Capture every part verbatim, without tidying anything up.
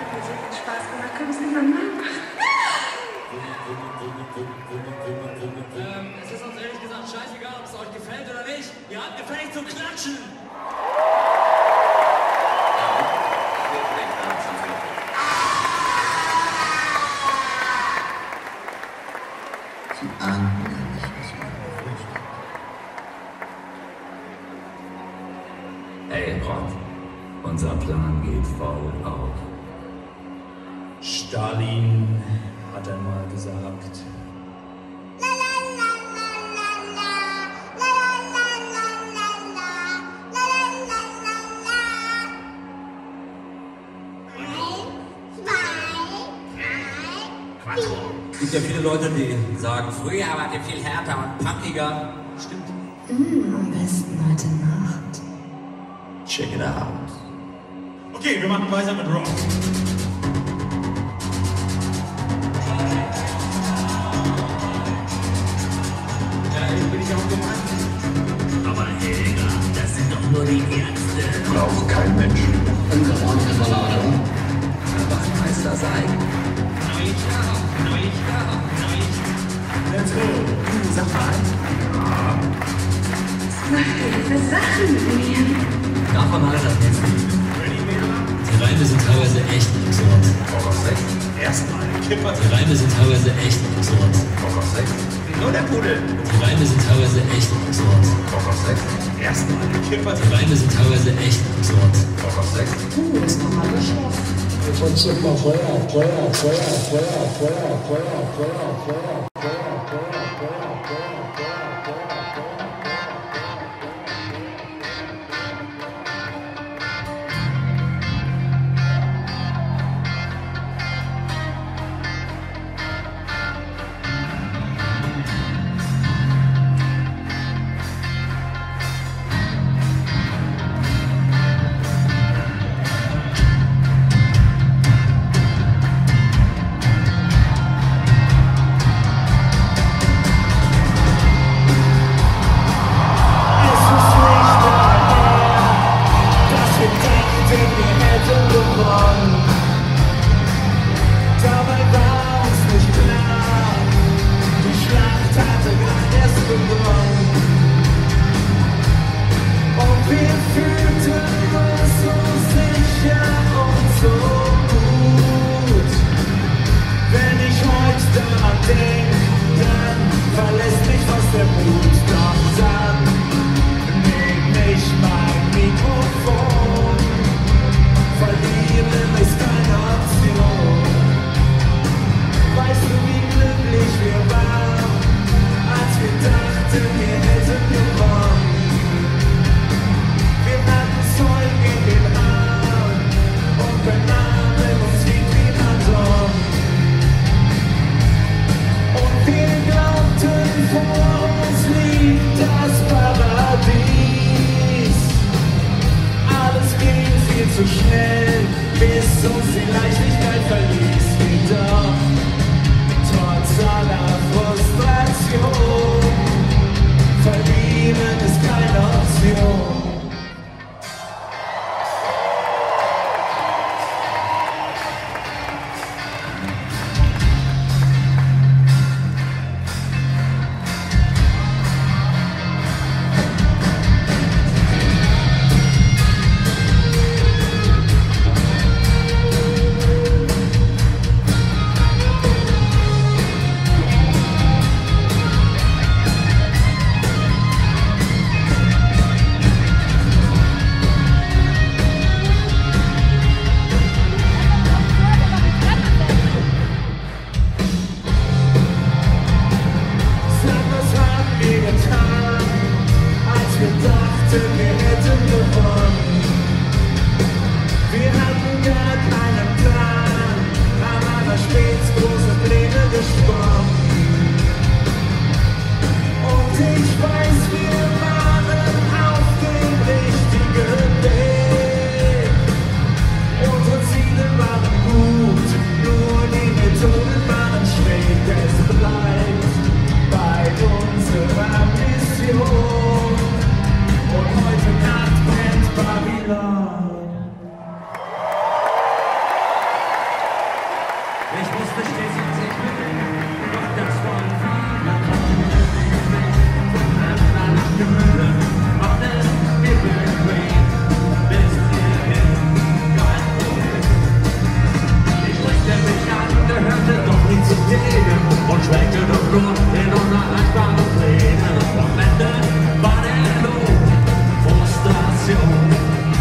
hat so viel Spaß gemacht. Können wir es nicht nochmal machen? Ähm, es ist uns ehrlich gesagt scheißegal, ob es euch gefällt oder nicht. Ihr habt gefällig zu klatschen. Sie ahnten ja nicht, was man befürchtet. Ey, Rott, unser Plan geht voll auf. Stalin hat einmal gesagt. Es gibt ja viele Leute, die sagen, früher wart ihr viel härter und punkiger. Stimmt. Mm, am besten heute Nacht. Check it out. Okay, wir machen weiter mit Rock. Ja, jetzt bin ich auch gemeint. Aber Helga, das sind doch nur die Ärzte. Braucht kein Mensch. Ungeordnete Verladung. Wachmeister sein. Let's go. Sag mal. Was macht ihr für Sachen mit mir? Davon halt das jetzt nicht. Die Reime sind teilweise echt absurd. Erstmal Kipper. Die Reime sind teilweise echt absurd. Nur der Pudel. Die Reime sind teilweise echt absurd. Erstmal Kipper. Die Reime sind teilweise echt absurd. Uh, ist noch mal geschlossen. Jetzt immer Feuer, Feuer, Feuer, Feuer, Feuer, Feuer, Feuer, Feuer, Feuer. Wir glaubten, schwelgte doch nur in unerreichbaren Plänen. Und am Ende war der Lohn Frustration.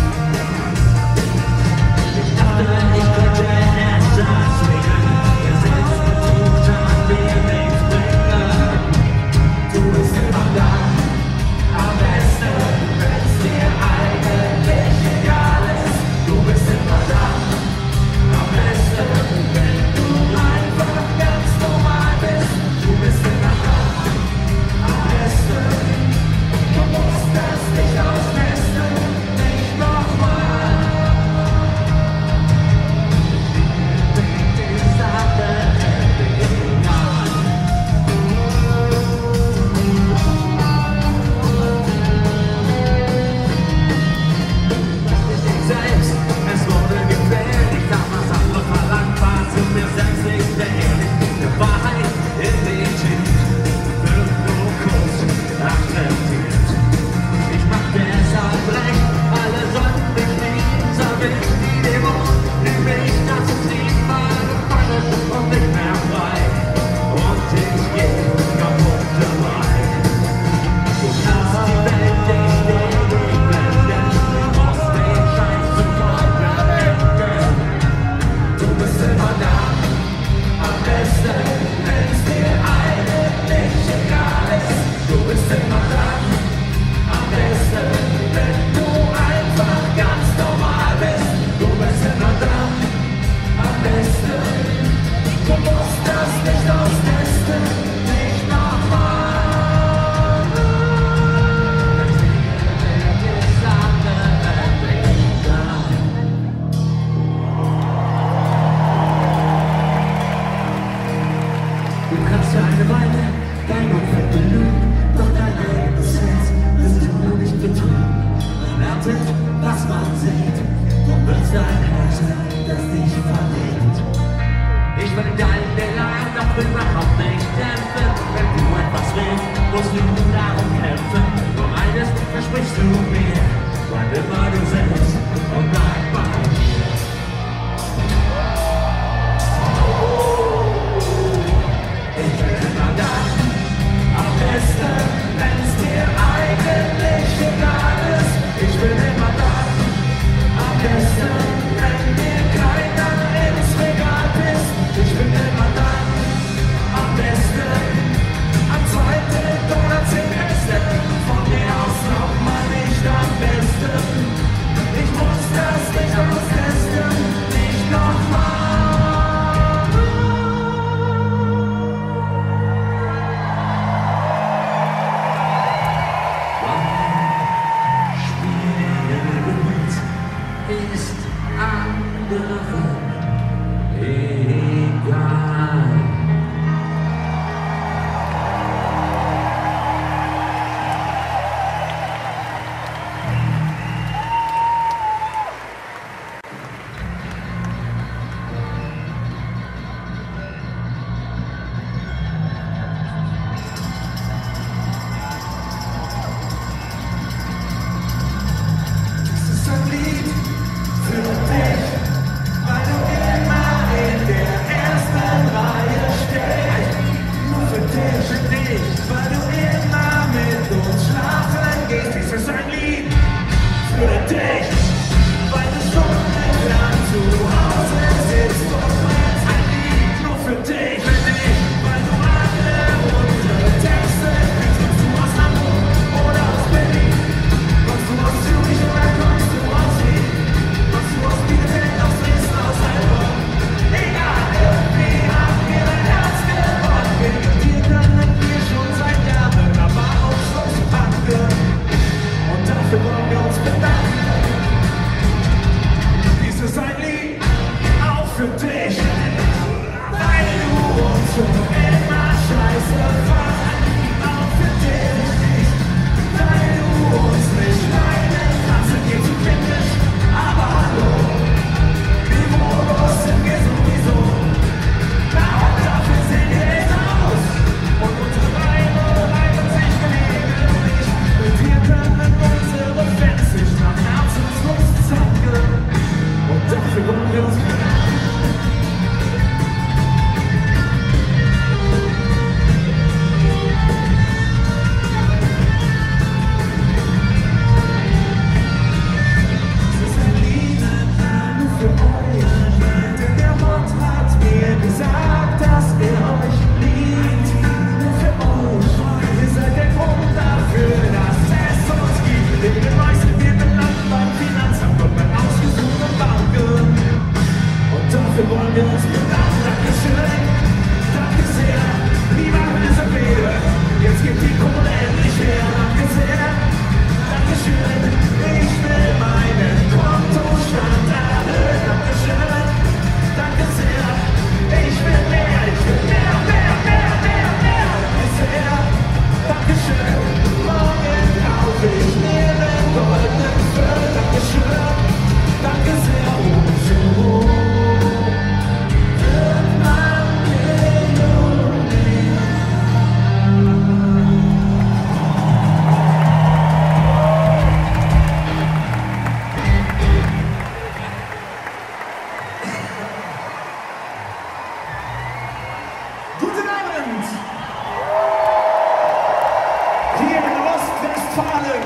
Ich dachte, ich könnte erst das Leben gesetzt und an mir nichts bringen. Du bist immer da, am besten, wenn's dir eigentlich egal ist. Du bist immer da, am besten, wenn du einfach ganz normal bist. Du bist immer da, am besten. Du musst das nicht austesten, nicht nochmal. Die Sache egal. Selbst, es wurde gefährlich, damals andere verlangt, war zu mir selbst nicht mehr ehrlich. Die Wahrheit in den Schild wird nur kurz akzeptiert. Ich mach deshalb recht, alle sollten mich lieben, sag ich die Dämon, die mich das Leben war gefangen und nicht mehr frei. Und ich geh kaputt dabei. Du kannst die Welt nicht wegblenden, du musst den Scheiß sofort beenden. Du bist immer da, am besten, wenn's dir eigentlich egal ist. Du bist immer da, am besten, wenn du einfach ganz normal bist. Du bist immer da, am besten. Du musst das nicht austesten, nicht nochmal. Die Sache egal. Du kannst für eine Weile dein Umfeld belügen, doch dein eigenes Herz wirst du nur nicht betrügen. Man erntet, was man sieht, und wird ein Herz, das dich verrät. Ich will dein Belang doch überhaupt nicht dämpfen. Wenn du etwas willst, musst du darum kämpfen. Nur eines versprichst du mir, bleib immer du selbst und bleib bei mir. Ich bin immer da, am besten, wenn's dir eigentlich egal ist. Ich bin immer da, am besten, wenn dir keiner ins Regal pisst. Ich bin immer da, am besten, am zweiten oder zehnten.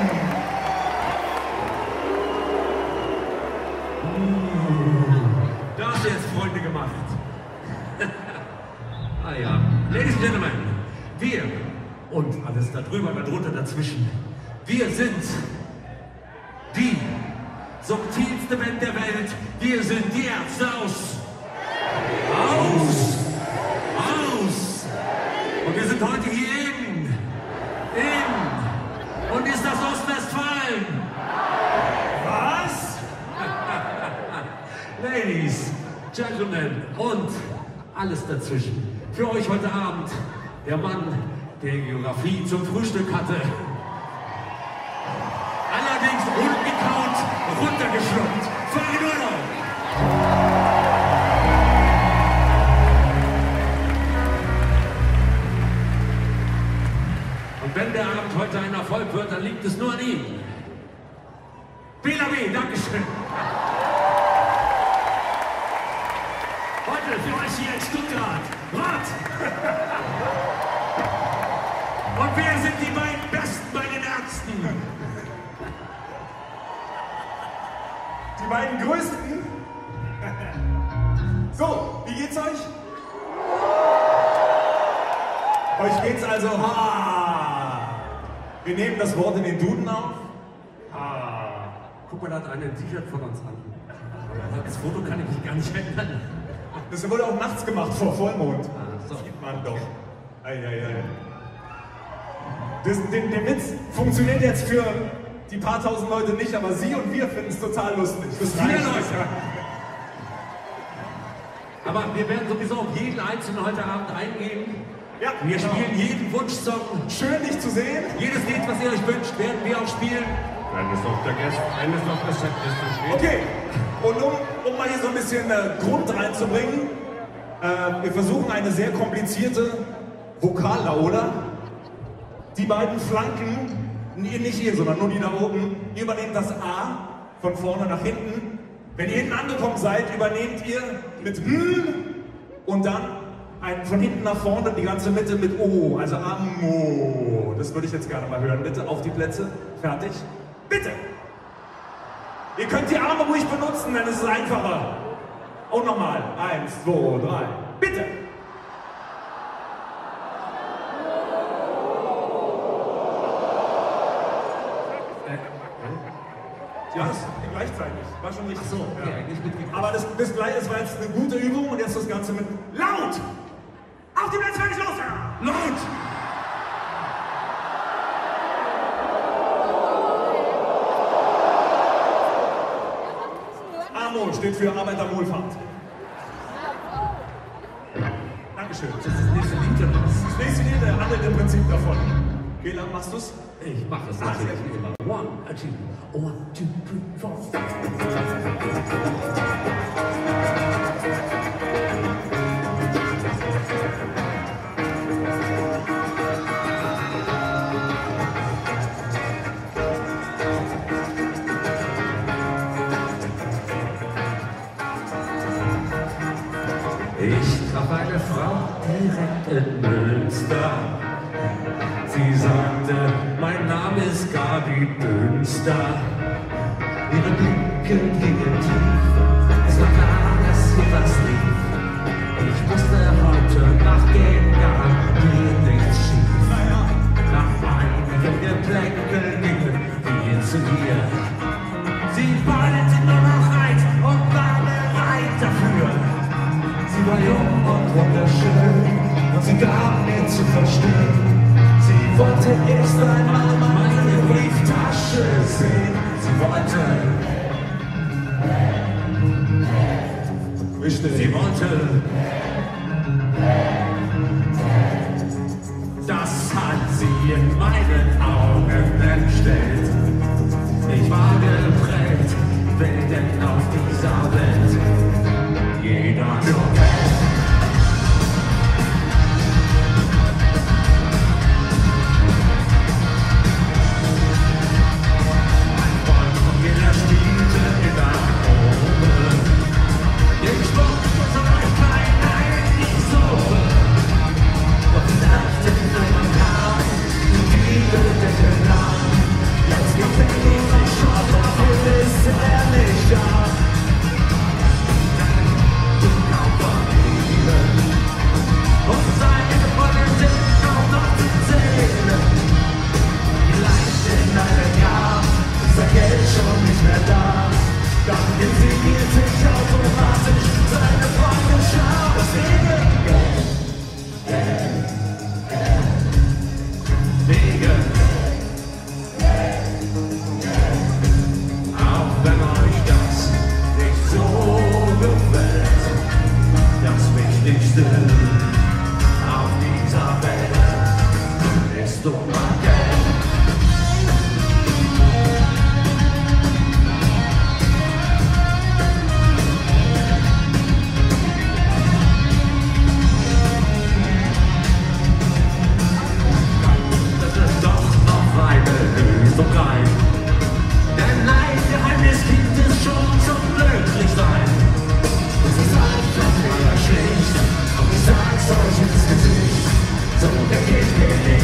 Da hast du jetzt Freunde gemacht. Ah ja, Ladies and Gentlemen, wir und alles da drüber, da drunter, dazwischen, wir sind die subtilste Band der Welt. Wir sind die Ärzte aus. Aus. Aus. Und wir sind heute hier in. In. Und ist das Ostwestfalen? Was? Ladies, Gentlemen und alles dazwischen. Für euch heute Abend der Mann, der Geografie zum Frühstück hatte. Allerdings ungekaut, runtergeschluckt. Farin Urlaub. Und wenn der Abend heute ein Erfolg wird, dann liegt es nur an ihm. Bela B, Dankeschön. Heute für euch hier in Stuttgart. Rat! Und wer sind die beiden Besten bei den Ärzten? Die beiden Größten? So, wie geht's euch? Euch geht's also ha. Wir nehmen das Wort in den Duden auf. Ah, guck mal, da hat einer ein T-Shirt von uns an. Das Foto kann ich mich gar nicht ändern. Das wurde auch nachts gemacht, vor Vollmond. Ah, so. Sieht man doch. Ei, ei, ei. Das, den, der Witz funktioniert jetzt für die paar tausend Leute nicht, aber Sie und wir finden es total lustig. Das Vier reicht. Leute. Aber wir werden sowieso auf jeden Einzelnen heute Abend eingehen. Ja, Wir genau. spielen jeden Wunschsong. Schön, dich zu sehen. Jedes Lied, was ihr euch wünscht, werden wir auch spielen. Wenn es auf der Gäste, wenn es auf der Setliste steht. Okay, und um, um mal hier so ein bisschen äh, Grund reinzubringen, äh, wir versuchen eine sehr komplizierte Vokallaola. Die beiden Flanken, nee, nicht ihr, sondern nur die da oben, ihr übernehmt das A von vorne nach hinten. Wenn ihr hinten angekommen seid, übernehmt ihr mit M und dann ein, von hinten nach vorne die ganze Mitte mit O, also Amo. Das würde ich jetzt gerne mal hören. Bitte auf die Plätze. Fertig. Bitte! Ihr könnt die Arme ruhig benutzen, dann ist es einfacher. Und nochmal. Eins, zwei, drei. Bitte! Ja, das gleichzeitig. War schon richtig so. Okay, eigentlich mitgekriegt. Aber das, das, gleich- das war jetzt eine gute Übung und jetzt das Ganze mit laut! Auf die Plätze, fertig, los! Laut! AMO steht für Arbeiterwohlfahrt. Dankeschön. Das ist das nächste Lied oder was? Das nächste Lied handelt im Prinzip davon. Wie lange machst du's? Ich mache es Ah, natürlich sehr gut. immer. One, two, one, two, three, four. Ich traf eine Frau direkt in Münster. Sie sagte, mein Name ist Gabi Dünster. Ihre Blicke gingen tief, es war klar, dass hier was lief. Ich wusste heute Nacht geht gar nichts schief. Nach einigen Geplänkel gingen wir zu ihr. Sie wollte nur noch eins und war bereit dafür. Sie war jung und wunderschön und sie gab mir zu verstehen. Sie wollte erst einmal meine Brieftasche sehen. Sie wollte, Richtig. sie wollte, das hat sie in meinen Augen entstellt. Ich war geprägt, will denn auf dieser Welt jeder nur kennt. Jeder spielte immer oben. Ich spuckte so ein kleiner in die Suppe. Und dachte, wenn man kam, die Liebe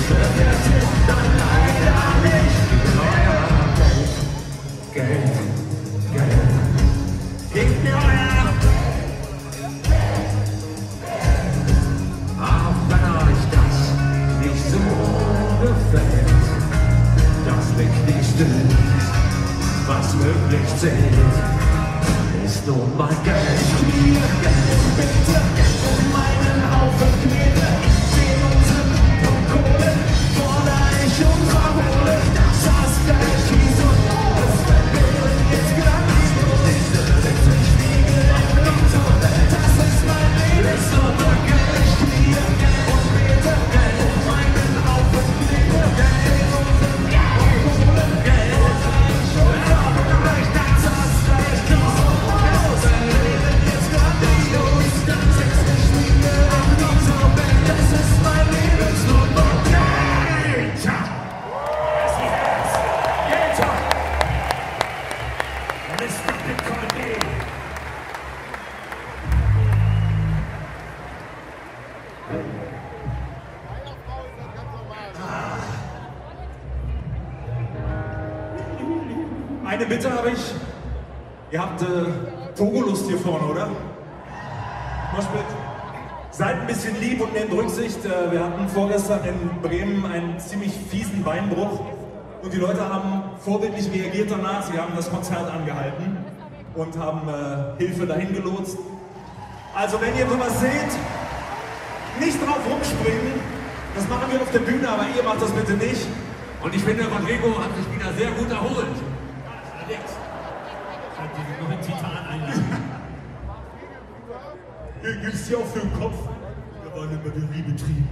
vergess es dann leider nicht. Geld, Geld, Geld, gebt mir euer auch wenn euch das nicht so gefällt. Das Wichtigste, was wirklich zählt, ist nun mal Geld. Mir Geld, bitte Geld um meinen Haufen Knete. Ich seh unsere und Kohle, fordere ich und verhole. Das hast Geld, wie so los. Während jetzt gleich los. Diese sitze Spiegel im Blumentunnel. Das ist mein Leben, ist nur noch Geld. Mir Geld und bitte Geld um meinen Haufen Knete. Geld und Kohle, Geld. Das hast Geld, wie so los. Während jetzt gleich los. Das sitze Spiegel im Blumentunnel. Das ist mein Leben, ist nur noch Geld. Geld. Mister Bitcoin B. Eine Bitte habe ich. Ihr habt äh, Togolust hier vorne, oder? Moshpit. Seid ein bisschen lieb und nehmt Rücksicht. Äh, wir hatten vorgestern in Bremen einen ziemlich fiesen Beinbruch. Und die Leute haben vorbildlich reagiert danach. Sie haben das Konzert angehalten und haben äh, Hilfe dahin gelotst. Also wenn ihr sowas seht, nicht drauf rumspringen. Das machen wir auf der Bühne, aber ihr macht das bitte nicht. Und ich finde, Rodrigo hat sich wieder sehr gut erholt. Allerdings. Ich hatte sich noch in Titan einladen. Hier gibt's hier auch für den Kopf. Da waren immer die Betrieben.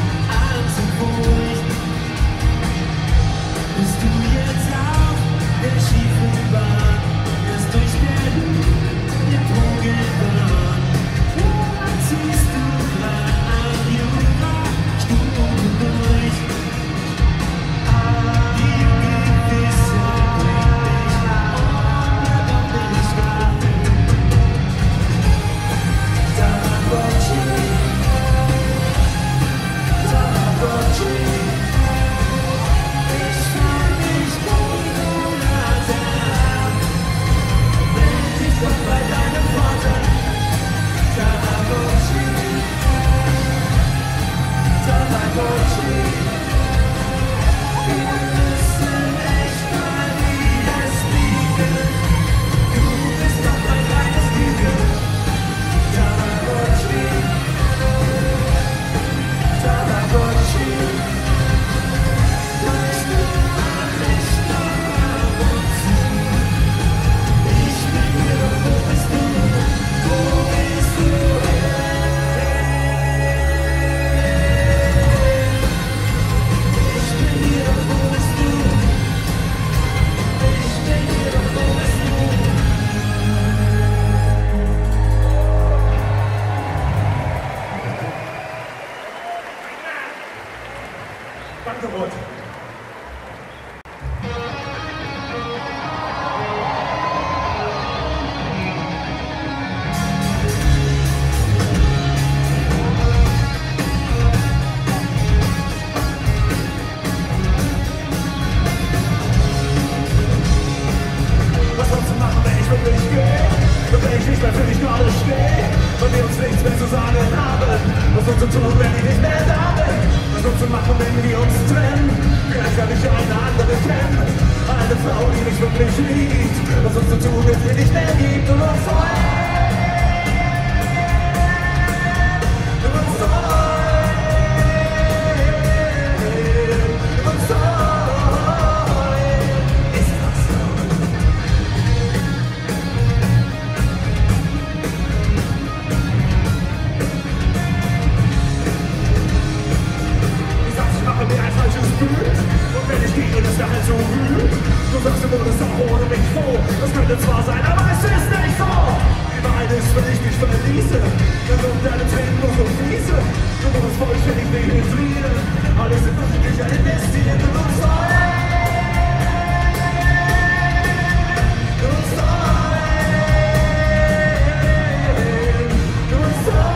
Bist du jetzt auch nichts mehr zu sagen haben. Was uns zu tun, wenn ich nicht mehr da bin? Was uns zu machen, wenn wir uns trennen? Vielleicht kann ich eine andere kennen. Eine Frau, die mich wirklich liebt. Was uns zu tun, wenn sie nicht mehr gibt. Und uns freut. Und wenn ich gehe, ist der halt so wütend. Du sagst, du wurdest auch ohne mich froh. Das könnte zwar sein, aber es ist nicht so. Überall ist, wenn ich dich verließe. Dann sind deine Tränen nur so fiese. Du wurdest vollständig dehydriert. Alles in öffentlicher investiert. Du wirst sein. Du wirst sein. Du wirst sein.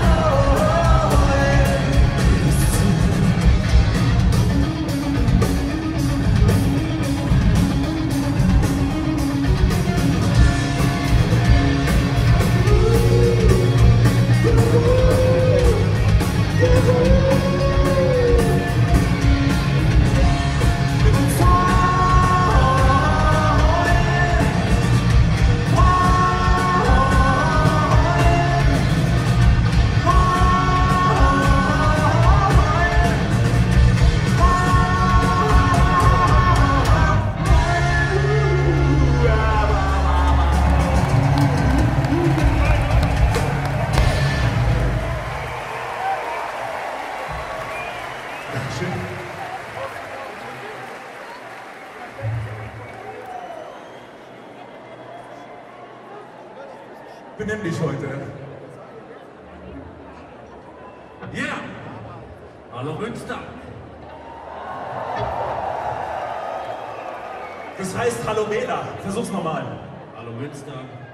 Benimm dich heute. Ja! Yeah. Hallo Münster! Das heißt Hallo Wähler. Versuch's nochmal. Hallo Münster!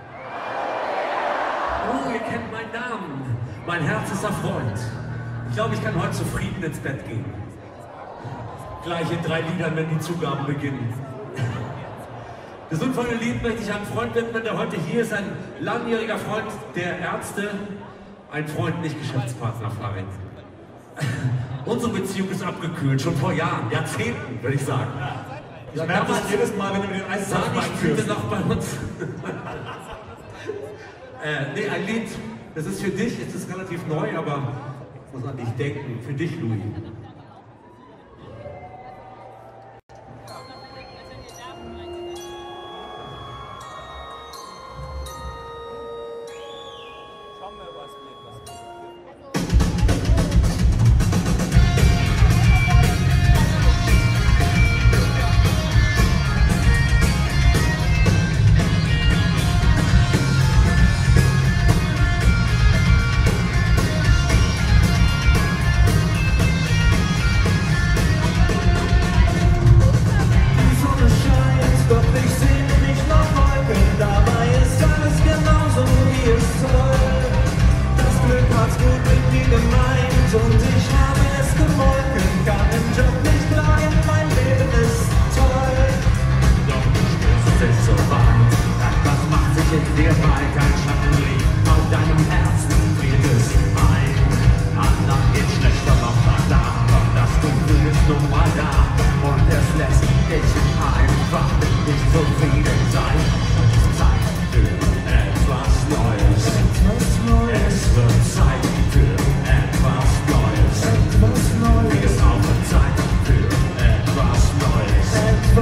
Oh, ihr kennt meinen Namen. Mein Herz ist erfreut. Ich glaube, ich kann heute zufrieden ins Bett gehen. Gleich in drei Liedern, wenn die Zugaben beginnen. Gesundvolle Lied möchte ich einem Freund widmen, der heute hier ist, ein langjähriger Freund der Ärzte, ein Freund, nicht Geschäftspartner, Farid. Unsere Beziehung ist abgekühlt, schon vor Jahren, Jahrzehnten, würde ich sagen. Ich merke das jedes Mal, wenn du mir den Eisaufmann führst. Noch bei uns. äh, nee, ein Lied, das ist für dich, es ist relativ neu, aber ich muss an dich denken, für dich, Louis.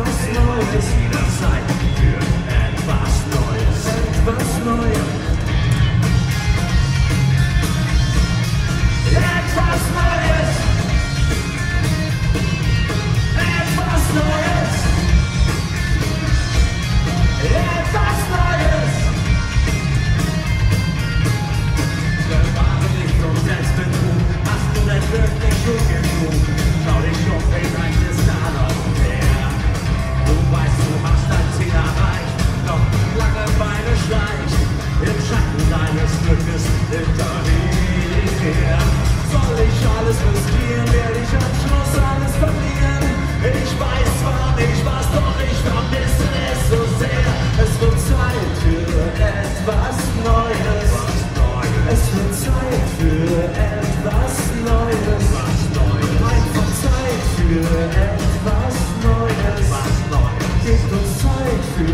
Jederzeit für etwas Neues, etwas Neues.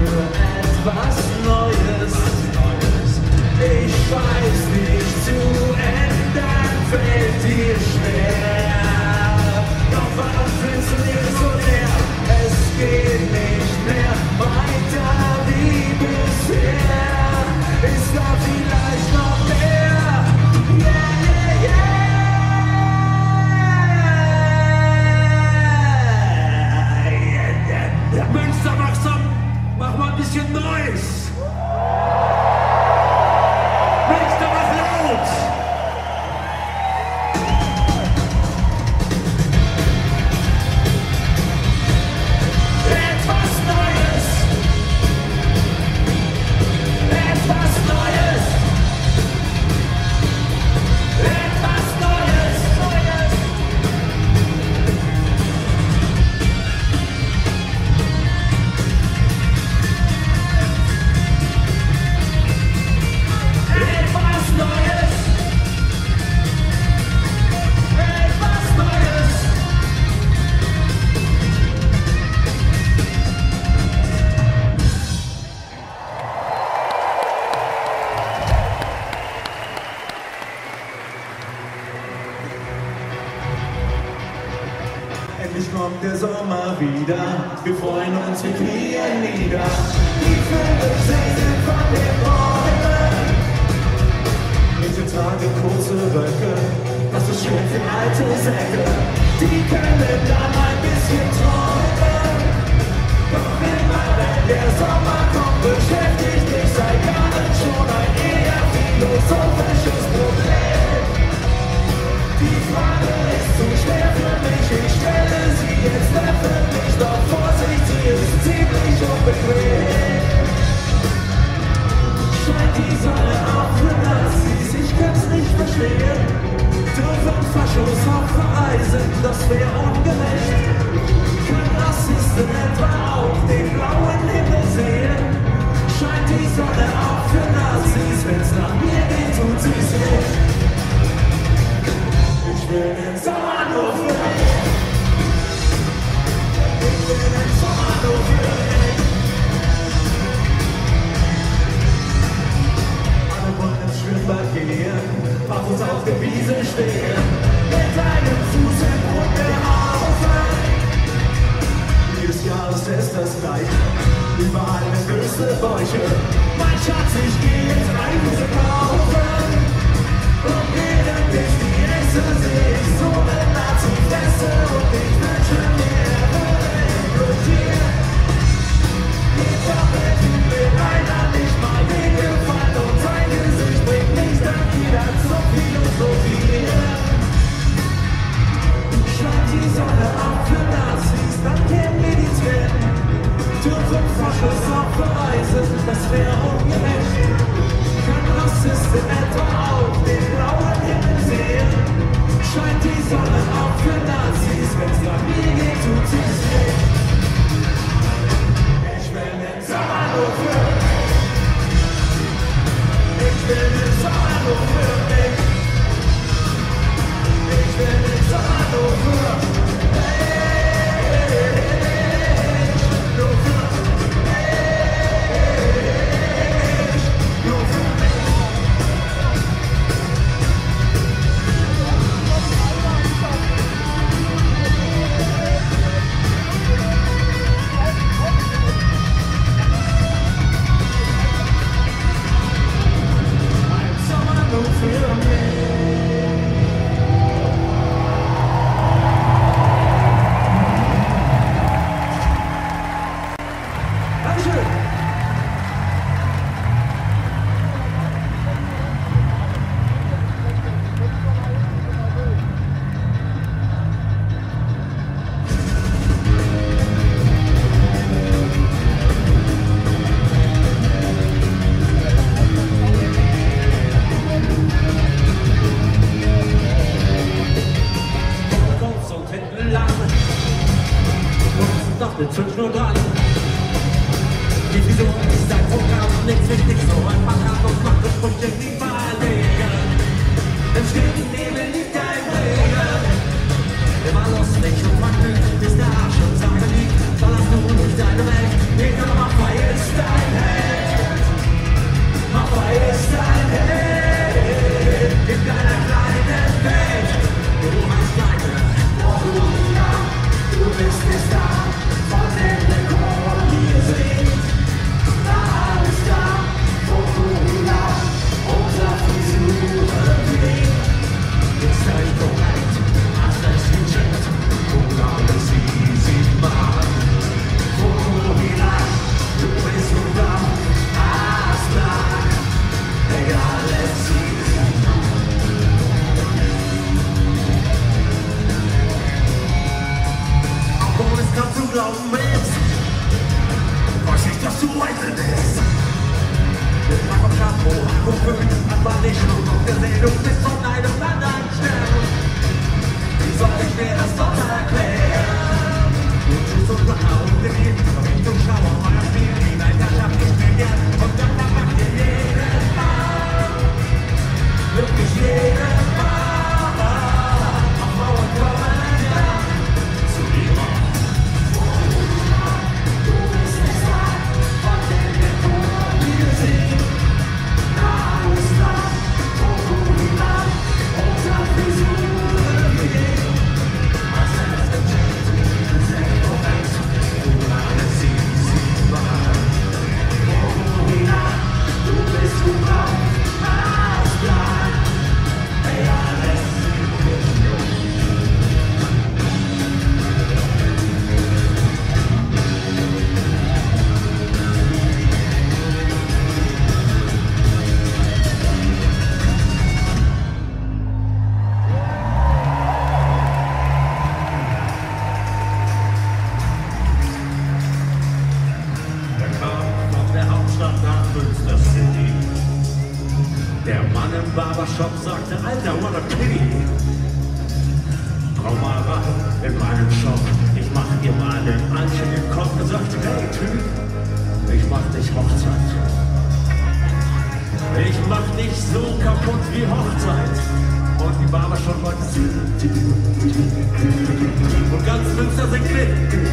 für etwas Neues. Ich weiß nicht zu ändern, fällt dir schwer. Doch warum fühlst du dich so leer? Es geht nicht mehr weiter wie bisher. Ist da vielleicht noch mehr? Yeah, yeah, yeah. Münster, mach, so, mach mal ein bisschen Neues. Münster, mach laut. Etwas Neues. Etwas Neues. Etwas Neues. Neues. Etwas Neues. Etwas Neues. Endlich kommt der Sommer wieder, wir freuen uns, wir knien nieder. Die Vögel singen von den Bäumen. Mädchen tragen kurze Röcke, das ist schön für alte Säcke. Die können dann ein bisschen träumen. Doch immer wenn der Sommer kommt, beschäftigt mich seit Jahren schon ein eher philosophisches Problem. Die Frage ist zu schwer für mich, ich stelle sie jetzt öffentlich, doch Vorsicht, sie ist ziemlich unbequem. Scheint die Sonne auch für Nazis, ich kann's nicht verstehen. Dürfen Faschos auch vereisen, das wäre ungerecht. Können Rassisten etwa auch den blauen Himmel sehen? Scheint die Sonne auch für Nazis, wenn's nach mir geht, tut sie's nicht. Ich will den Sommer nur für dich. Ich will den Sommer nur für dich. Alle wollen ins Schwimmbad gehen, barfuß auf der Wiese stehen, mit einem Fuß im Hundehaufen. Jedes Jahr ist das gleiche, überall eine größte Bäuche. Mein Schatz, ich geh jetzt Reise kaufen. Und während ich die Esse sehe, ich so eine Nazi-Fresse und ich wünsche mir, würde implodieren. Ich hoffe, tut mir einer nicht mal weggefallen und sein Gesicht bringt mich dann wieder zum Philosophieren. Scheint die Sonne auch für Nazis, dann kennen wir die Tränen. Dürfen Faschos auch vereisen, das wäre ungerecht. Können Rassisten etwa auch den blauen Himmel sehen? Scheint die Sonne auch für Nazis, wenn's nach mir geht, tut sie's nicht. Ich will den Sommer nur für mich. Ich will den Sommer nur für mich. Ich will den Sommer nur für mich. Nur für mich. Nur für mich. mit fünf null drei. Die Vision ist ein Programm, nichts wichtig, so ein Plakat und macht das Sprüche nie verlegen. Im stillen Nebel liegt ein Regen. Immer lustig und vergnügt ist der Arsch und Sache liegt. Verlass du nicht deine Welt, die Kamera frei ist da. Münster City. Der Mann im Barbershop sagte, Alter, what a pity. Komm mal rein in meinen Shop, ich mach dir mal den Ansch in den Kopf und sagte, hey Typ, ich mach dich Hochzeit. Ich mach dich so kaputt wie Hochzeit. Und die Barbershop war und ganz Münster singt mit.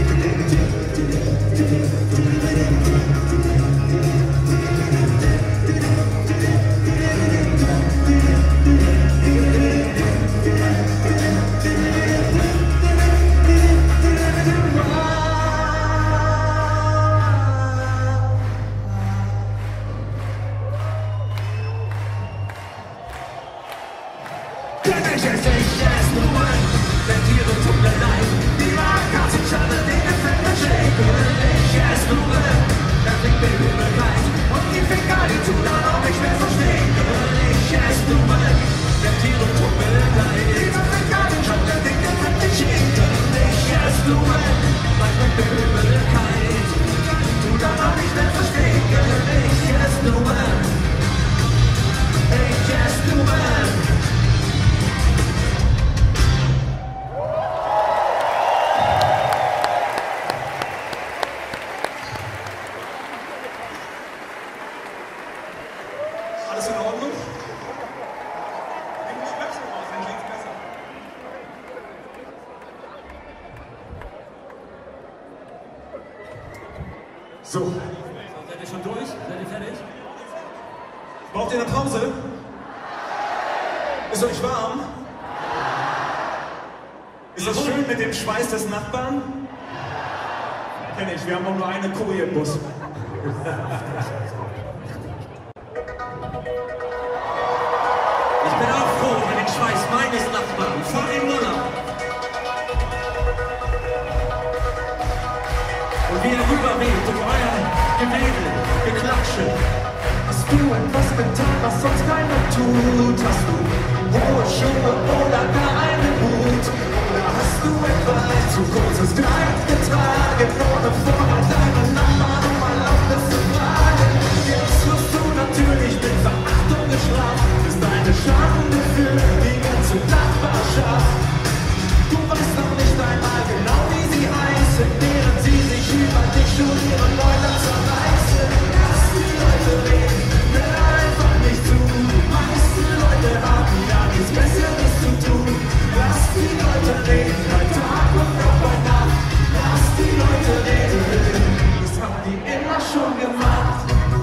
Alles in Ordnung? So. So, seid ihr schon durch? Seid ihr fertig? Braucht ihr eine Pause? Ist euch warm? Ist das schön mit dem Schweiß des Nachbarn? Kenn ich, wir haben auch nur eine Koje im Bus. Ich bin auch froh über den Schweiß meines Nachbarn, vor dem Müller. Und wie er rüberweht durch euer Gewedel, Geklatsche. Hast du etwas getan, was sonst keiner tut? Hast du hohe Schuhe oder gar einen Hut? Oder hast du etwa ein zu kurzes Kleid getragen, ohne vorher deinen Nachbarn um Erlaubnis zu fragen? Jetzt wirst du natürlich mit Verachtung geschlagen, bist eine Schande für die ganze Nachbarschaft. Du weißt noch nicht einmal genau, wie sie heißen, während sie sich über dich schon ihre Leute zerreißen. Lass die Leute reden, hör einfach nicht zu. Die meisten Leute haben ja nichts Besseres zu tun. Lass die Leute reden, bei Tag und auch bei Nacht. Lass die Leute reden, das haben die immer schon gemacht.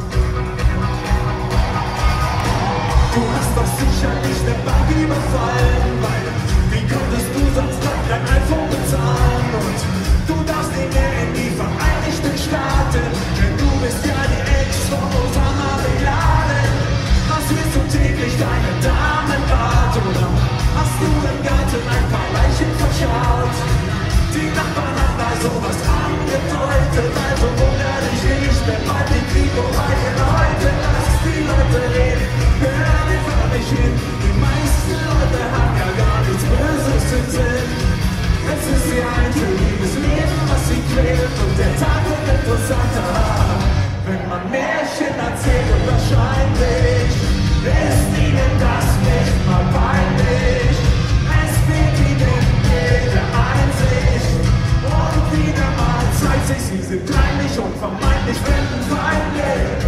Du hast doch sicherlich eine Bank überfallen, weil wie konntest du sonst noch dein iPhone bezahlen? Und du darfst nicht mehr in die Vereinigten Staaten, denn du bist ja die Ex von Osama Bin Laden. Rasierst du täglich deine Damenbart oder hast du im Garten ein paar Leichen verscharrt? Die Nachbarn haben da sowas angedeutet, also wundere dich nicht, wenn bald die Kripo reichen heute. Lass die Leute reden, hör einfach nicht hin. Die meisten Leute haben ja gar nichts Böses im Sinn. Es ist ihr eintöniges Leben, was sie quält, und der Tag wird interessanter, wenn man Märchen erzählt, und wahrscheinlich ist ihnen das nicht mal peinlich. Es fehlt ihnen jede Einsicht und wieder mal zeigt sich, sie sind kleinlich und vermeintlich fremdenfeindlich.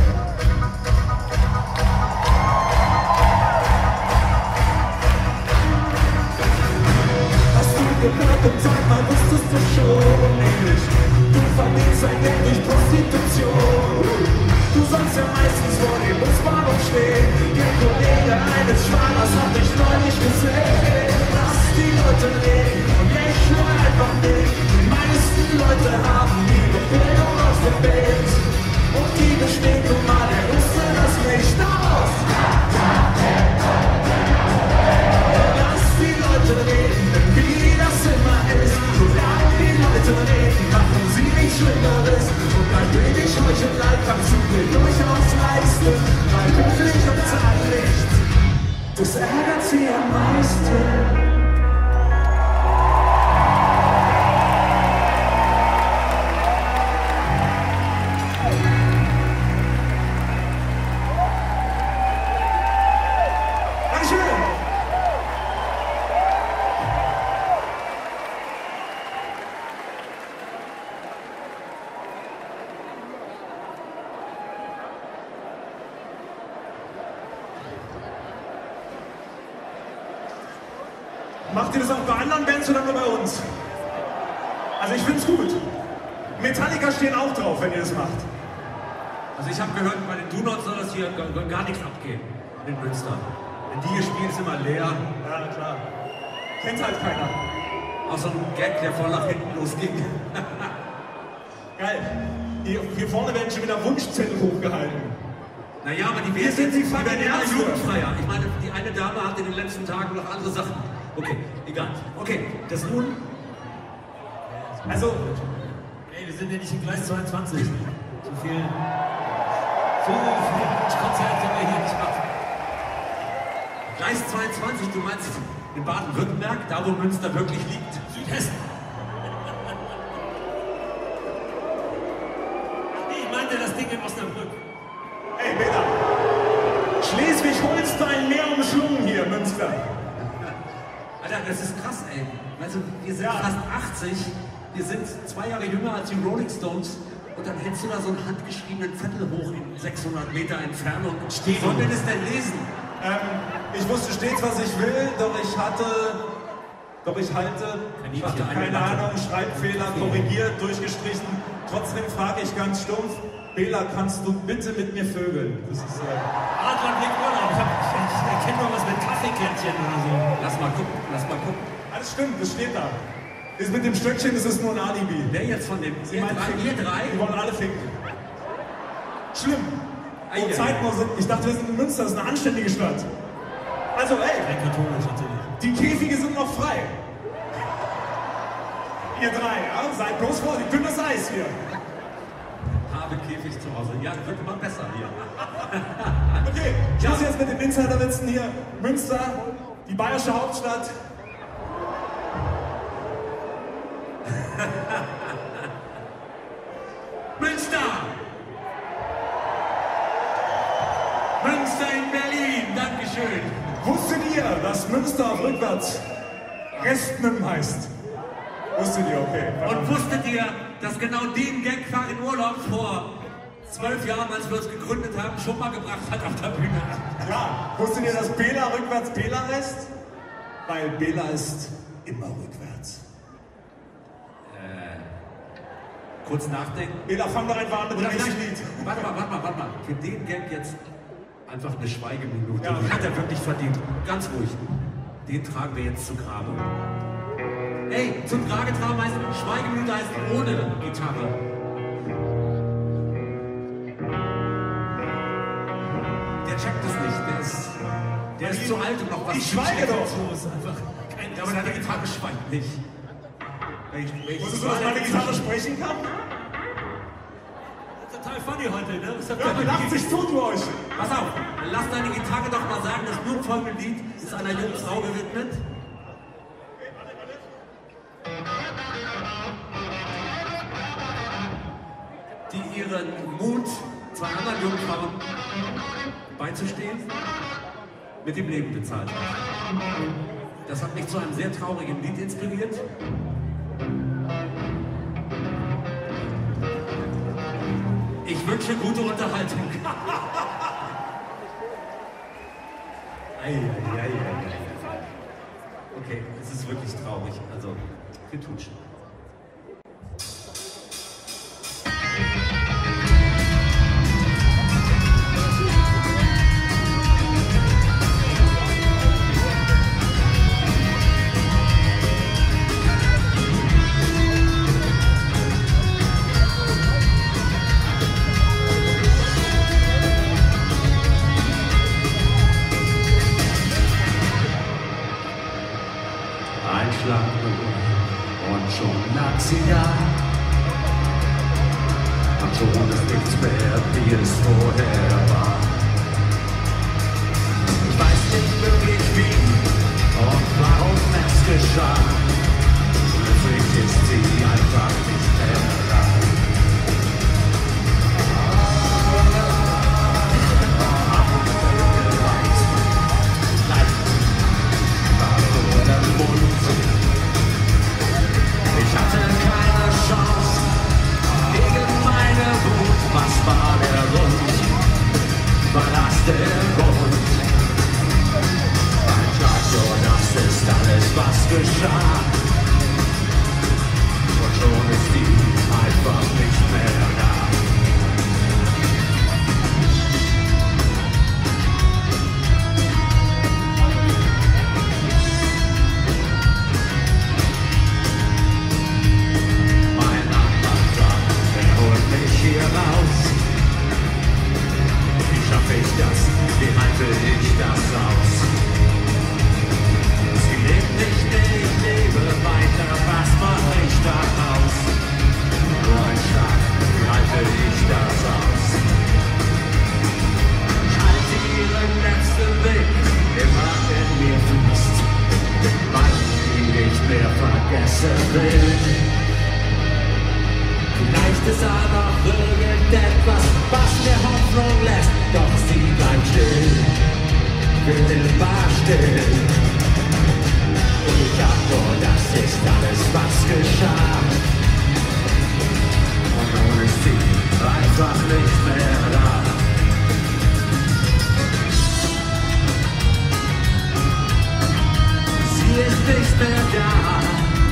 Gehört und sag mal, wusstest du schon, nämlich du verdienst dein Geld durch Prostitution. Du sollst ja meistens vor dem Busbahnhof stehen. Der Kollege eines Schwaners hat dich neulich gesehen. Lass die Leute reden und lächle einfach nicht. Die meisten Leute haben ihre Bildung aus dem Bild und die besteht nun mal, der wusste das nicht aus. Lass die Leute reden, denn wie das immer ist, solange die Leute reden, machen sie nichts Schlimmeres. Und ein wenig Heuchelei kannst du dir durchaus leisten, weil höflich und zahlrecht, das ärgert sie am meisten. Macht ihr das auch bei anderen Bands oder nur bei uns? Also ich find's gut. Metallica stehen auch drauf, wenn ihr das macht. Also ich habe gehört, bei den Do-Nots soll das hier gar, gar nichts abgehen in Münster. Wenn die hier spielen, ist immer leer. Ja, klar. Kennt halt keiner. Auch so ein Gag, der voll nach hinten losging. Geil. Hier, hier vorne werden schon wieder Wunschzettel hochgehalten. Naja, aber die Hier werden, sind die die werden fucking immer Ärzte. jugendfreier. Ich meine, die eine Dame hat in den letzten Tagen noch andere Sachen. Okay, egal. Okay, das nun. Also, Ey, wir sind ja nicht in Gleis zweiundzwanzig. Zu viel. Zu viel Konzerte haben wir hier nicht machen. Gleis zweiundzwanzig, du meinst in Baden-Württemberg, da wo Münster wirklich liegt? Südhessen. Nee, ich meinte das Ding in Osnabrück. ey, Bela. Schleswig-Holstein mehr umschlungen hier, Münster. Alter, das ist krass, ey. Also, wir sind Ja. fast achtzig, wir sind zwei Jahre jünger als die Rolling Stones und dann hältst du da so einen handgeschriebenen Zettel hoch in sechshundert Meter Entfernung. Wie sollen wir das denn lesen? Ähm, ich wusste stets, was ich will, doch ich hatte, doch ich halte, ich hatte keine Ahnung, Schreibfehler, korrigiert, durchgestrichen. Trotzdem frage ich ganz stumpf, Bela, kannst du bitte mit mir vögeln? Das ist, äh, Adlerblick Urlaub. Ich, hab, ich, ich erkenne noch was mit Kaffeekännchen oder so. Lass mal gucken, lass mal gucken. alles stimmt, das steht da. Das mit dem Stöckchen, das ist nur ein Alibi. Wer jetzt von dem? Sie Ihr meinen drei? ficken. Ihr drei? Die wollen alle ficken. Schlimm. Ei, Wo ei, Zeiten noch sind. Ich dachte, wir sind in Münster, das ist eine anständige Stadt. Also, ey, Kein katholisch natürlich. die Käfige sind noch frei. Ihr drei, ja? Seid bloß vorsichtig, dünnes Eis hier. Habe Käfig zu Hause. Ja, wird immer besser hier. Okay, ich muss jetzt mit den Insiderwitzen hier. Münster, die bayerische Hauptstadt. Münster! Münster in Berlin, Dankeschön. Wusstet ihr, dass Münster auf rückwärts Restnüm heißt? Wusstet ihr, okay. Und wusstet ihr, dass genau den Gag Fahr in Urlaub vor zwölf Jahren, als wir uns gegründet haben, schon mal gebracht hat auf der Bühne? Ja, wusstet ihr, dass Bela rückwärts Bela heißt? Weil Bela ist immer rückwärts. Kurz nachdenken. Bela, fang doch einfach an mit dem Oder nächsten vielleicht, Lied. warte mal, warte mal, warte mal. Für den Gag jetzt einfach eine Schweigeminute. Ja. Die hat er wirklich verdient. Ganz ruhig. Den tragen wir jetzt zu Grabe. Ey, zum Grabe tragen heißt, Schweigeminute heißt ohne Gitarre. Der checkt es nicht. Der ist, der ist zu alt, um noch was Ich zu schweige checken. doch. So ist einfach kein, aber deine Gitarre schweigt nicht. Welch- welches Wusstest du, dass war meine der Gitarre Gitarre? sprechen kann? Total funny heute, ne? Was habt Ja, ihr lacht sich tot, du euch. Pass auf, lass deine Gitarre doch mal sagen, das nur folgende Lied ist einer jungen Frau gewidmet. Die ihren Mut, zwei anderen jungen Frauen beizustehen, mit dem Leben bezahlt hat. Das hat mich zu einem sehr traurigen Lied inspiriert. Ich wünsche gute Unterhaltung. Ei, ei, ei, ei, ei. Okay, es ist wirklich traurig. Also, wir tun schon. Ein Schlag und schon lag sie da. Und schon ist nichts mehr, wie es vorher war. Ich weiß nicht wirklich wie und warum es geschah. Plötzlich ist sie einfach nicht mehr da. Ich hatte keine Chance gegen meine Wut. Was war der Grund? ich das aus. Sie lebt nicht mehr, ich lebe weiter, was mach ich daraus? Nur ein Schlag, halte ich das aus. Ich halte ihren letzten Weg immer in mir fest, weil ich ihn nicht mehr vergessen will. Vielleicht ist da noch irgendetwas, was mir Hoffnung lässt, doch sie bleibt still, für immer still. Ich hab nur, das ist alles, was geschah. Und ohne sie einfach nicht mehr da. Sie ist nicht mehr da.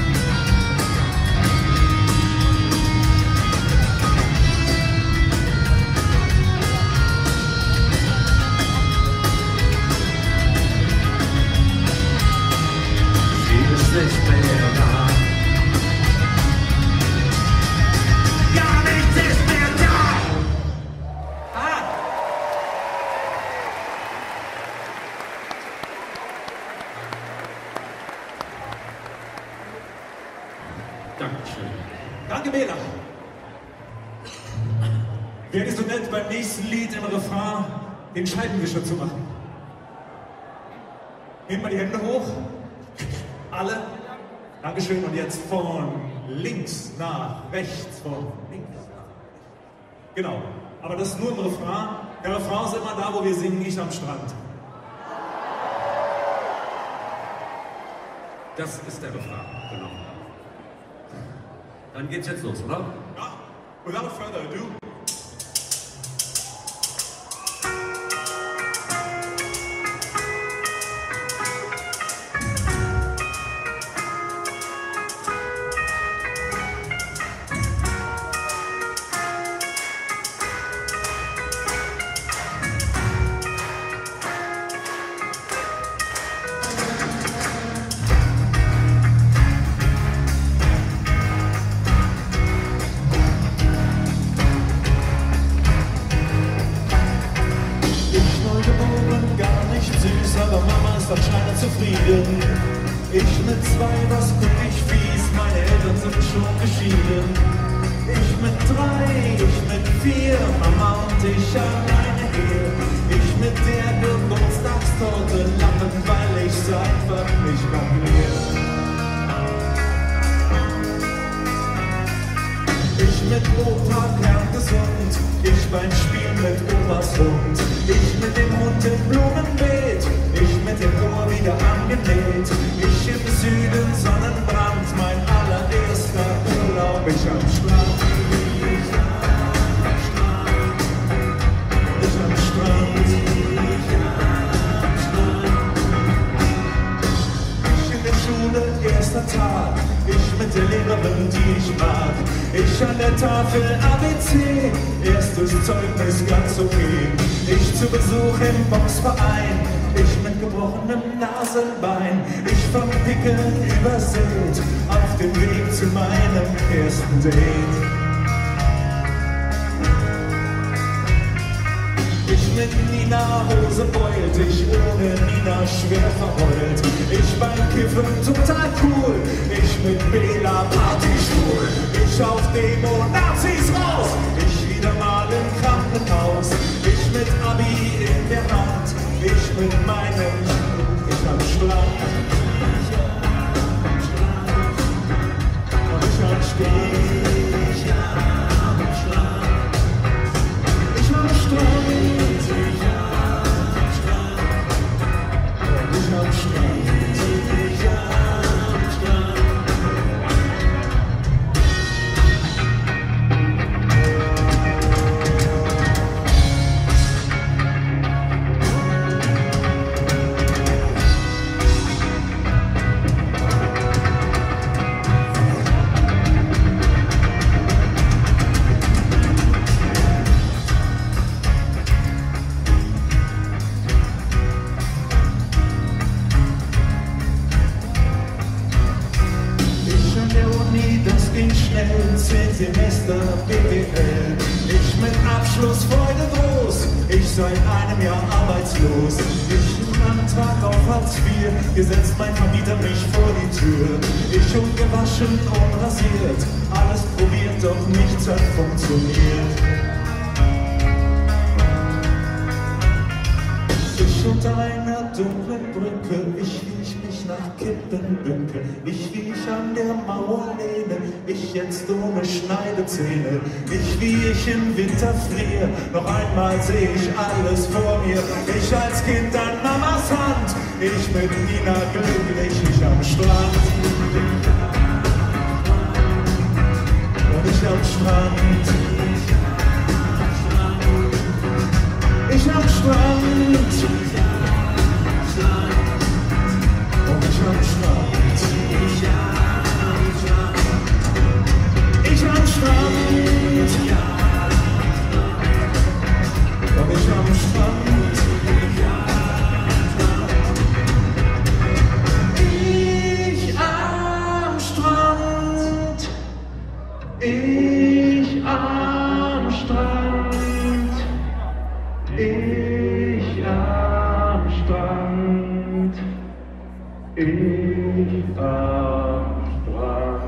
Nicht mehr da. Gar nichts ist mehr da. Ah. Dankeschön. Danke, Bela. Wäre nicht so nett, beim nächsten Lied im Refrain den Scheibenwischer zu machen? Nehmt mal die Hände hoch. Alle. Dankeschön. Und jetzt von links nach rechts. Von links nach rechts. Genau. Aber das ist nur im Refrain. Der Refrain ist immer da, wo wir singen, ich am Strand. Das ist der Refrain, genau. Dann geht's jetzt los, oder? Ja. Without further ado. Anscheinend zufrieden. Ich mit zwei, was guck ich fies, meine Eltern sind schon geschieden. Ich mit drei, ich mit vier, Mama und ich alleine hier. Ich mit der Geburtstagstorte lachen, weil ich's einfach nicht kapier. Ich mit Opa kerngesund, ich beim Spiel mit Opas Hund. Ich mit dem Hund im Blumenbeet, ich mit dem Ohr wieder angenäht. Ich im Süden Sonnenbrand, mein allererster Urlaub, ich am Strand. Ich am Strand. Ich am Strand. Ich in der Schule, erster Tag, ich mit der Lehrerin, die ich mag. Ich an der Tafel A B C, erstes Zeugnis ganz okay. Ich zu Besuch im Boxverein, ich mit gebrochenem Nasenbein. Ich vom Pickeln übersät, auf dem Weg zu meinem ersten Date. Ich mit Nina Hose beult, ich ohne Nina schwer verheult. Ich beim Kiffen total cool, ich mit Bela Party schwul. Ich auf Demo, Nazis raus, ich wieder mal im Krankenhaus. Ich mit Abi in der Hand, ich mit meinem, ich am Strand. Und ich am Strand. Ich am Strand. Ich am Strand. Ich am Strand. Und ich am Strand. Ich am Strand. seit einem Jahr arbeitslos. Ich einen Antrag auf Hartz vier, hier setzt mein Vermieter mich vor die Tür. Ich ungewaschen, unrasiert, alles probiert, doch nichts hat funktioniert. Ich unter einer dunklen Brücke, ich wie ich mich nach Kippen bünke, ich wie ich an der Mauer lehne, ich jetzt ohne Schneidezähne, ich wie ich im Winter friere, noch einmal seh ich alles vor mir, ich als Kind an Mamas Hand, ich mit Nina glücklich, ich am Strand. Und ich am Strand. Ich am Strand. Und ich am Strand. Ich am Strand. Und ich am Strand. Ich am Strand. Ich am Strand. Ich am Strand, ich am Strand.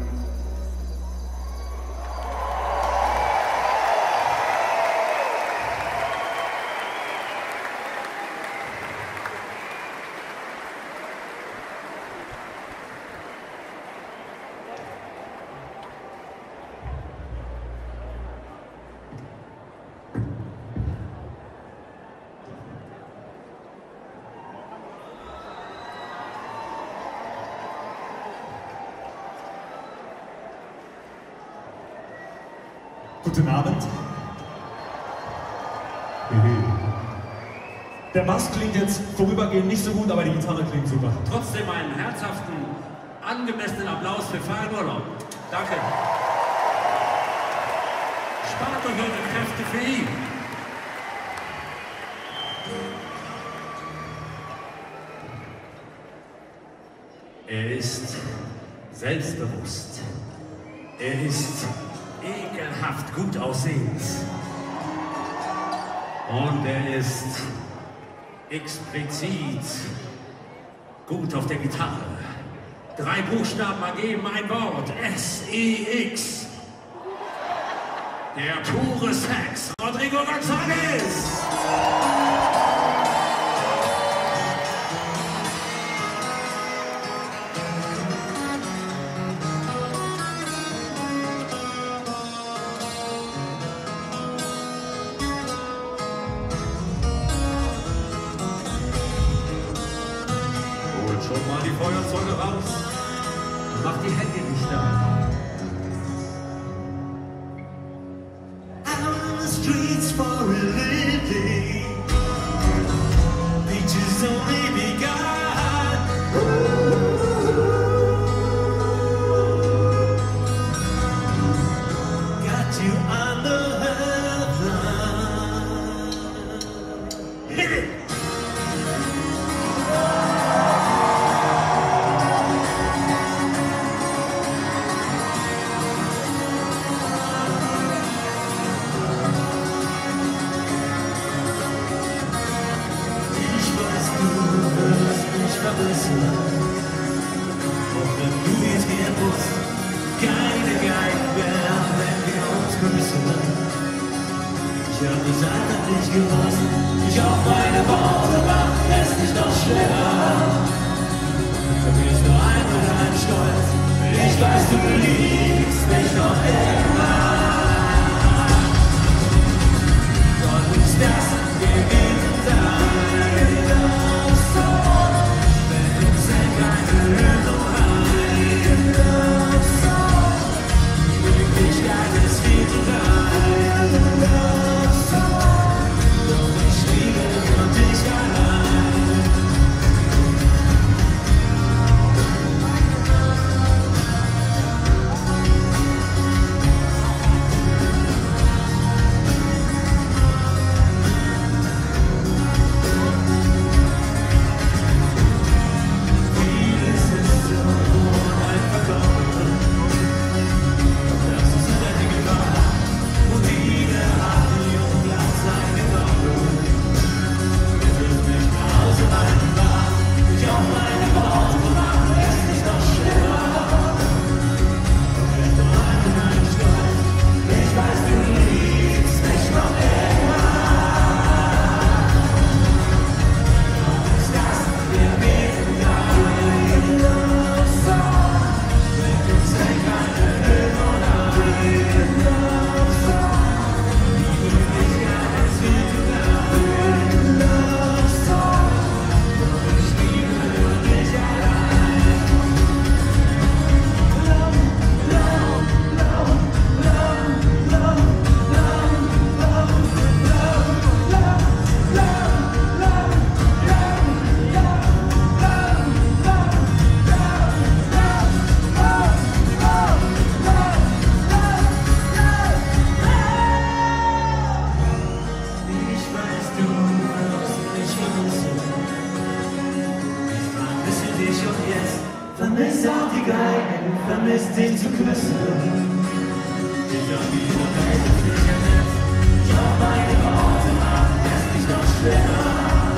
Guten Abend. Der Bass klingt jetzt vorübergehend nicht so gut, aber die Gitarre klingt super. Trotzdem einen herzhaften, angemessenen Applaus für Farin Urlaub. Danke. Spart euch eure Kräfte für ihn. Er ist selbstbewusst. Er ist ekelhaft gut aussehend. Und er ist explizit gut auf der Gitarre. Drei Buchstaben ergeben ein Wort. S E X. Der pure Sex. Rodrigo González. Schon mal die Feuerzeuge raus. Mach die Hände nicht da. Out on the streets for a living. Beaches only begun. Got you on the headline. Hit it! Auch wenn du jetzt gehen musst, keine Geigen mehr, wenn wir uns küssen. Ich hab es einfach nicht gewusst, ich auf meine Worte mach es nicht noch schlimmer. Du bist nur einmal ein Stolz, ich weiß, du liebst mich noch immer. Doch ist das gewinnt dein vermisst auch die Geigen, vermisst dich zu küssen. Ich hab wieder keine Sicherheit, ich hab meine Worte machen, es mich noch schwerer.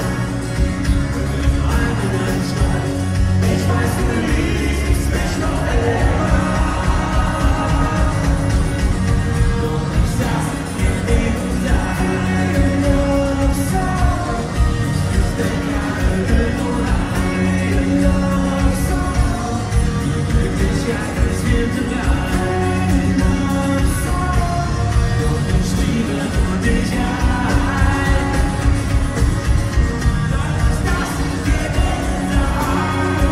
Ich weiß, du liebst mich noch immer. Doch ich saß in dem Tag, nur so. Ich denke an oder nur so. Die Möglichkeit, es wird bleiben, nur so. Doch ich liebe nur dich ein. Lass das gehen da.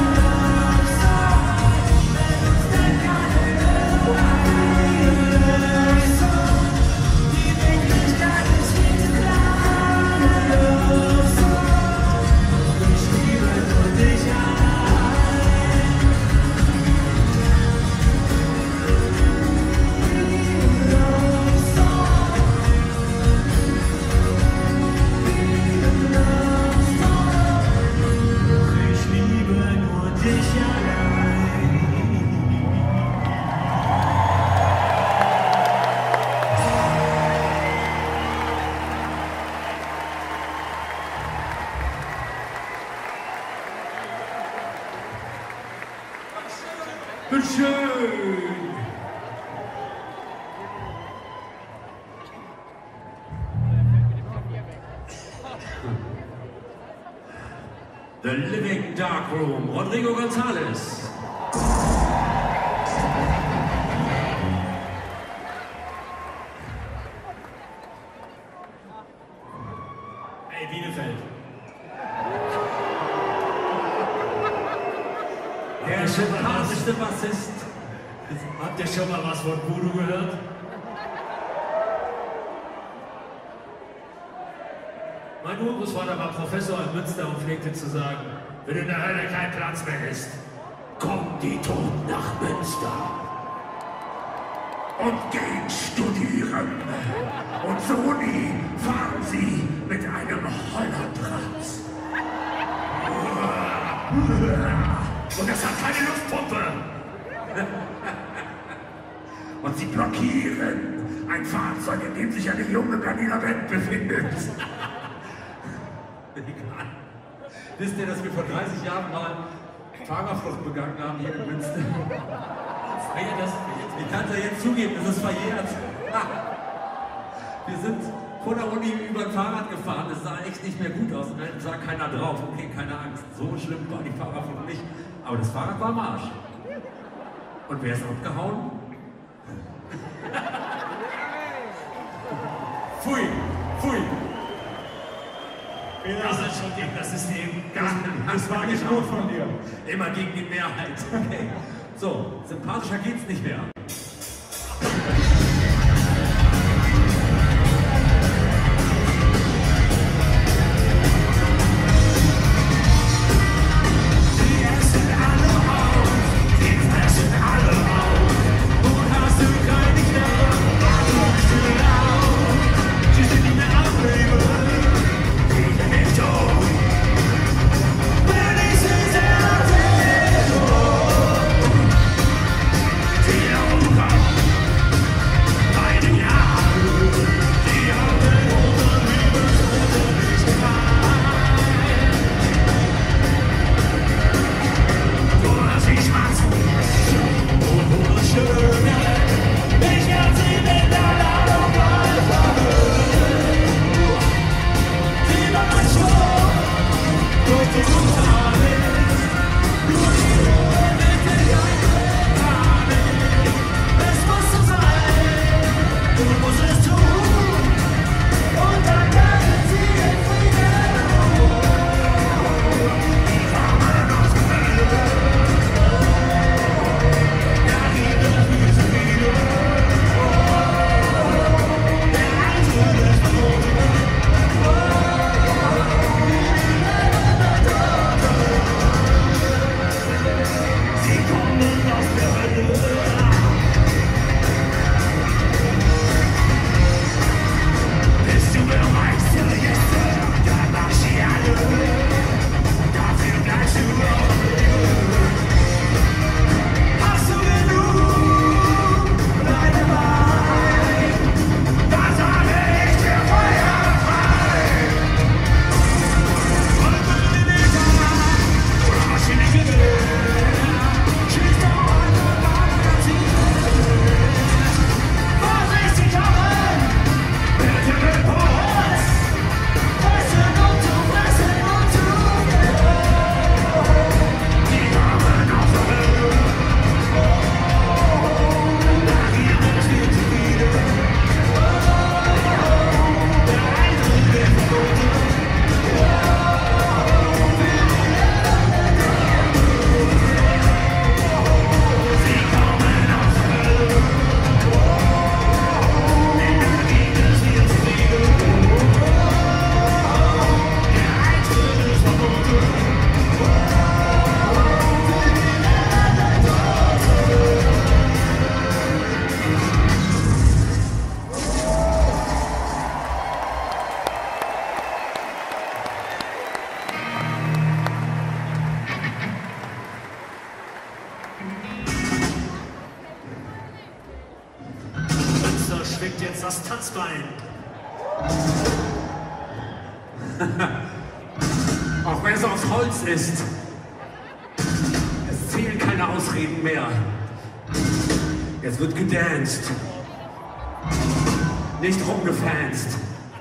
Schön. The Living Darkroom, Rodrigo González. Hey, Bielefeld. Der sympathischste Bassist. Habt ihr schon mal was von Voodoo gehört? Mein Urgroßvater war Professor in Münster und pflegte zu sagen, wenn in der Hölle kein Platz mehr ist, kommen die Toten nach Münster und gehen studieren. Und zur Uni fahren sie mit einem Hollandrad. Und das hat keine Luftpumpe. Und sie blockieren ein Fahrzeug, in dem sich eine junge Berliner Band befindet. Egal. Wisst ihr, dass wir vor dreißig Jahren mal Fahrerflucht begangen haben hier in Münster? Feiert das? Ich kann es ja jetzt zugeben, es ist verjährt. Wir sind vor der Uni über ein Fahrrad gefahren, es sah echt nicht mehr gut aus. Es sah keiner drauf, okay, keine Angst. So schlimm war die Fahrerflucht nicht. Aber das Fahrrad war am Arsch. Und wer ist abgehauen? Pfui, pfui. Das ist schon gegen das System. Das, das war nicht gut von dir. Immer gegen die Mehrheit. Okay. So, sympathischer geht's nicht mehr. You know Staatsbein. Auch wenn es aus Holz ist, es zählen keine Ausreden mehr. Jetzt wird gedanced, nicht rumgefanzt.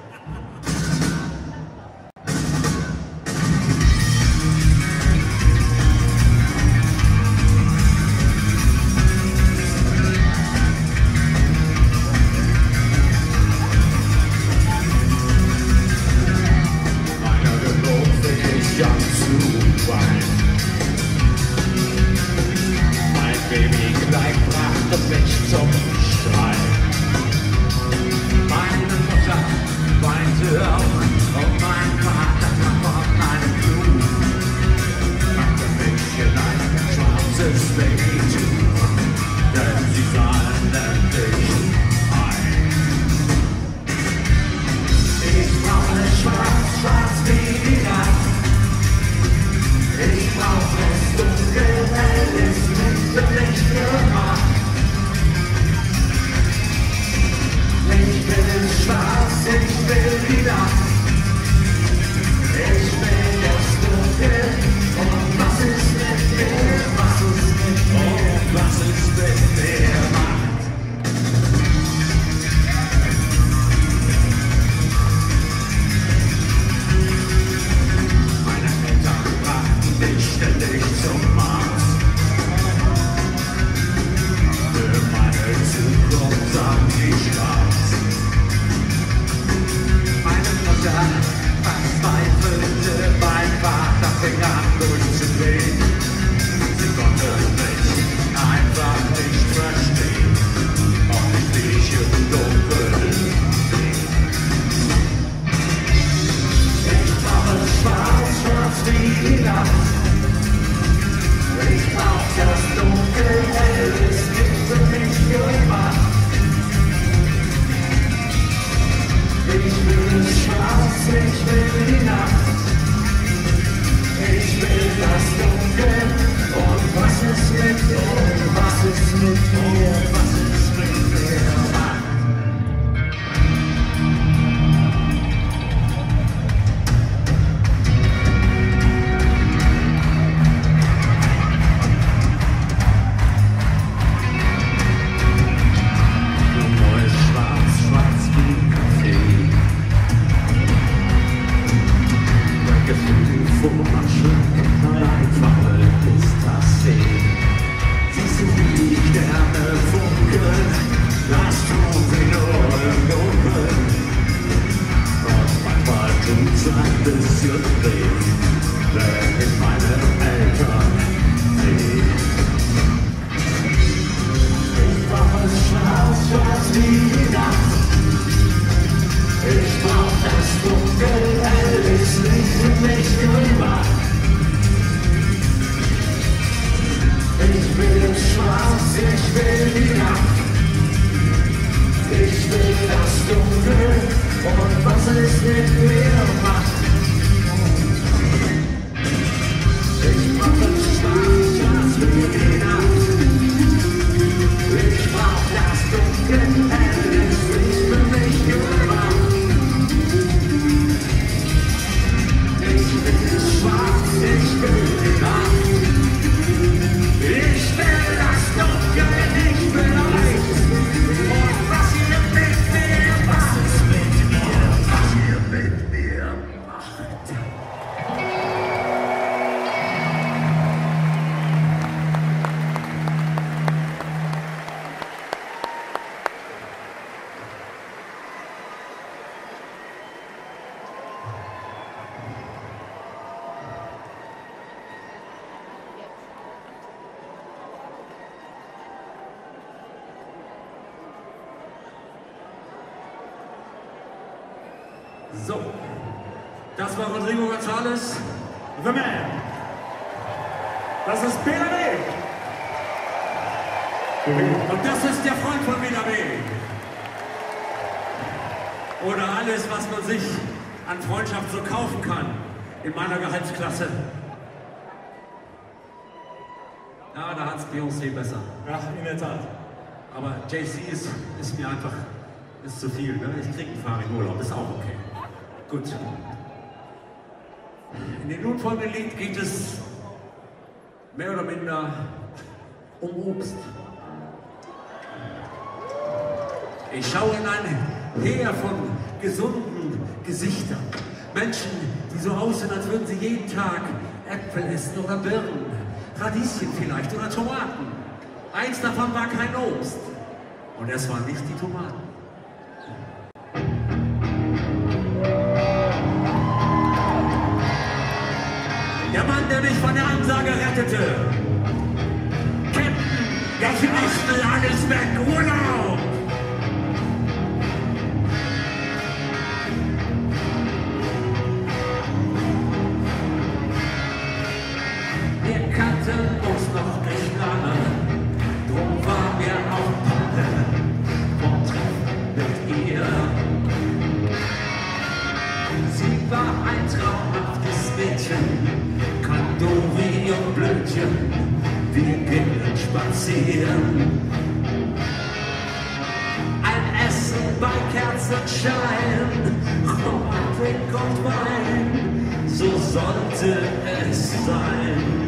So, das war Rodrigo González, The Man. Das ist Bela B. Und das ist der Freund von Bela B. Oder alles, was man sich an Freundschaft so kaufen kann in meiner Gehaltsklasse. Ja, da hat's Beyoncé besser. Ja, in der Tat. Aber Jay-Z ist, ist mir einfach Ist zu viel, ne? Ich krieg einen Fahrer in Urlaub, ist auch okay. Gut. In dem nun folgenden Lied geht es mehr oder minder um Obst. Ich schaue in ein Heer von gesunden Gesichtern. Menschen, die so aussehen, als würden sie jeden Tag Äpfel essen oder Birnen, Radieschen vielleicht oder Tomaten. Eins davon war kein Obst. Und es waren nicht die Tomaten. Der Mann, der mich von der Ansage rettete. Captain, jetzt ist alles weg, Urlaub! Wir kannten uns noch nicht lange, drum war mir auch Panne vom Treffen mit ihr. Sie war ein traumhaftes Mädchen, Kandori und Blödchen, wir gingen spazieren. Ein Essen bei Kerzenschein, Romantik und Wein, so sollte es sein.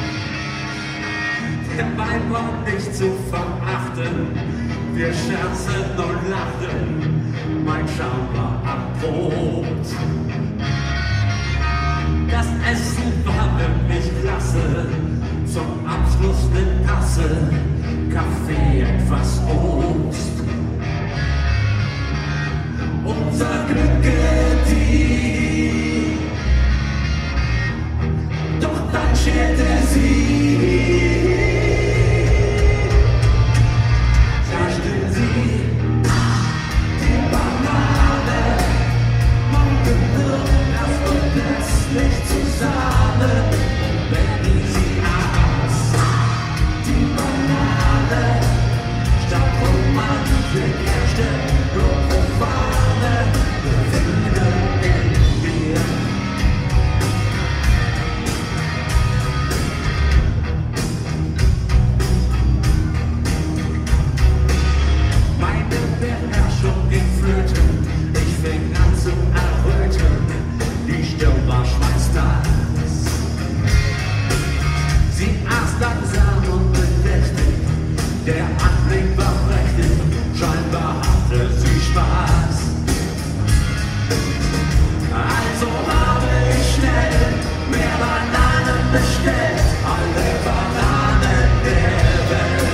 Der Wein war nicht zu verachten, wir scherzten und lachten, mein Charme war erprobt. Das Essen war wirklich klasse, zum Abschluss eine Tasse Kaffee, etwas Obst. Unser Glück gedieh, doch dann scherte sie. Sagte sie, die Banane, mein Gehirn, das wird plötzlich zusammen, wenn ich sie aß. Die Banane, statt Romantik herrschte nur profane Gefühle in mir. Meine Beherrschung ging flöten, ich fing an zu erröten, die Stirn war schweißnass. Sie aß langsam und bedächtig, der Anblick war prächtig, scheinbar hatte sie Spaß. Also habe ich schnell mehr Bananen bestellt, alle Bananen der Welt.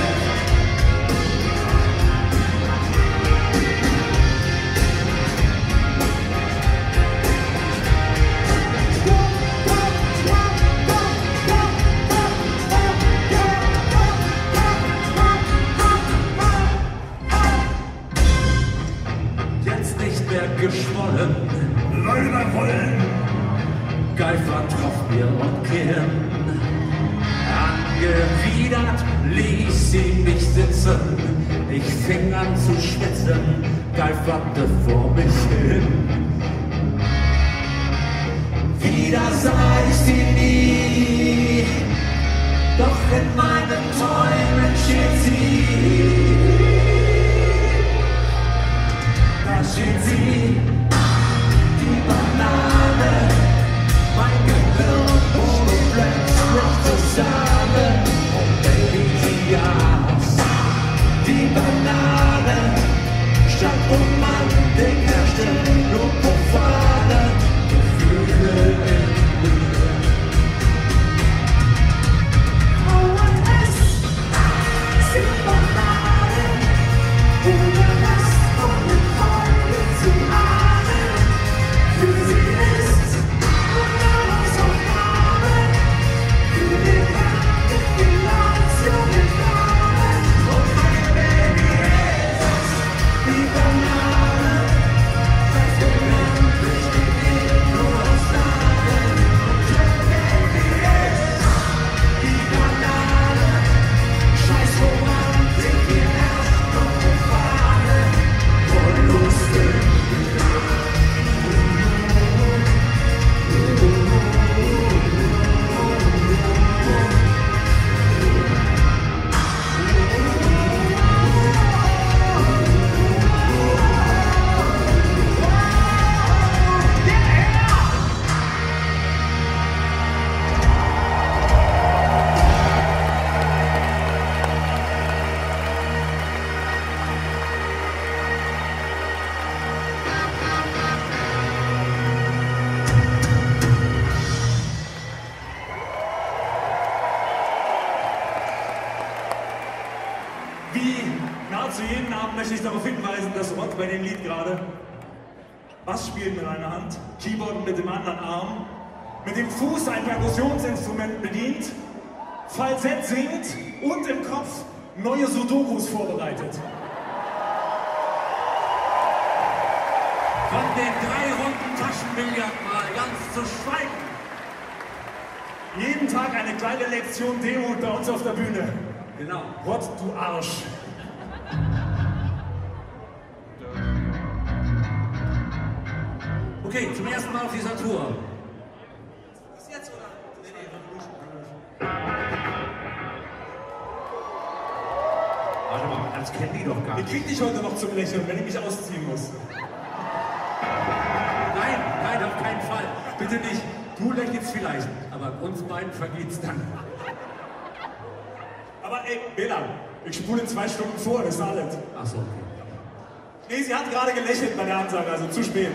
Jetzt nicht mehr geschwollen, Leute wollen. Geifer troff mir und Kinn. Angewidert ließ sie mich sitzen. Ich fing an zu schwitzen, geiferte vor mich hin. Wieder sah ich sie nie, doch in meinen Träumen steht sie. Da steht sie, die Banane, mein Gehirn wurde plötzlich zusammen. Und Baby, sie aß die Banane, statt Romantik herrschte nur profane Gefühle in mir. Namen möchte ich darauf hinweisen, dass Rod bei dem Lied gerade Bass spielt mit einer Hand, Keyboard mit dem anderen Arm, mit dem Fuß ein Perkussionsinstrument bedient, Falsett singt und im Kopf neue Sudokus vorbereitet. Von den drei runden Taschenbillard mal ganz zu schweigen. Jeden Tag eine kleine Lektion Demut bei uns auf der Bühne. Genau. Rod, du Arsch. Okay, zum ersten Mal auf dieser Tour. Was jetzt, oder? Nee, nee, Warte mal, das kennen die doch gar Ihr nicht. kriegt dich heute noch zum Lächeln, wenn ich mich ausziehen muss. Nein, nein, auf keinen Fall. Bitte nicht. Du lächelst vielleicht, aber uns beiden vergeht's dann. Aber ey, Bela, ich spule in zwei Stunden vor, das ist alles. Ach so, okay. Nee, sie hat gerade gelächelt bei der Ansage, also zu spät.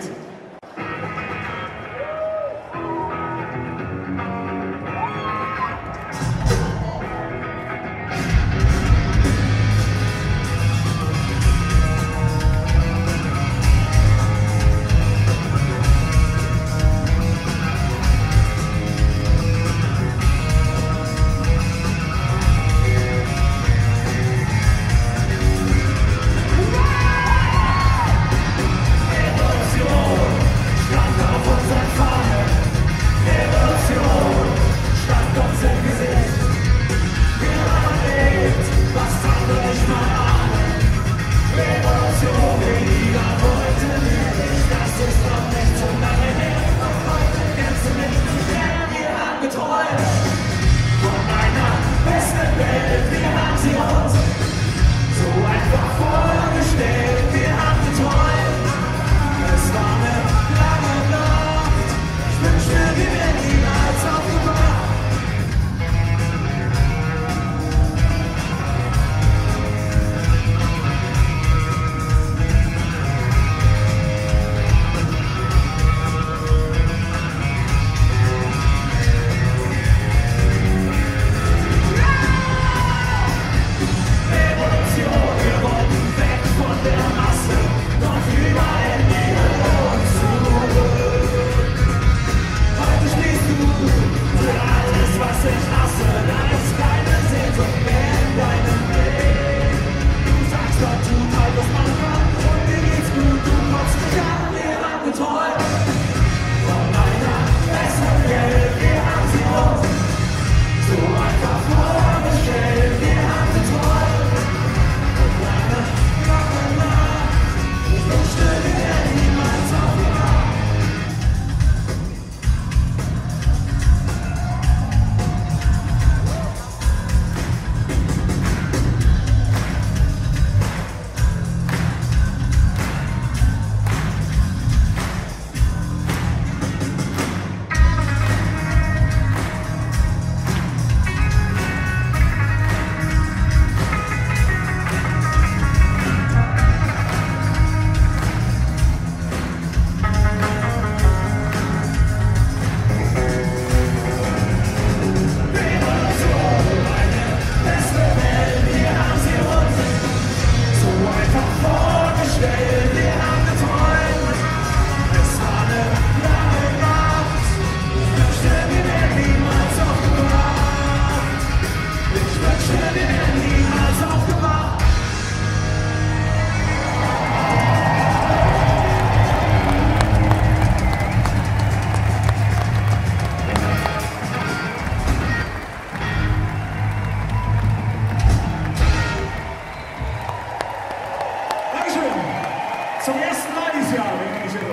Zum ersten Mal dieses Jahr, wenn ich mich irre.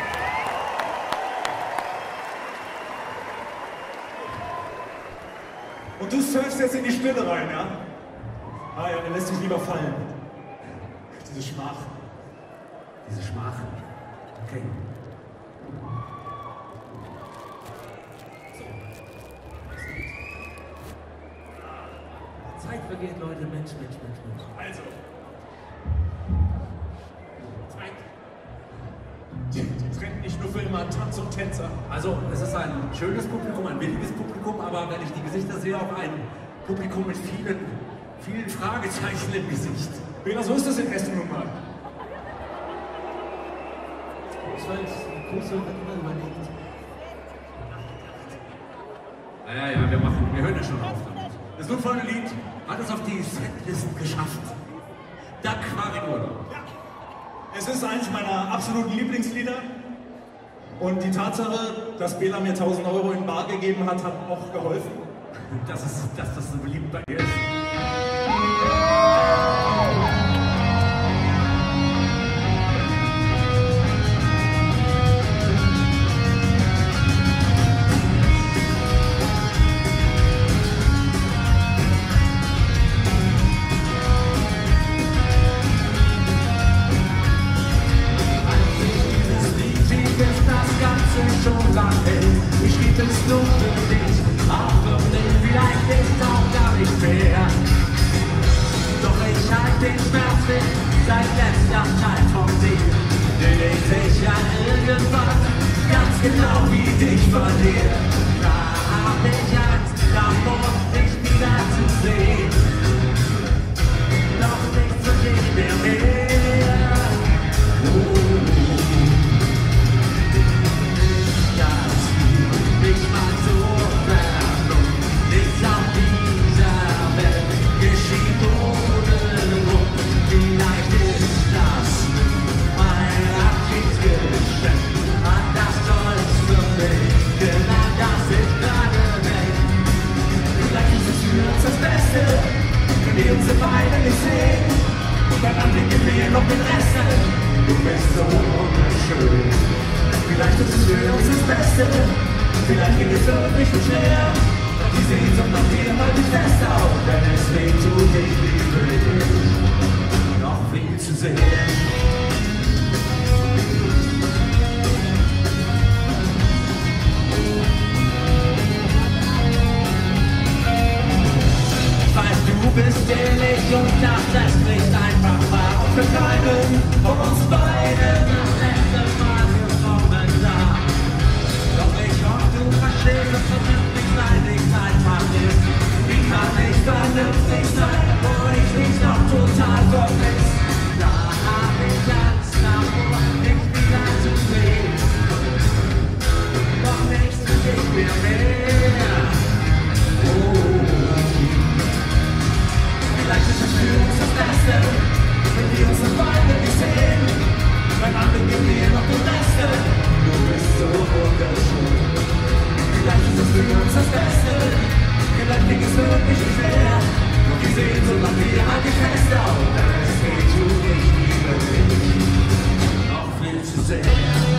Und du surfst jetzt in die Stille rein, ja? Ah ja, dann lässt dich lieber fallen. Diese Schmach. Diese Schmach. Okay. Zeit vergeht, Leute. Mensch, Mensch, Mensch, Mensch. Also. Zeit. Die, die trennen nicht nur für immer Tanz und Tänzer. Also, es ist ein schönes Publikum, ein williges Publikum, aber wenn ich die Gesichter sehe, auch ein Publikum mit vielen, vielen Fragezeichen im Gesicht. Bela, so ist das in Essen nun mal. Das war jetzt eine große überlegt. Ja, ja, ja, wir machen, wir hören ja schon auf damit. Das nun folgende Lied Hat es auf die Setlist geschafft. Dank Marin Urlaub. Es ist eines meiner absoluten Lieblingslieder. Und die Tatsache, dass Bela mir tausend Euro in Bar gegeben hat, hat auch geholfen. Dass, es, dass das so beliebt bei dir ist. Schon lange, ich schrieb es nur für dich, auch für dich, vielleicht ist auch gar nicht mehr. Doch ich halt den Schmerz nicht seit letzter Zeit von dir, den ich sicher irgendwann ganz genau wie dich verliere. Da hab ich Angst davor, dich wieder zu sehen, doch nichts für dich mehr mehr. Oh. Ich mag so Werbung, nichts auf dieser Welt geschieht ohne Grund. Vielleicht ist das mein Abschiedsgeschenk an das Tollste für mich, genau das ist gerade weg. Vielleicht ist es für uns das Beste, wenn wir uns beide nicht sehen. Dann anblicken wir noch den Rest, du bist so wunderschön. Vielleicht ist es für uns das Beste. Vielleicht geht es wirklich so schwer, doch die Sehnsucht nach dir halte ich fest auf, denn es weh tut, ich liebe dich noch viel zu sehr. Ich weiß, du bist ehrlich und das lässt mich einfach wahr. Und für keinen von uns beiden das letzte Mal gekommen da. Doch ich hoffe, du verstehst, dass vernünftig sein nicht einfach ist. Wie kann ich vernünftig sein, wo ich dich noch total vermiss? Da hab ich Angst davor, dich wieder zu sehen. Doch nichts für dich mehr mehr. Oh. Vielleicht ist es für uns das Beste, wenn wir uns das beide nicht sehen. Beim anderen geben wir noch den Beste. Du bist so wunderschön. Vielleicht ist es für uns das Beste. Vielleicht ging es wirklich nicht mehr. Doch die Sehnsucht nach dir halte ich fest auf. Denn es geht zu dich, liebe dich noch viel zu sehr.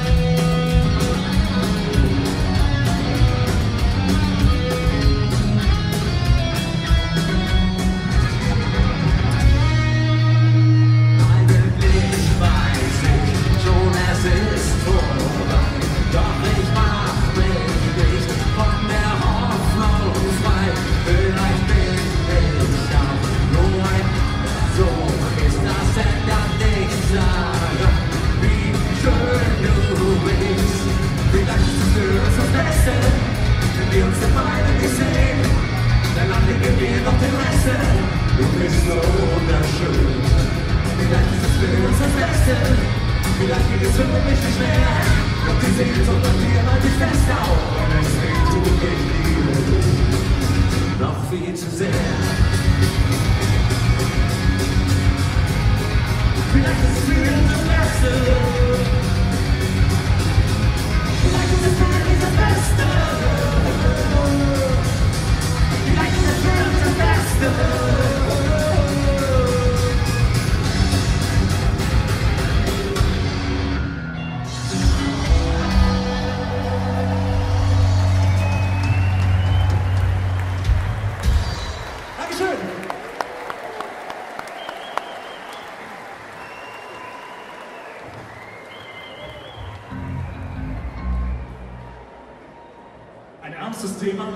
Ein ernstes Thema.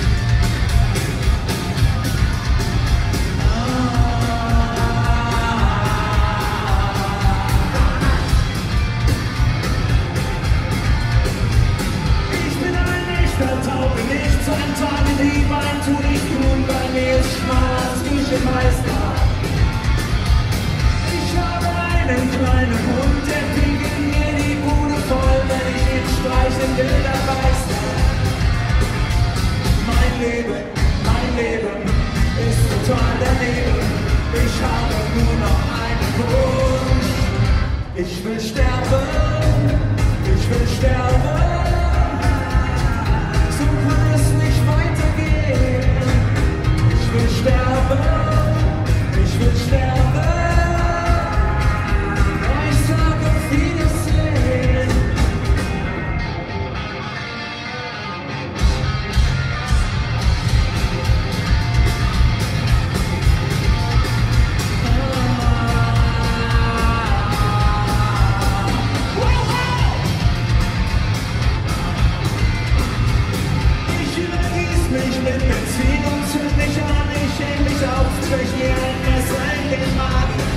Ah lieb, ein tu nicht tun, bei mir ist Schmerz, Küchenmeister. Ich habe einen kleinen Hund, der pinkelt mir die Bude voll, wenn ich ihn streichen will, dann weiß er. Mein Leben, mein Leben ist total daneben. Ich habe nur noch einen Wunsch. Ich will sterben, ich will sterben. So kann es nicht weitergehen. Ich will sterben, ich will sterben. Ich sage auf Wiedersehen. Mich mit Benzin und zünd mich an, ich häng mich auf, stech mir ein Messer in den Magen.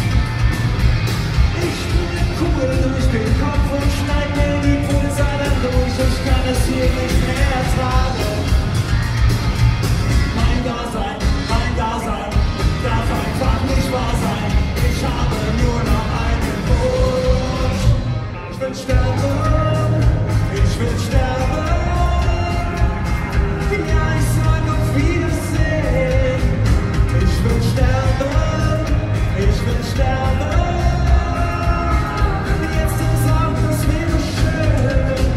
Ich spüre Kugel durch den Kopf und schneid mir die Pulsadern durch, ich kann es hier nicht mehr ertragen. Mein Dasein, mein Dasein, darf einfach nicht wahr sein. Ich habe nur noch einen Wunsch. Ich will sterben, ich will sterben. Ja, ich sag auf Wiedersehen. Ich will sterben, ich will sterben. Jetzt ist auch, das wäre schön.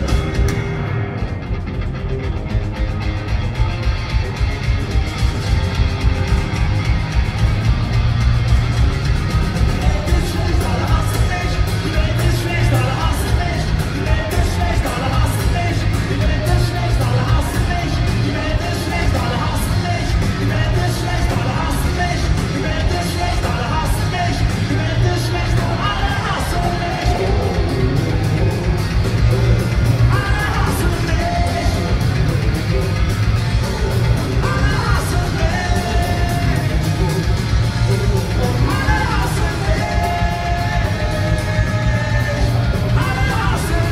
Die Welt ist schlecht, alle hassen mich. Die Welt ist schlecht, alle hassen mich. Die Welt ist schlecht, alle hassen mich. Die Welt ist schlecht, alle hassen mich. Die Welt ist schlecht, alle hassen mich. Die Welt ist schlecht, alle hassen mich. Die Welt ist schlecht, alle hassen mich. Die Welt ist schlecht, alle hassen mich. Alle hassen mich. Alle hassen mich. Alle hassen mich. Alle hassen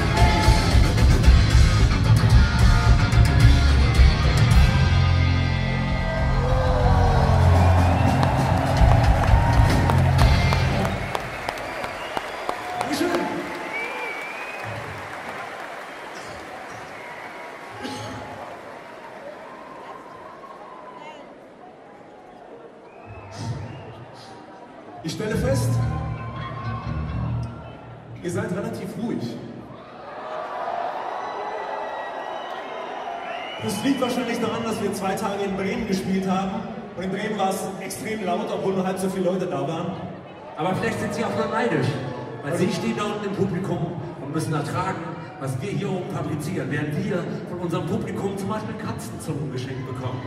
Dankeschön. Ich stelle fest, ihr seid relativ ruhig. Das liegt wahrscheinlich daran, dass wir zwei Tage in Bremen gespielt haben. Und in Bremen war es extrem laut, obwohl nur halb so viele Leute da waren. Aber vielleicht sind sie auch nur neidisch, weil sie stehen da unten im Publikum und müssen ertragen, was wir hier oben fabrizieren, während wir von unserem Publikum zum Beispiel Katzenzungen geschenkt bekommen.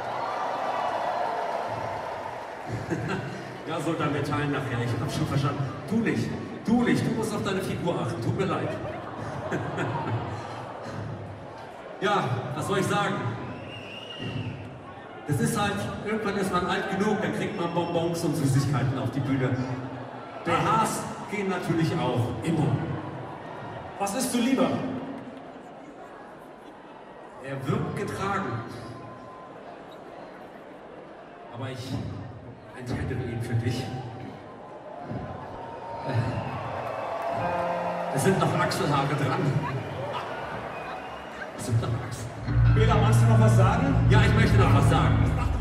Ja, so dann wir teilen nachher, ich hab schon verstanden. Du nicht, du nicht, du musst auf deine Figur achten, tut mir leid. Ja, was soll ich sagen? Das ist halt, irgendwann ist man alt genug, dann kriegt man Bonbons und Süßigkeiten auf die Bühne. B Hs gehen natürlich auch, immer. Was isst du lieber? Er wird getragen. Aber ich enthändere ihn für dich. Es sind noch Achselhaare dran. Es sind noch Achselhaare. Peter, magst du noch was sagen? Ja, ich möchte noch was sagen.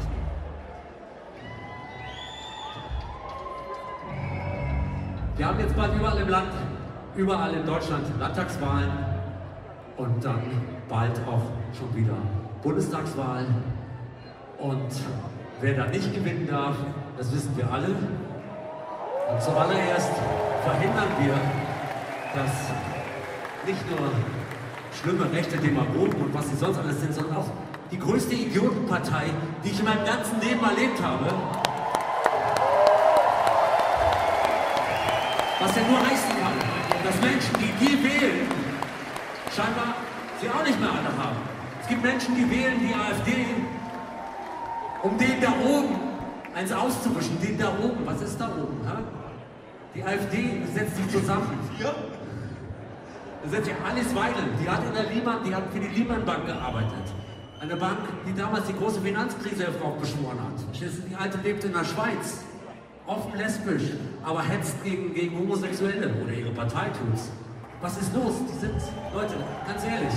Wir haben jetzt bald überall im Land, überall in Deutschland Landtagswahlen und dann bald auch schon wieder Bundestagswahlen. Und wer da nicht gewinnen darf, das wissen wir alle. Und zuallererst verhindern wir, dass nicht nur schlimme rechte Demagogen und was sie sonst alles sind, sondern auch die größte Idiotenpartei, die ich in meinem ganzen Leben erlebt habe. Was ja nur heißen kann, dass Menschen, die die wählen, scheinbar sie auch nicht mehr alle haben. Es gibt Menschen, die wählen die AfD, um den da oben eins auszuwischen. Den da oben, was ist da oben? Ha? Die AfD setzt sich zusammen. Ja. Da setzt sich Alice Weidel, die hat in der Lehman, die hat für die Lehman Bank gearbeitet. Eine Bank, die damals die große Finanzkrise beschworen hat. Die Alte lebt in der Schweiz, offen lesbisch, aber hetzt gegen, gegen Homosexuelle oder ihre Partei tut's. Was ist los? Die sind, Leute, ganz ehrlich.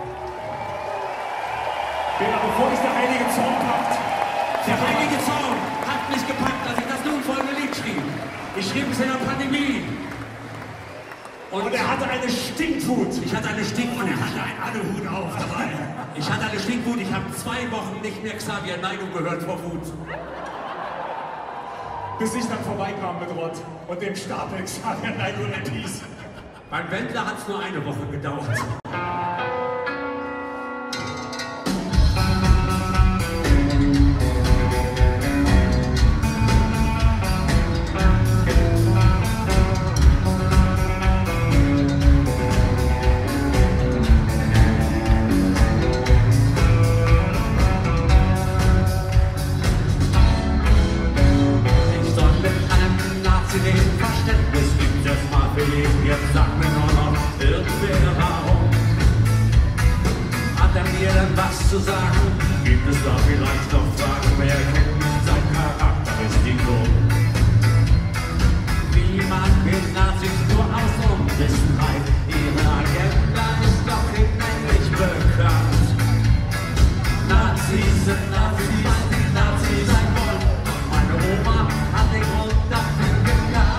Bela, bevor dich der heilige Zorn packt. Der heilige Zorn hat mich gepackt, als ich das nun folgende Lied schrieb. Ich schrieb es in der Pandemie. Und, Und er hatte eine Stinkwut. Ich hatte eine Stinkwut. Und er hatte einen Aluhut auf dabei. Ich hatte eine Stinkwut. Ich habe zwei Wochen nicht mehr Xavier Naidoo gehört vor Wut. Bis ich dann vorbeikam mit Rott und dem Stapel Xavier Naidoo L Ps. Beim Wendler hat es nur eine Woche gedauert. Jetzt sag mir nur noch irgendwer warum. Hat er mir denn was zu sagen? Gibt es da vielleicht noch Fragen? Wer kennt nicht sein Charakter? Ist die dumm? Niemand mit Nazis nur aus Unwissenheit. Ihre Agenda ist doch hinlänglich bekannt. Nazis sind Nazis, weil sie Nazis sein wollen. Meine Oma hat den Grund dafür gekannt.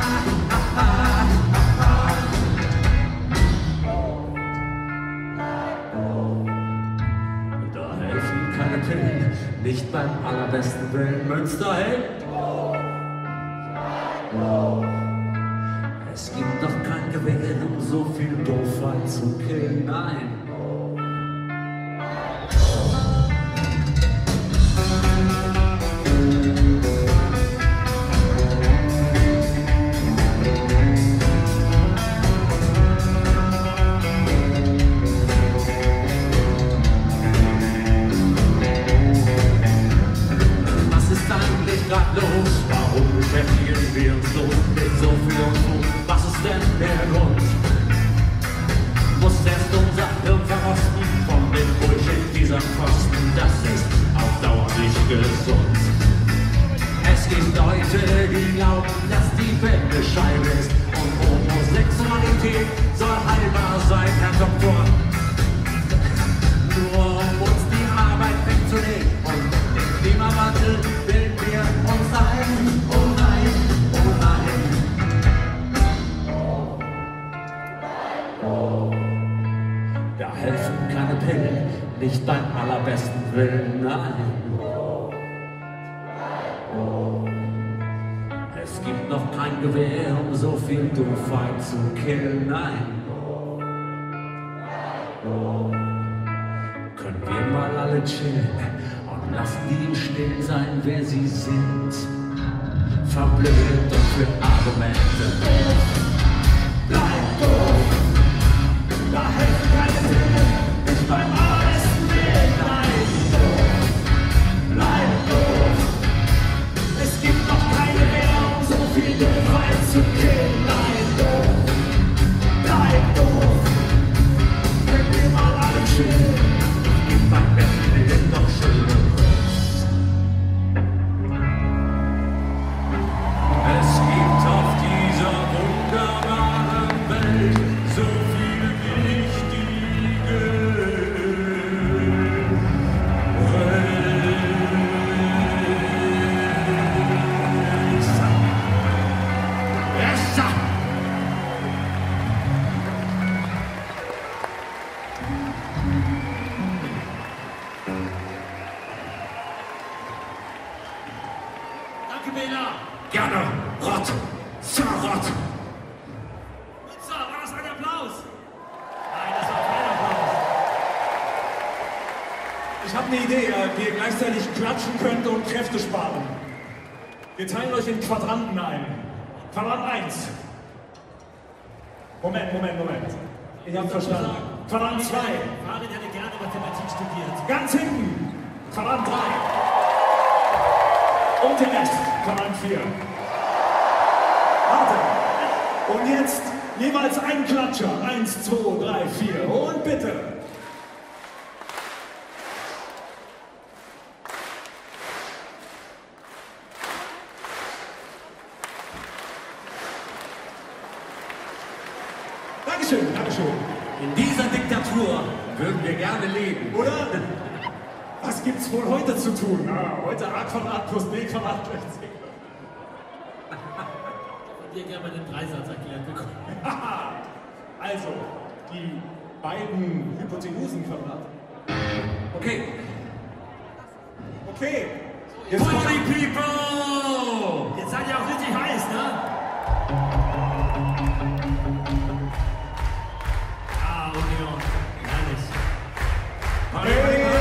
Nicht beim allerbesten Willen Münster hält. Es gibt doch kein Gewehr, um so viel Doofheit zu killen. Nein. Warum beschäftigen wir uns so mit so viel Unfug? Was ist denn der Grund? Muss erst unser Hirn verrosten von dem Bullshit dieser Kosten? Das ist auf Dauer nicht gesund. Es gibt Leute, die glauben, dass die Welt eine Scheibe ist und Homosexualität soll heilbar sein, Herr Doktor. Nur um uns die Arbeit wegzunehmen und den Klimawandel bilden wir uns ein. Oh nein, oh nein. Da helfen keine Pillen, nicht beim allerbesten Willen, nein. Es gibt noch kein Gewehr, um so viel Doofheit zu killen, nein. Können wir mal alle chillen und lassen die im Stillen sein, wer sie sind. Verblödet und für Argumente. Bleib doof, da helfen keine Pillen, nicht beim allerbesten Willen, nein. Bleib doof, es gibt noch keine Wehr, um so viel Doofheit zu killen, nein. Doof, bleib doof, wenn wir mal alle chillen. Beim besten Willen doch schön. Es gibt auf dieser wunderbaren Welt so viele wichtige Ressa. Danke, Bela. Gerne, Rott, Sir Rott. Münster, war das ein Applaus? Nein, das war kein Applaus. Ich habe eine Idee, äh, wie ihr gleichzeitig klatschen könnt und Kräfte sparen. Wir teilen euch in Quadranten ein. Quadrant eins. Moment, Moment, Moment. Ich habe verstanden. Quadrant zwei. Farid hätte gerne Mathematik studiert. Ganz hinten. Quadrant drei. Und den Rest. Quadrant vier. Warte. Und jetzt jeweils ein Klatscher. Eins, zwei, drei, vier. Und bitte. Dankeschön, Dankeschön. In dieser Diktatur würden wir gerne leben. Oder? Was gibt's wohl heute zu tun? Ah, heute a Quadrat plus b Quadrat gleich c. Ich hätte gerne mal den Dreisatz erklärt bekommen. Also, die beiden Hypotenusenquadrate. Okay. Okay. Jetzt kommt Party People! Jetzt seid ihr auch richtig heiß, ne? Ah, Union. Herrlich. Party, Party, Party.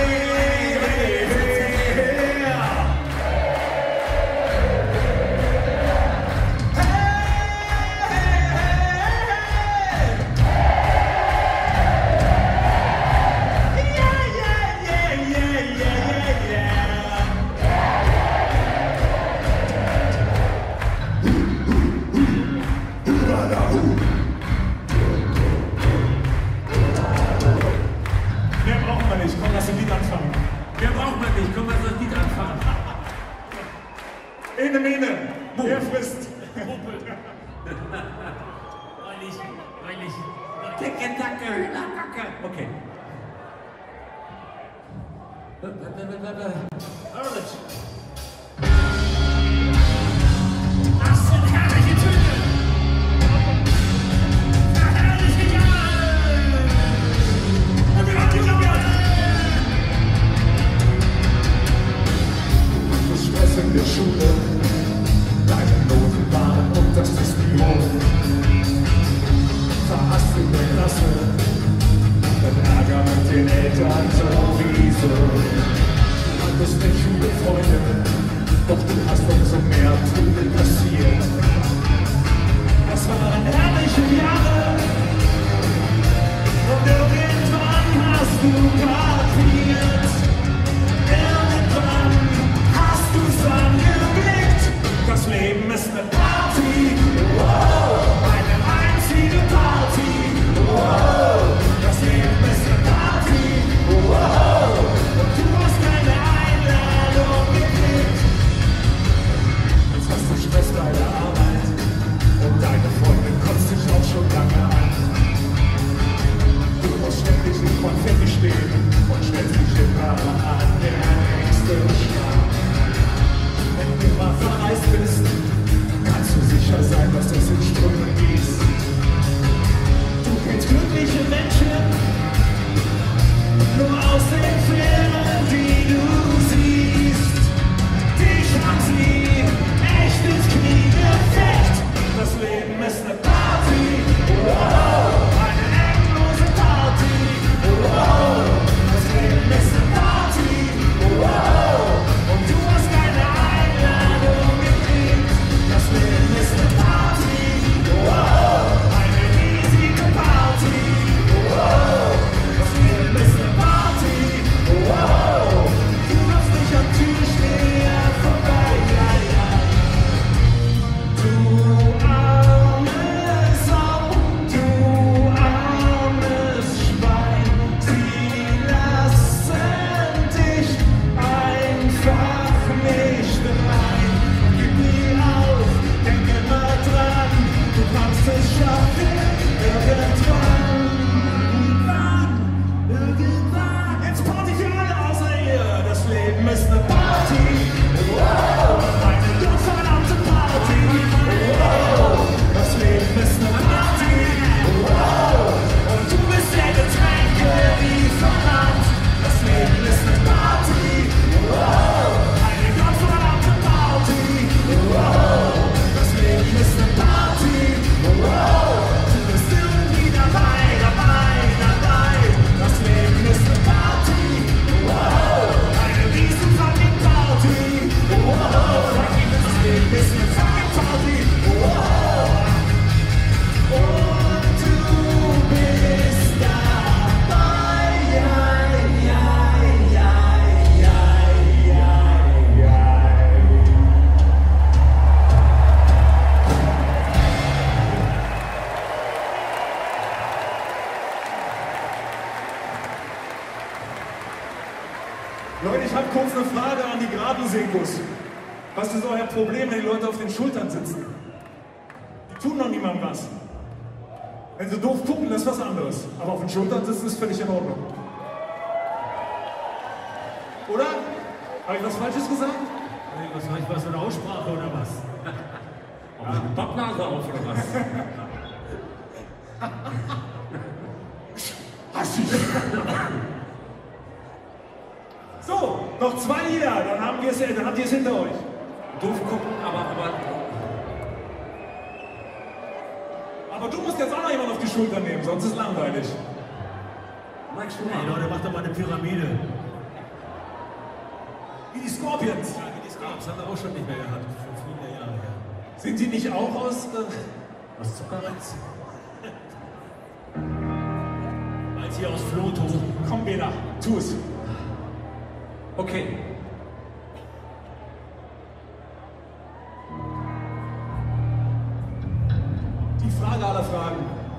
Mehr brauchen wir nicht. Komm, lass den Lied anfangen. Mehr braucht man nicht. Komm, lass das Lied anfangen. Ene Mene. Wer frisst? Neulich, neulich. Ticke, tacke, Hühnerkacke. Okay. Herrlich. Das sind herrliche Töne. Herrliche Jahre. Du Stress in der Schule. Deine Noten waren unterstes Niveau. Verhasst in der Klasse. Dann Ärger mit den Eltern sowieso. Du hattest nicht viele Freunde, doch du hast umso mehr Trübel passiert. Das waren herrliche Jahre. Und irgendwann hast du kapiert. Irgendwann hast du's angeblickt. Das Leben ist eine Party. Wow. Eine einzige Party. Wow. Das Leben ist eine Party. Wow. Und du hast keine Einladung gekriegt. Jetzt hast du Stress bei der Arbeit. Und deine Freundin kotzt dich auch schon lange an. Du musst ständig im Konfetti stehen und stellst dich immer an der nächste Schlag. Wenn du mal verreist bist, kannst du sicher sein, dass das in Strömen gießt. Du kennst glückliche Menschen, nur aus den Filmen, die du siehst. Dich haben sie echt ins Knie gefecht. Das Leben ist eine Party, wow, eine endlose Party, wow. Das Leben ist eine Party, wow, und du hast keine Einladung gekriegt. Das Leben ist eine Party, wow, eine riesige Party, wow. Das Leben ist eine Party, wow. Du wirst nicht am Türsteher vorbei, ja, ja. Du arme Sau, du armes Schwein, sie lassen dich einfach nicht rein. Gib nie auf, denk immer dran, du kannst es schaffen, irgendwann, irgendwann, irgendwann. Jetzt Party für alle außer ihr, das Leben ist eine Party, wow, eine gottverdammte Party, wow, das Leben ist eine Party, wow, und du bist der Getränkelieferant, das Leben ist eine Party, wow, eine gottverdammte Party, wow, das Leben ist eine Party, wow, du bist irgendwie dabei, dabei, dabei, das Leben ist eine Party, wow, eine riesen fucking Party, wow, das Leben ist eine fucking Party, wow, und du bist dabei, ja, ja, ja, ja, ja, ja. Leute, ich habe kurz eine Frage an die Grabensekus. Was ist euer Problem, wenn die Leute auf den Schultern sitzen? Die tun doch niemandem was. Wenn sie doof gucken, das ist was anderes. Aber auf den Schultern sitzen ist völlig in Ordnung. Oder? Habe ich was Falsches gesagt? Was war ich, was für eine Aussprache oder was? Auch eine Pappnase auf oder was? So, noch zwei hier, dann, haben wir es, dann habt ihr es hinter euch. Doof gucken, aber, aber. Aber du musst jetzt auch noch jemanden auf die Schulter nehmen, sonst ist es langweilig. Magst du Hey mal? Leute, macht doch mal eine Pyramide. Wie die Scorpions. Ja, die Scorpions haben wir auch schon nicht mehr gehabt, vor viele Jahre her. Sind die nicht auch aus... Äh, Was Zuckerwitz? Als hier aus Floto. komm, Bela, tu es. Okay. Die Frage aller Fragen.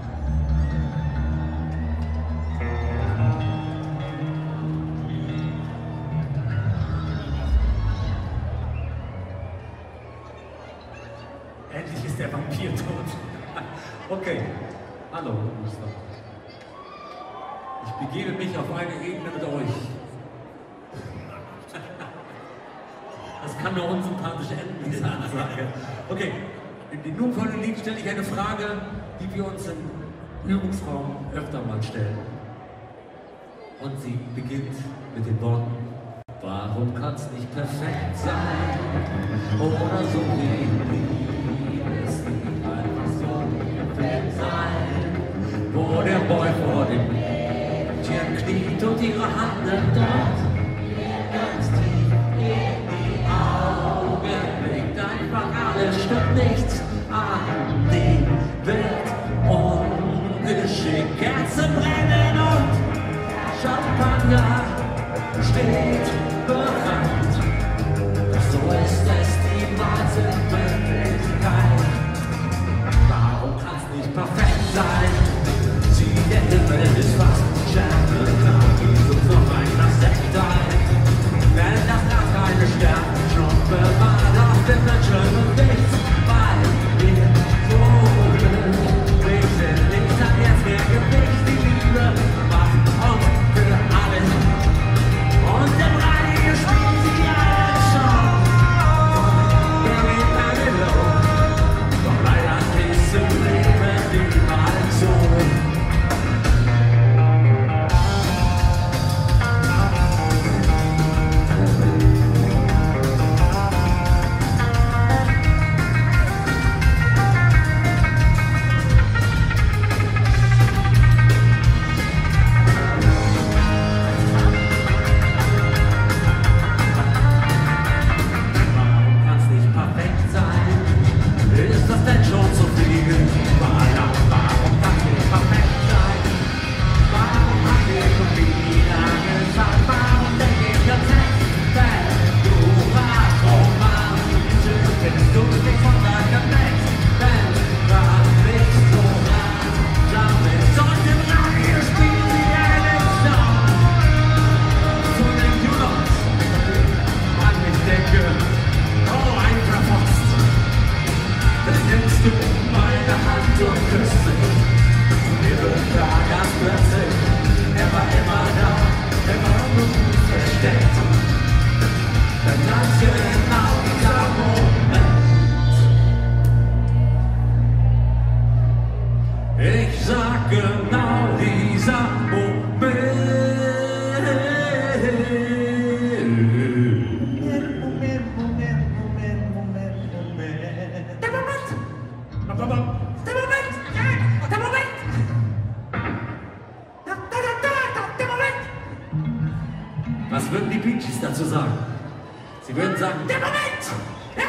Endlich ist der Vampir tot. Okay. Hallo, Mustafa. Ich begebe mich auf eine Ebene mit euch. Das kann nur unsympathisch enden, diese Ansage. Okay, nun vor dem Lied stelle ich eine Frage, die wir uns im Übungsraum öfter mal stellen. Und sie beginnt mit den Worten: Warum kann's nicht perfekt sein? Oder so wie es nicht einfach so perfekt sein? Wo der Boy vor dem Mädchen kniet und ihre Handen dort ganz tief in die Augen blickt, einfach alles stimmt nichts an die Welt. Ungeschickt, Kerzen brennen und Champagner steht bereit. So ist es niemals in Wirklichkeit. Warum kann's nicht perfekt sein? Sieh, der Himmel ist fast Sterneklar, gib uns noch ein Glas Sekt ein. Wenn das Glas keine Sternschnuppe war, auf dem Menschen und nichts, weil wir so glücklich sind. Nichts hat jetzt mehr Gewicht, die Liebe macht uns für alles. Und im Radio spielt sie einen Song. Baby, baby, low. Doch leider ist im Leben niemals so. Warum kann's nicht perfekt sein? Ist das denn schon zu viel? Warum, warum kann's nicht perfekt sein? Warum haben wir schon wieder gesagt? Warum denke ich jetzt nicht, wenn du warst romantisch, bist du nicht von deiner Welt? Wenn das nicht so langsam ist, und im Radio spielt sie einen Song von den Junos. Mann, ich denke, oh, ein Verpost. Dann nimmst du meine Hand und küsst mich. Wir wird klar, ganz plötzlich, er war immer da, er war nur gut versteckt. Dann ganz genau dieser Moment. Ich sag genau dieser Moment. Der Moment! Bam, bam, bam. Der Moment! Ja, der Moment! Da, da, da, da, da, der Moment! Was würden die Bee Gees dazu sagen? Sie würden sagen, der Moment! Ja!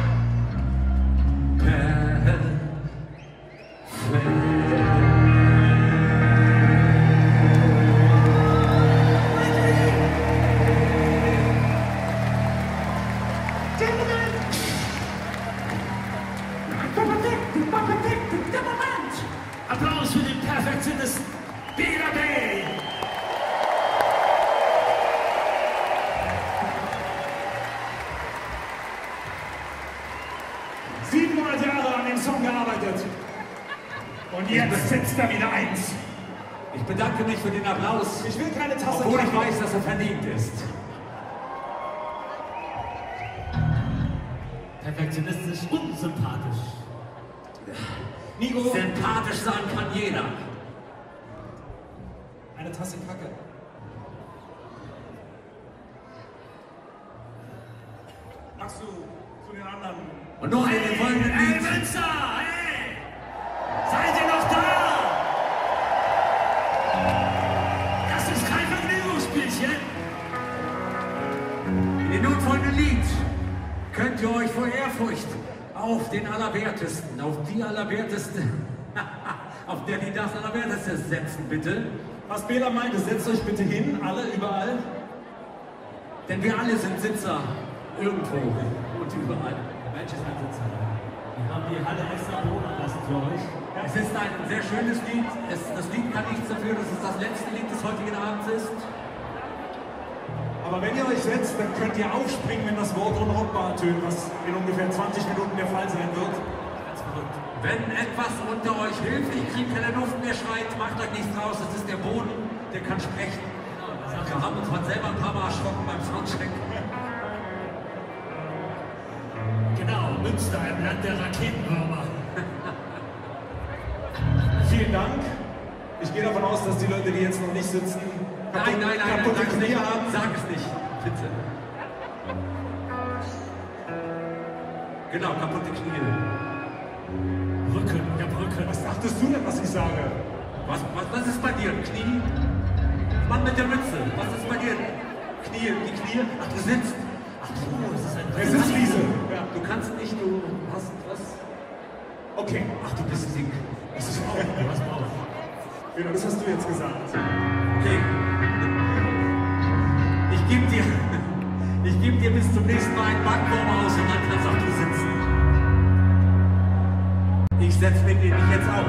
Applaus für den Perfektionisten Bela Bay! Siebenhundert Jahre an dem Song gearbeitet. Und jetzt sitzt da wieder eins. Ich bedanke mich für den Applaus. Ich will keine Tasse Obwohl ich Kaffee. weiß, dass er verdient ist. Perfektionistisch und sympathisch. Nico, Sympathisch sein kann jeder. eine Tasse Kacke. Magst du zu den anderen? Und noch in den folgenden Hey, Lied. Münster! Hey! Seid ihr noch da? Das ist kein Vergnügungsspielchen. In den nun folgenden Lied könnt ihr euch vor Ehrfurcht auf den Allerwertesten, auf die Allerwerteste, auf der die das Allerwerteste setzen, bitte. Was Bela meinte, setzt euch bitte hin, alle, überall. Denn wir alle sind Sitzer irgendwo und überall. Der Mensch ist ein Sitzer. Wir haben die Halle extra wohnen lassen für euch. Es ist ein sehr schönes Lied. Es, das Lied kann nichts dafür, dass es das letzte Lied des heutigen Abends ist. Aber wenn ihr euch setzt, dann könnt ihr aufspringen, wenn das Wort unrockbar tönt, was in ungefähr zwanzig Minuten der Fall sein wird. Ganz verrückt. Wenn etwas unter euch hilft, ich kriege keine Luft mehr, schreit, macht euch nichts draus. Das ist der Boden, der kann sprechen. Wir haben uns heute selber ein paar Mal erschrocken beim Soundcheck. Genau, Münster im Land der Raketenwürmer. Vielen Dank. Ich gehe davon aus, dass die Leute, die jetzt noch nicht sitzen, Nein, nein, nein, nein, kaputte sag es Knie nicht. haben. Sag es nicht, bitte. Genau, kaputte Knie. Rücken, ich hab Rücken. Was dachtest du denn, was ich sage? Was, was, was ist bei dir? Knie? Mann mit der Mütze, was ist bei dir? Knie, die Knie? Ach, du sitzt. Ach du, das ist ein... Es ist Wiese. Ja. Du kannst nicht, du hast was... Okay. Ach, du bist dick. Das ist auch. Was auf? Genau, das hast du jetzt gesagt. Okay. Ich gebe dir, ich gebe dir bis zum nächsten Mal einen Backbaum aus und dann kannst auch du sitzen. Ich setze mich nämlich jetzt auf.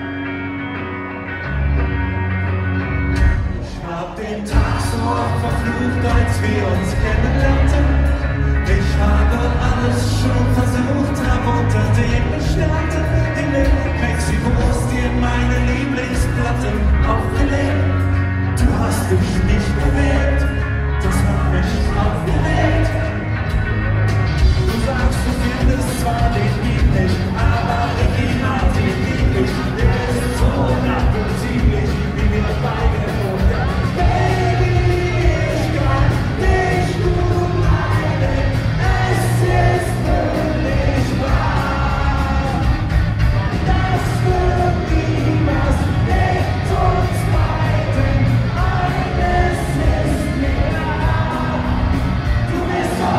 Ich hab den Tag so oft verflucht, als wir uns kennenlernten. Ich habe alles schon versucht, hab unter den Sternen in den Mexikos dir meine Lieblingsplatten aufgelegt. Du hast dich nicht bewegt, das hat mich aufgeregt. Du sagst, du findest zwar den Beat nicht, aber original den Beat nicht. Der ist so nachvollziehlich, wie wir beide und Baby, ich kann dich nur meinen, es ist wirklich wahr. Das wird niemals mit uns beiden, eines ist mir klar. Du bist so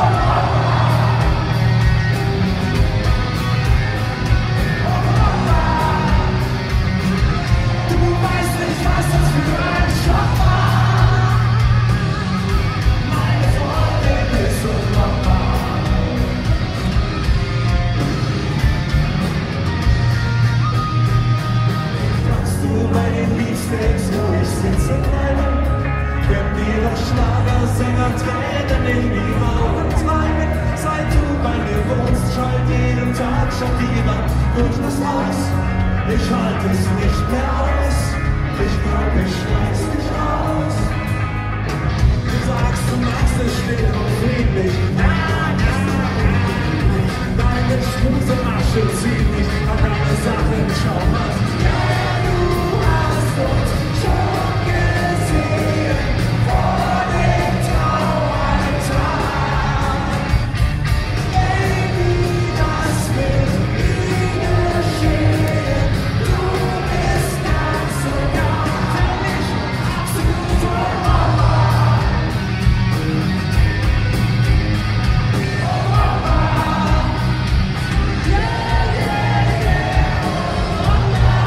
Du weißt nicht, was das für ein Schock war. Meine Freundin ist unlockbar. Kannst du bei den Beatsteaks, wo ich sitze, bleiben? Wenn dir doch Schlagersänger Tränen in die Augen treiben. Seit du bei mir wohnst, schallt jeden Tag schockierend durch das Haus. Ich halte es nicht mehr aus. Ich glaub, ich schmeiß dich raus. Du sagst, du machst es still und friedlich. Na, na, na. Deine Schmuse Masche zieht nicht an deine Sachen. Schau mal. Ja, du hast uns schon gesehen vor dem Trauertag. Baby, das wird nie geschehen. Du bist ganz und gar für mich absolute Mama. Oh Mama. Yeah, yeah, yeah. Oh Mama.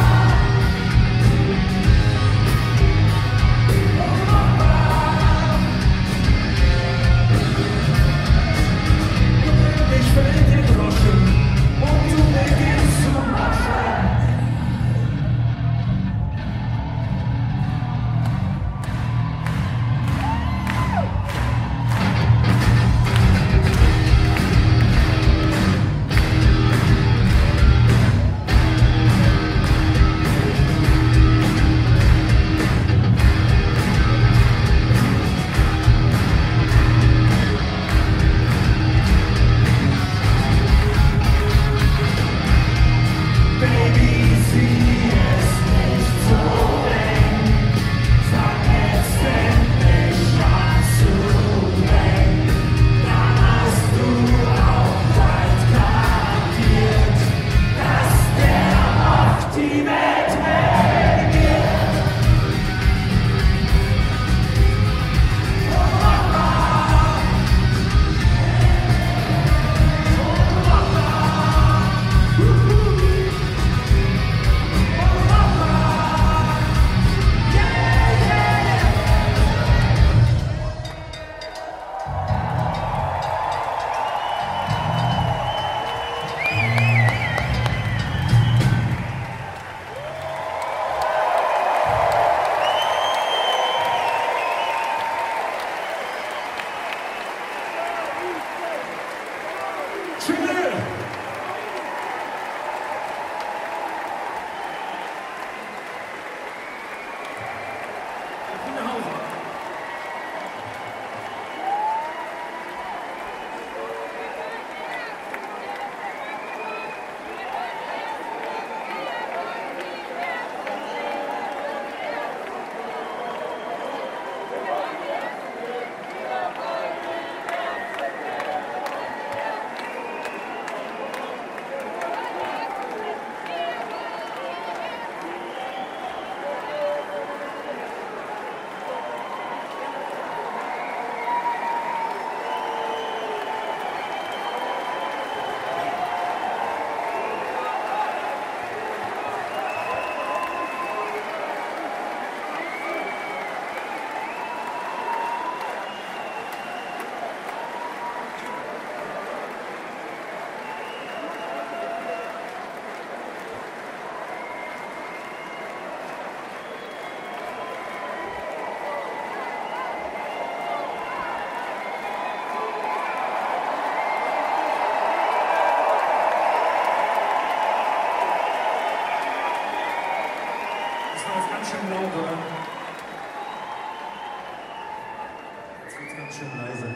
Jetzt ganz schön leise.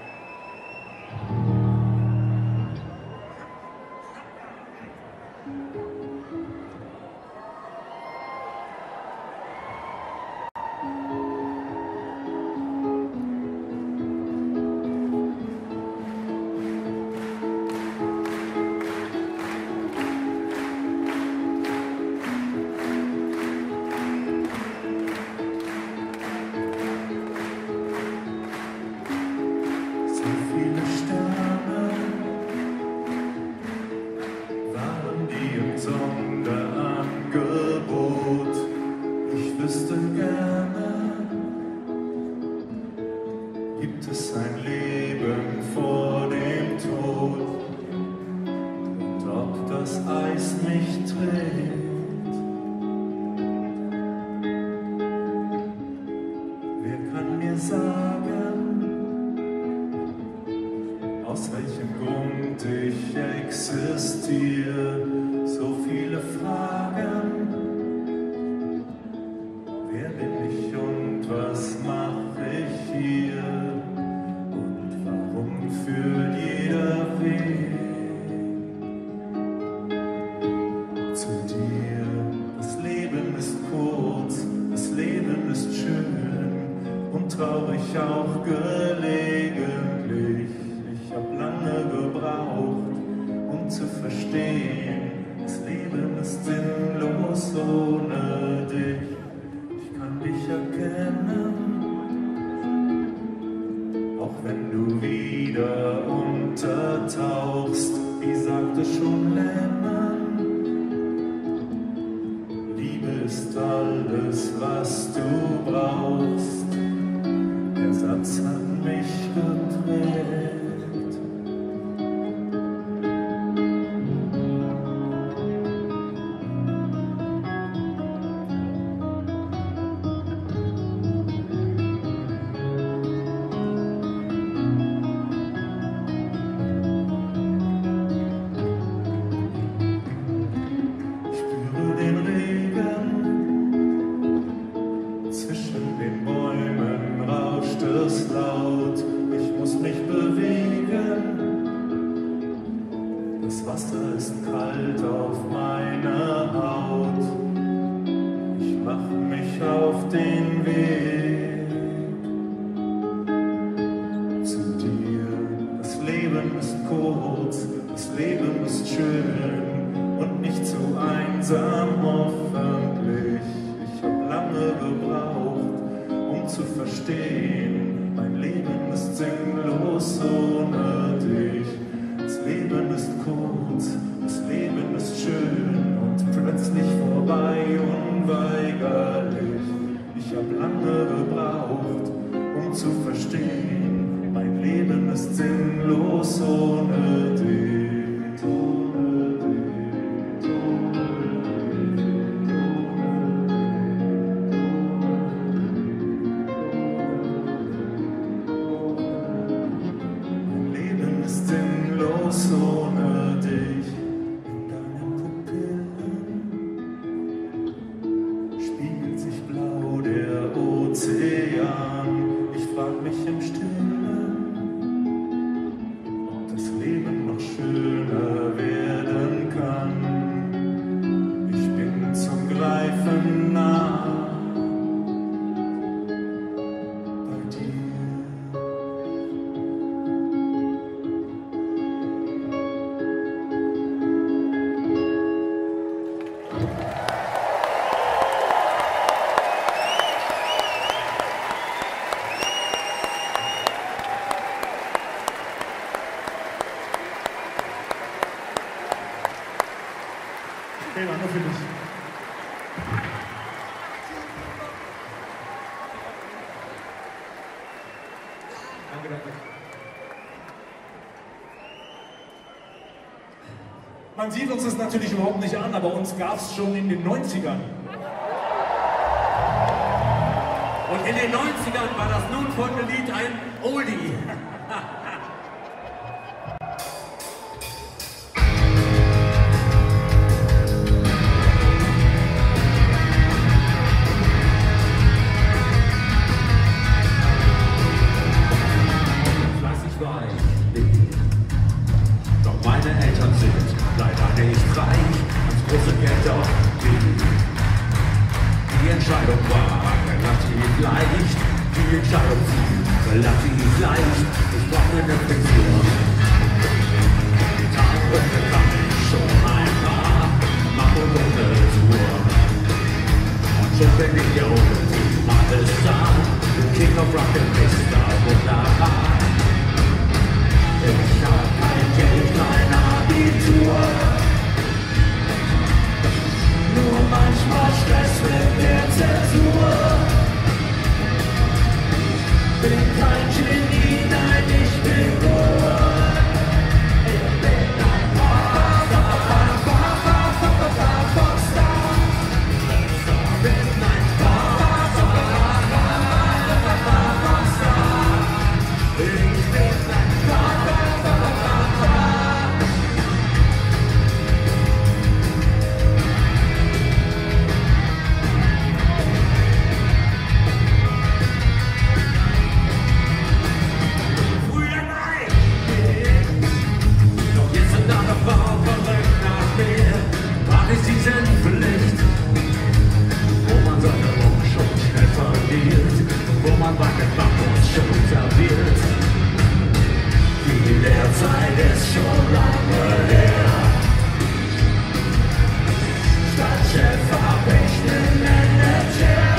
Man sieht uns das natürlich überhaupt nicht an, aber uns gab es schon in den neunzigern. Und in den neunzigern war das nun folgende Lied ein Oldie. nicht leicht, ich brauch eine Frisur. Die Tage kann ich schon einmal, mach und ohne Tour. Und schon bin ich hier oben, alles da, the King of Rock and Mister Wunderbar. Ich hab kein Geld, kein Abitur. Nur manchmal Stress mit der Zensur. Bin kein Genie, nein, ich bin nur. Ich bin ein Popstar. Bin ein Popstar. Ich bin ein wo man Wacken macht und schon serviert. Die Lehrzeit ist schon lange her. Statt Chef hab ich den Manager.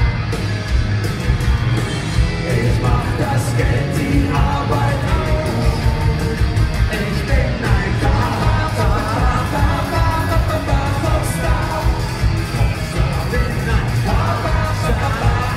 Ich mach das Geld, die Arbeit auch. Ich bin ein Popstar. Bin ein Popstar.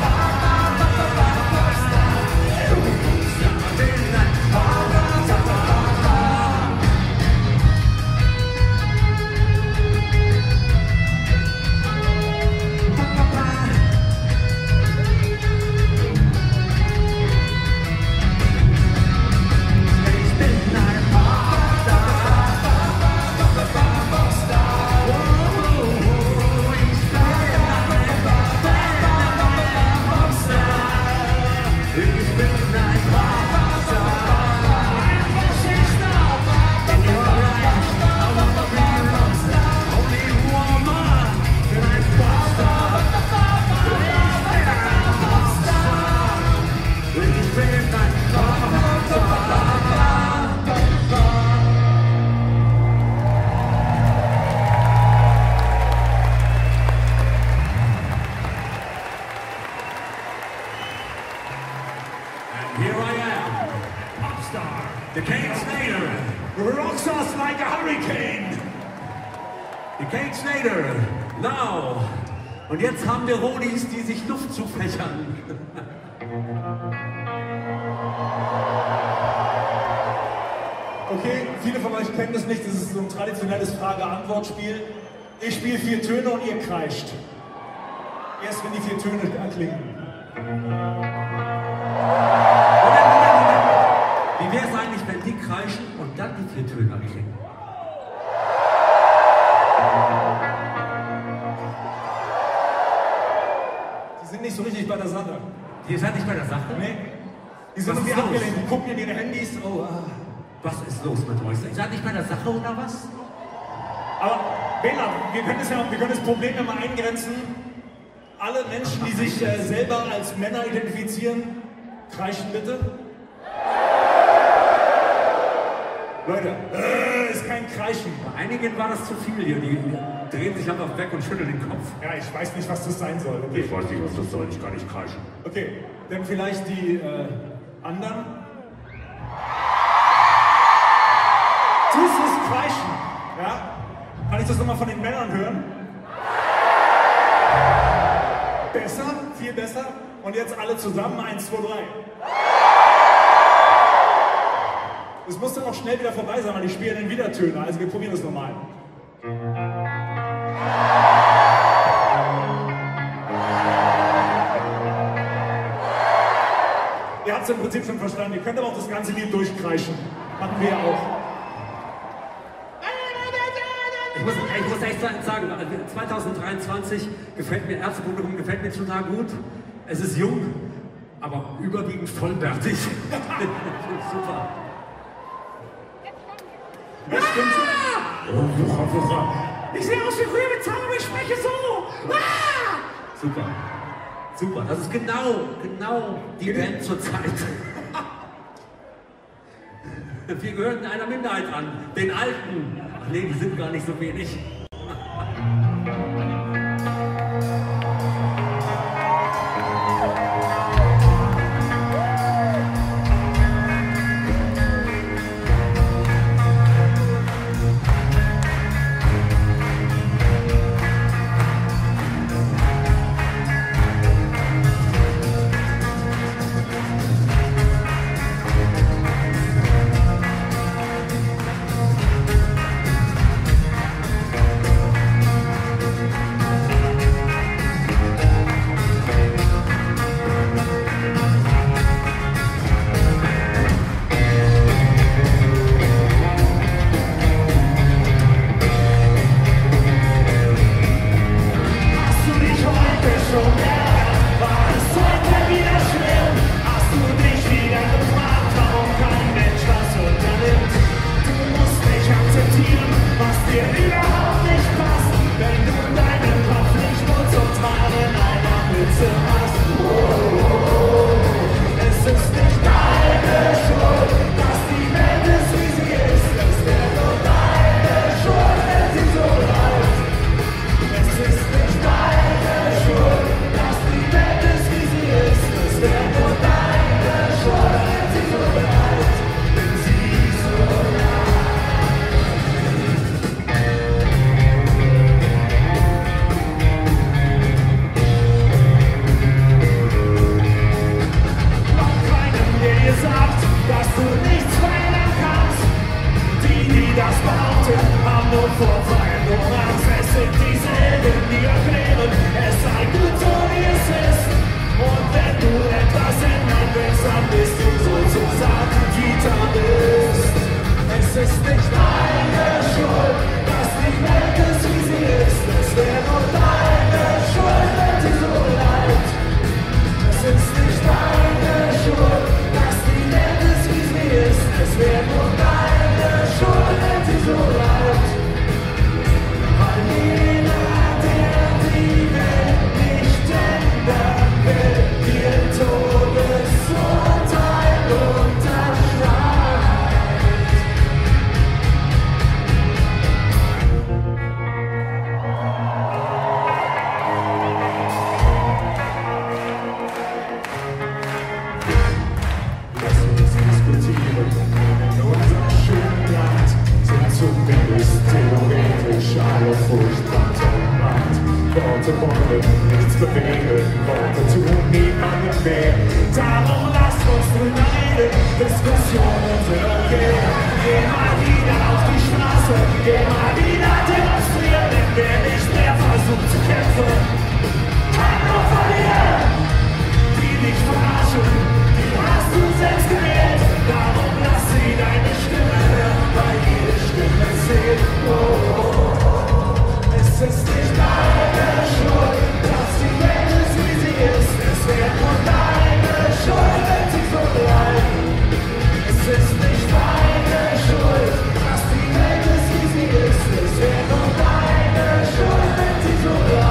Here I am, Popstar, the Kane Snyder, rocks us like a hurricane. The Kane Snyder, now. Und jetzt haben wir Rodis, die sich Luft zufächern. Okay, viele von euch kennen das nicht, das ist so ein traditionelles Frage-Antwort-Spiel. Ich spiele vier Töne und ihr kreischt. Erst wenn die vier Töne anklingen. Wie wäre es eigentlich, wenn die kreischen und dann die vier Töne klingen? Die sind nicht so richtig bei der Sache. Die seid nicht bei der Sache? Nee. Die sind Was irgendwie ist los? abgelenkt, die gucken in ihre Handys. Oh, ah. Was ist los mit euch? Ihr seid nicht bei der Sache oder was? Aber, Bela, wir können, es ja, wir können das Problem ja mal eingrenzen. Alle Menschen, die sich äh, selber als Männer identifizieren, kreischen bitte. Leute, äh, ist kein Kreischen. Bei einigen war das zu viel hier. Die drehen sich einfach weg und schütteln den Kopf. Ja, ich weiß nicht, was das sein soll. Okay. Ich weiß nicht, was das soll. Ich kann nicht kreischen. Okay, dann vielleicht die äh, anderen. Tust du es kreischen? Ja? Kann ich das nochmal von den Männern hören? Besser? Viel besser? Und jetzt alle zusammen? Eins, zwei, drei. Es muss dann auch schnell wieder vorbei sein, weil ich spiele dann wieder Töne. Also wir probieren das nochmal. Ihr habt es im Prinzip schon verstanden. Ihr könnt aber auch das ganze Lied durchkreischen. Machen wir ja auch. Ich muss, ich muss echt sagen, zwanzig dreiundzwanzig gefällt mir, Ärztepublikum gefällt mir total gut. Es ist jung, aber überwiegend vollbärtig. Super. Ja, stimmt. Oh, wucher, wucher. Ich sehe aus wie Rübezahn, aber ich spreche so. Ah! Super. Super. Das ist genau, genau die Band zur Zeit. Wir gehörten einer Minderheit an, den Alten. Ach nee, die sind gar nicht so wenig. Schuld, dass die Welt ist, wie sie ist. Es wäre nur deine Schuld, wenn sie so bleibt.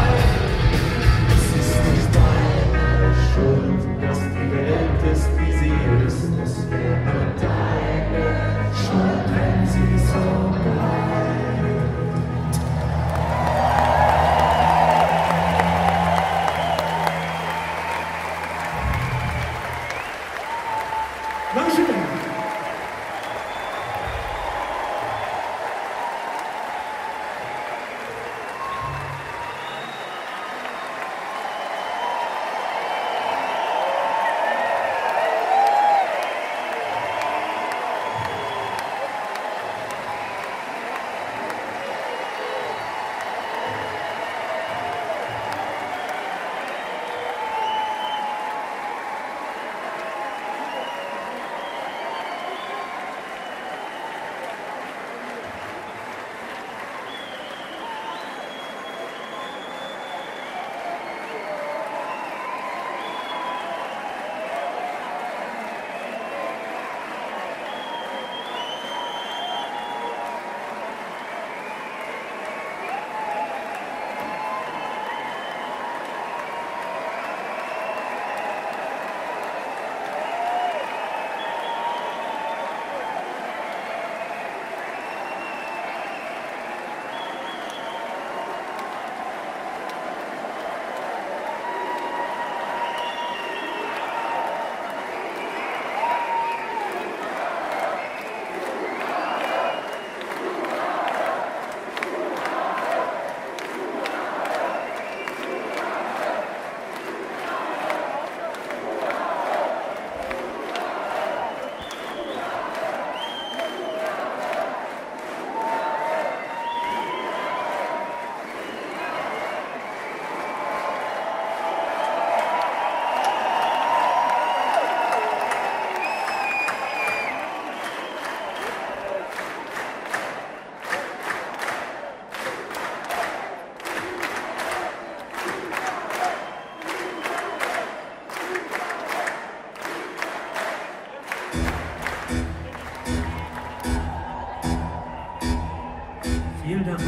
Dank.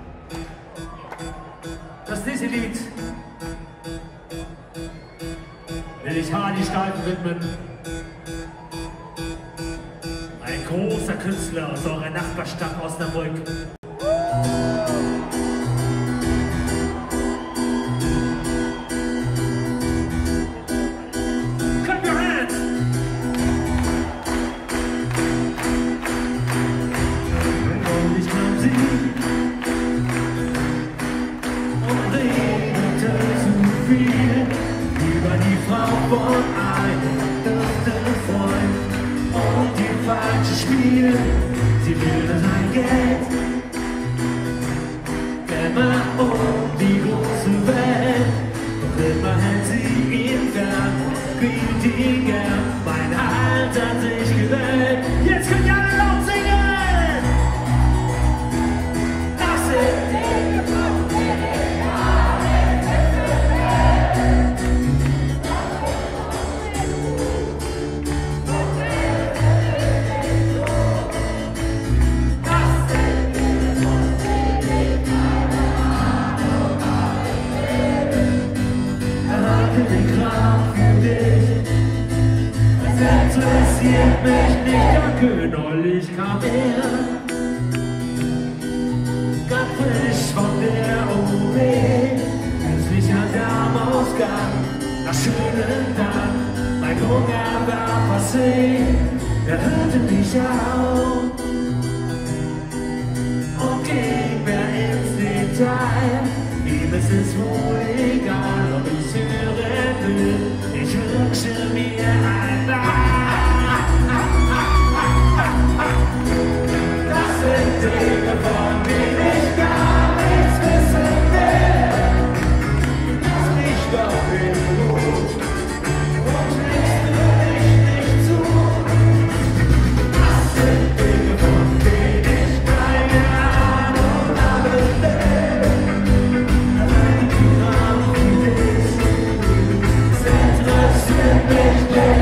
Das nächste Lied will ich Hardy Stalken widmen. Ein großer Künstler aus eurer Nachbarstadt Osnabrück. Clap your hands! Und ich nahm sie und redete zu viel über die Frau von einem dürften Freund und die falsche Spiel. Sie will sein Geld, immer um die große Welt. Doch immer hält sie ihn fern, quält ihn gern. Mein Hals hat sich gewählt. Jetzt könnt ihr alle laut singen! Das sind Dinge, von denen ich gar nicht interessiert mich nicht, danke, neulich kam er ganz frisch von der O W, künstlicher Darmausgang, nach schönen Tag, mein Hunger war passé, er hörte mich auf und ging mehr ins Detail, ihm ist es wohl egal, ob ich's hören will, ich wünsche mir ein Das sind Dinge, von denen ich gar nichts wissen will. Lass mich doch in Ruhe und legst du mich nicht zu. Das sind Dinge, von denen ich keine Ahnung habe. Allein die Rahmen ist, es interessiert mich nicht.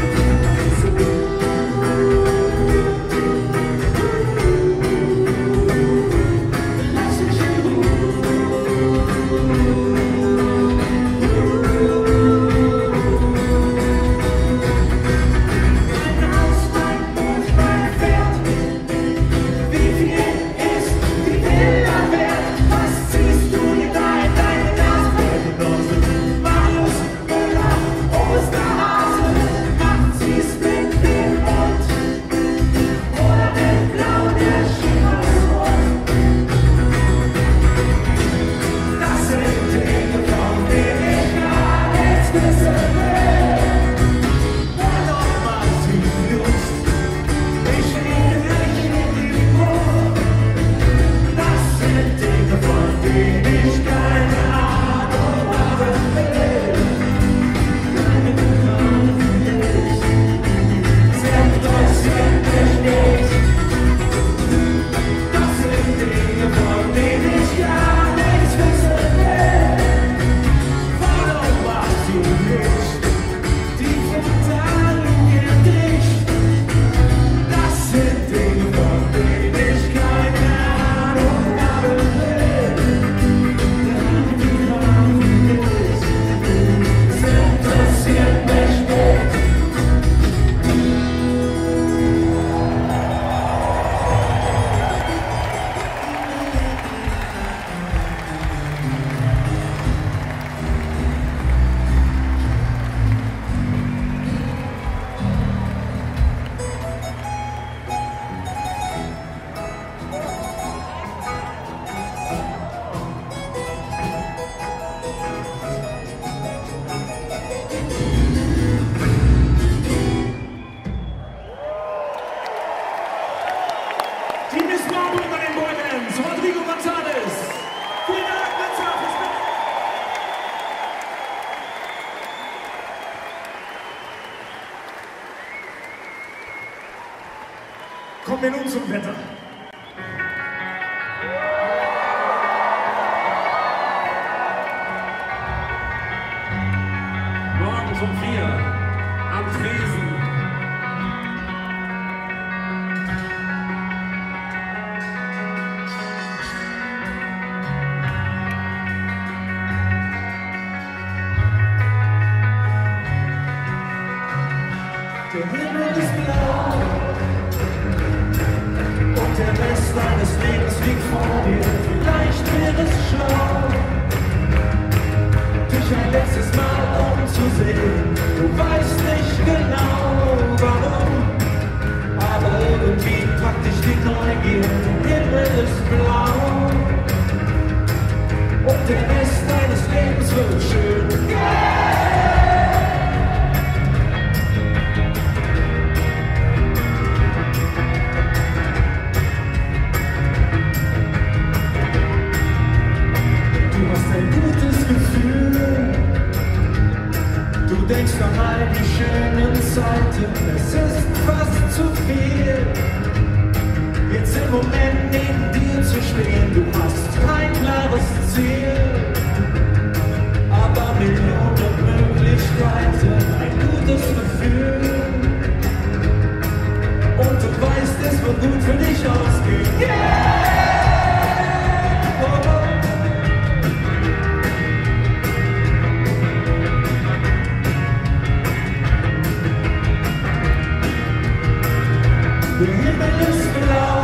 Kommen wir nun zum Wetter. Morgens um vier am Tresen. Neugier, der Himmel ist blau und der Rest deines Lebens wird schön. Yeah! Du denkst an all die schönen Zeiten, es ist fast zu viel, jetzt im Moment neben dir zu stehen. Du hast kein klares Ziel, aber Millionen Möglichkeiten, ein gutes Gefühl. Und du weißt, es wird gut für dich ausgehen. Yeah! Oh, oh. Der Himmel ist blau.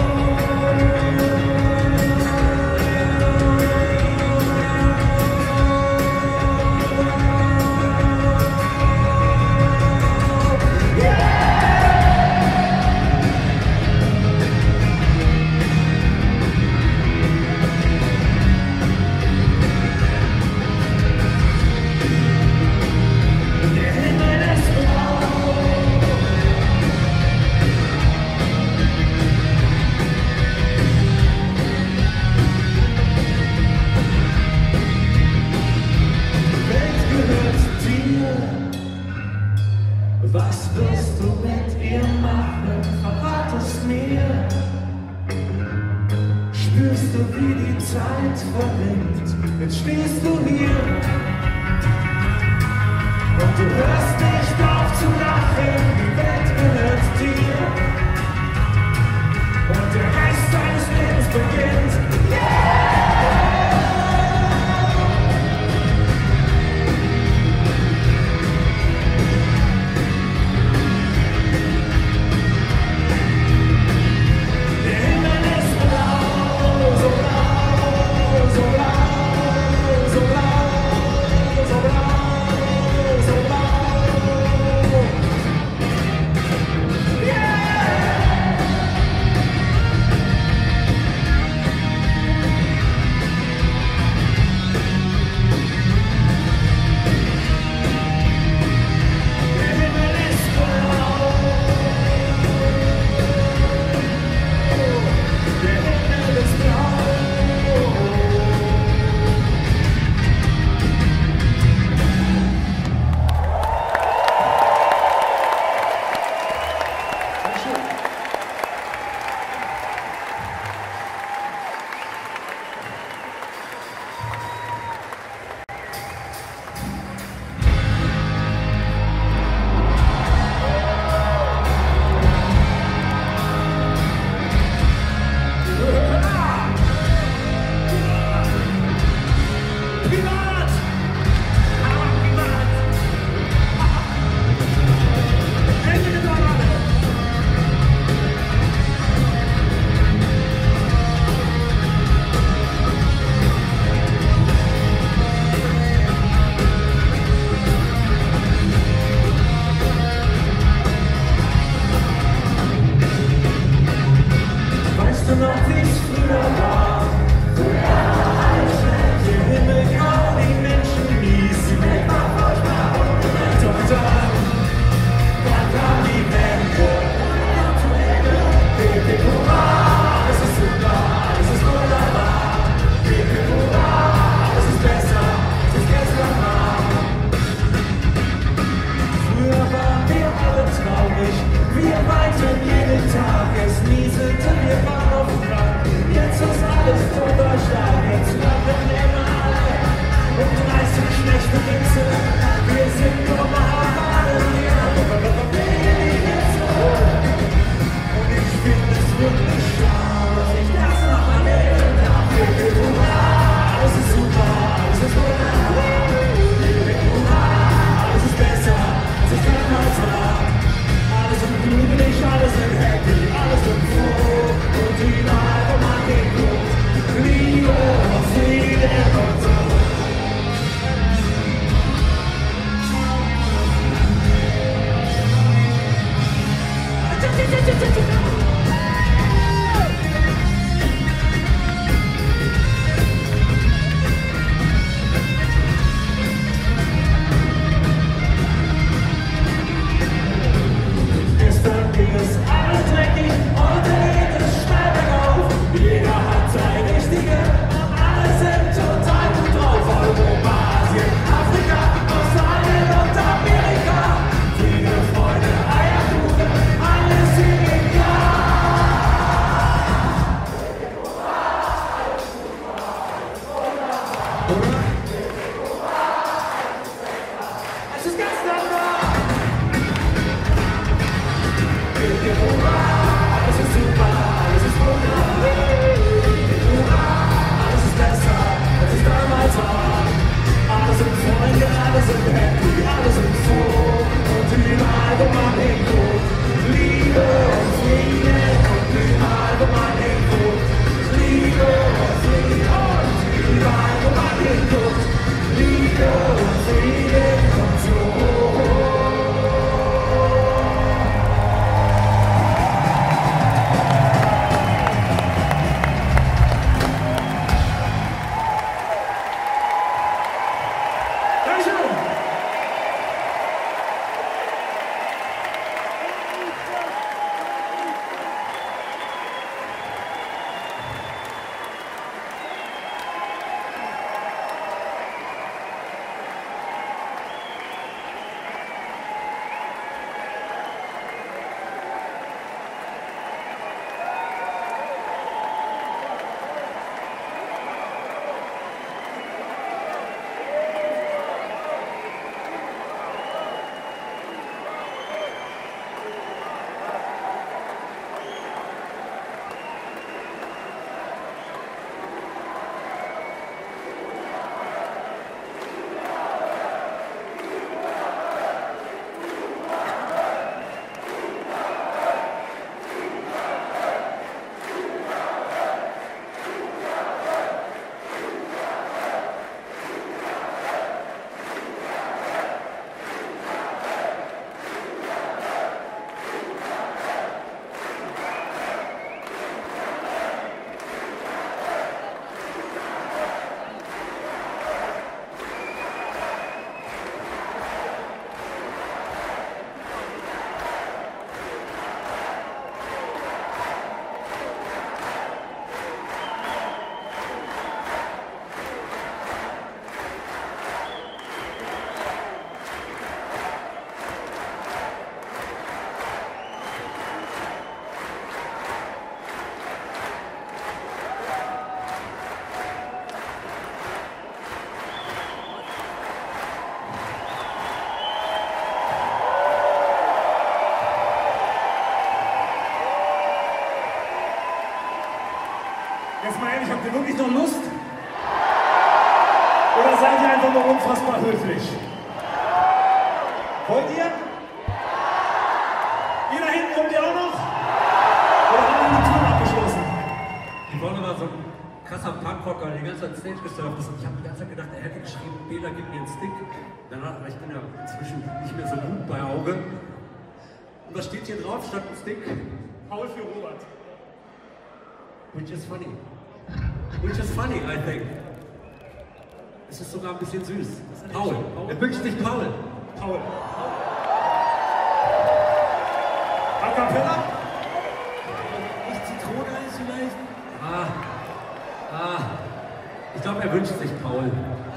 Was wirst du mit ihr machen? Verrat es mir. Spürst du, wie die Zeit verrinnt? Jetzt stehst du hier und du hörst nicht auf zu lachen. Die Welt gehört dir und der Rest deines Lebens beginnt. Yeah! alles ist super, alles ist wunderbar. Hurra, alles ist besser, als es damals war. Alle sind Freunde, alle sind happy, alle sind froh. Und überall, wo man hinguckt, Liebe und Friede. Und überall, wo man hinguckt, Liebe und Friede. Und überall, wo man hinguckt, Liebe und Friede und so. Jetzt mal ehrlich, habt ihr wirklich noch Lust? Oder seid ihr einfach nur unfassbar höflich? Wollt ihr? Ihr da hinten, kommt ihr auch noch? Oder haben wir die Tour abgeschlossen? Die vorne war so ein krasser Punkrocker, der die ganze Zeit Stage gesurft ist. Und ich habe die ganze Zeit gedacht, er hätte geschrieben, Peter, gib mir einen Stick. Danach, ich bin ja inzwischen nicht mehr so gut bei Auge. Und was steht hier drauf statt ein Stick? Paul für Robert. Which is funny. Which is funny, I think. Es ist sogar ein bisschen süß. Paul. Er wünscht sich Paul. Paul. A cappella? Nicht Zitroneneis vielleicht? Ah. Ah. Ich glaube, er wünscht sich Paul.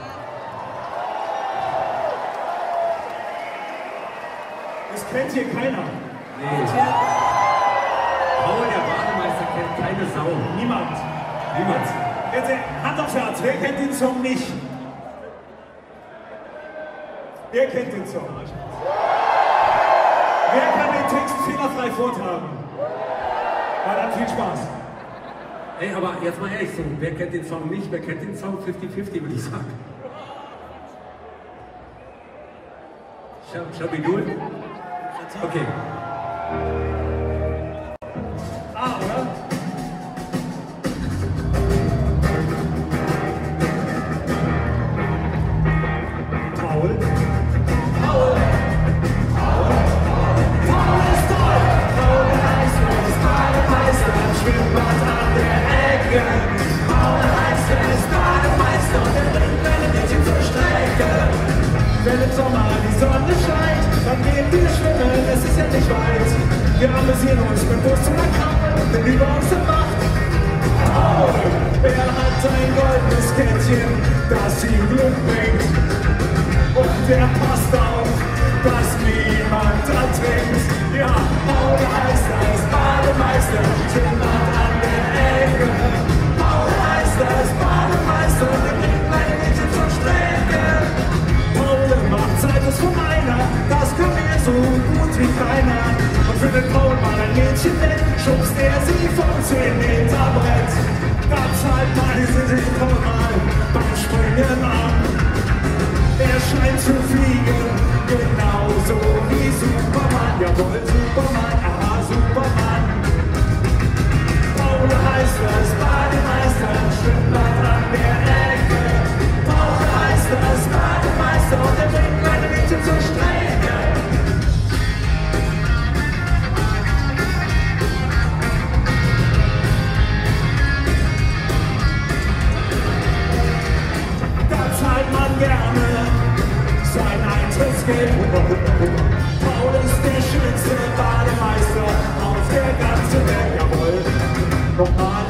Das kennt hier keiner. Nee. Paul, der Bademeister, kennt keine Sau. Niemand. Niemand. Jetzt Hand aufs Herz, wer kennt den Song nicht? Wer kennt den Song? Wer kann den Text fehlerfrei vortragen? Na dann viel Spaß. Ey, aber jetzt mal ehrlich so, wer kennt den Song nicht? Wer kennt den Song fifty fifty, würde ich sagen. Shall, shall we do it? Okay. Ah, oder? Paul. Paul. Paul. Paul ist toll. Paul heißt es, Bademeister, Schwimmbad an der Ecke. Paul heißt es, Bademeister, und er bringt meine Mädchen zur Strecke. Wenn im Sommer die Sonne scheint, dann gehen wir schwimmen, es ist ja nicht weit. Wir amüsieren uns mit Bus und Kammer, denn über uns der Macht. Paul, er hat ein goldenes Kettchen, das ihm Glück bringt. Und er passt auf, dass niemand ertrinkt. Ja, Paul heißt es, Bademeister, Schwimmbad an der Ecke. Paul heißt es, Bademeister, und er bringt meine Mädchen zur Strecke. Paul macht Zeit ist von einer, das können wir so gut wie keiner. Und für schönen Frauen mal ein Mädchen nennt, schubst er sie von zehn Meter Brett. Da zahlt man diese Frauen mal beim Springen an. Er scheint zu fliegen, genauso wie Superman. Jawohl, Superman, aha, Superman. Paul heißt das Bademeister, Schwimmbad an der Ecke. Paul heißt das Bademeister und er bringt meine Mädchen zur Strecke. Da zahlt man gerne sein Eintrittsgeld. Paul ist der schönste Bademeister auf der ganzen Welt. Jawohl, nochmal.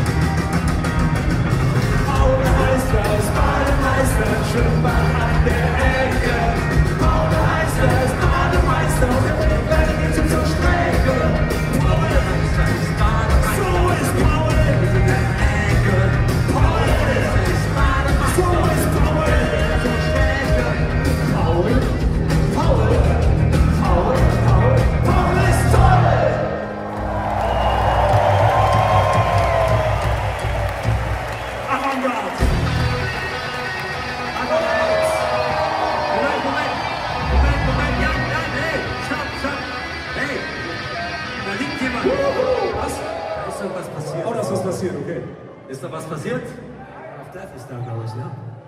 Paul heißt das Bademeister, Schwimmbad an der Ecke. Paul heißt das Bademeister und er bringt meine Mädchen zur Strecke. Paul heißt das Bademeister, so ist Paul in der Ecke. Paul ist das Bademeister, so ist Paul zur Strecke. Paul, Paul, Paul, Paul, Paul ist toll! Avantgarde! Moment, Moment, Moment, Moment, Jan, Jan, hey, stopp, stopp, hey, da liegt jemand. Was? Da ist doch was passiert. Oh, da ist was passiert, okay. Ist da was passiert? Auf Death ist da, glaube ich, ne?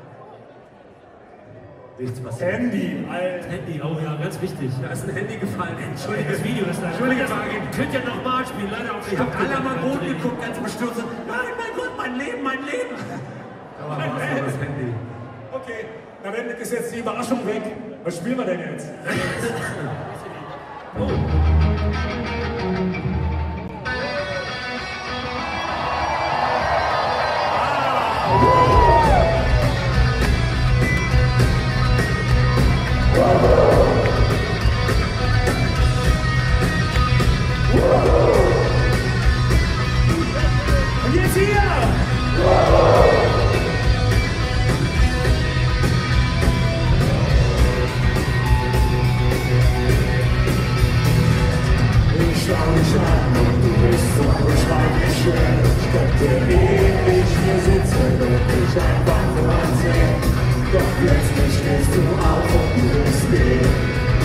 Nichts passiert. Handy, Alter. Handy, oh ja, ganz wichtig. Da ist ein Handy gefallen. Entschuldigung. Das Video ist da. Entschuldige, Könnt ihr nochmal spielen, leider auf ich habe alle am Boden geguckt, ganz bestürzt. Nein, mein Gott, mein Leben, mein Leben. Aber war es nur das Handy. Okay, na dann ist jetzt die Überraschung weg. Was spielen wir denn jetzt? Oh. Und jetzt hier! Ich schau dich an und du bist so unbeschreiblich schön. Ich könnte ewig hier sitzen und dich einfach nur ansehen. Doch plötzlich stehst du auf und du willst gehen.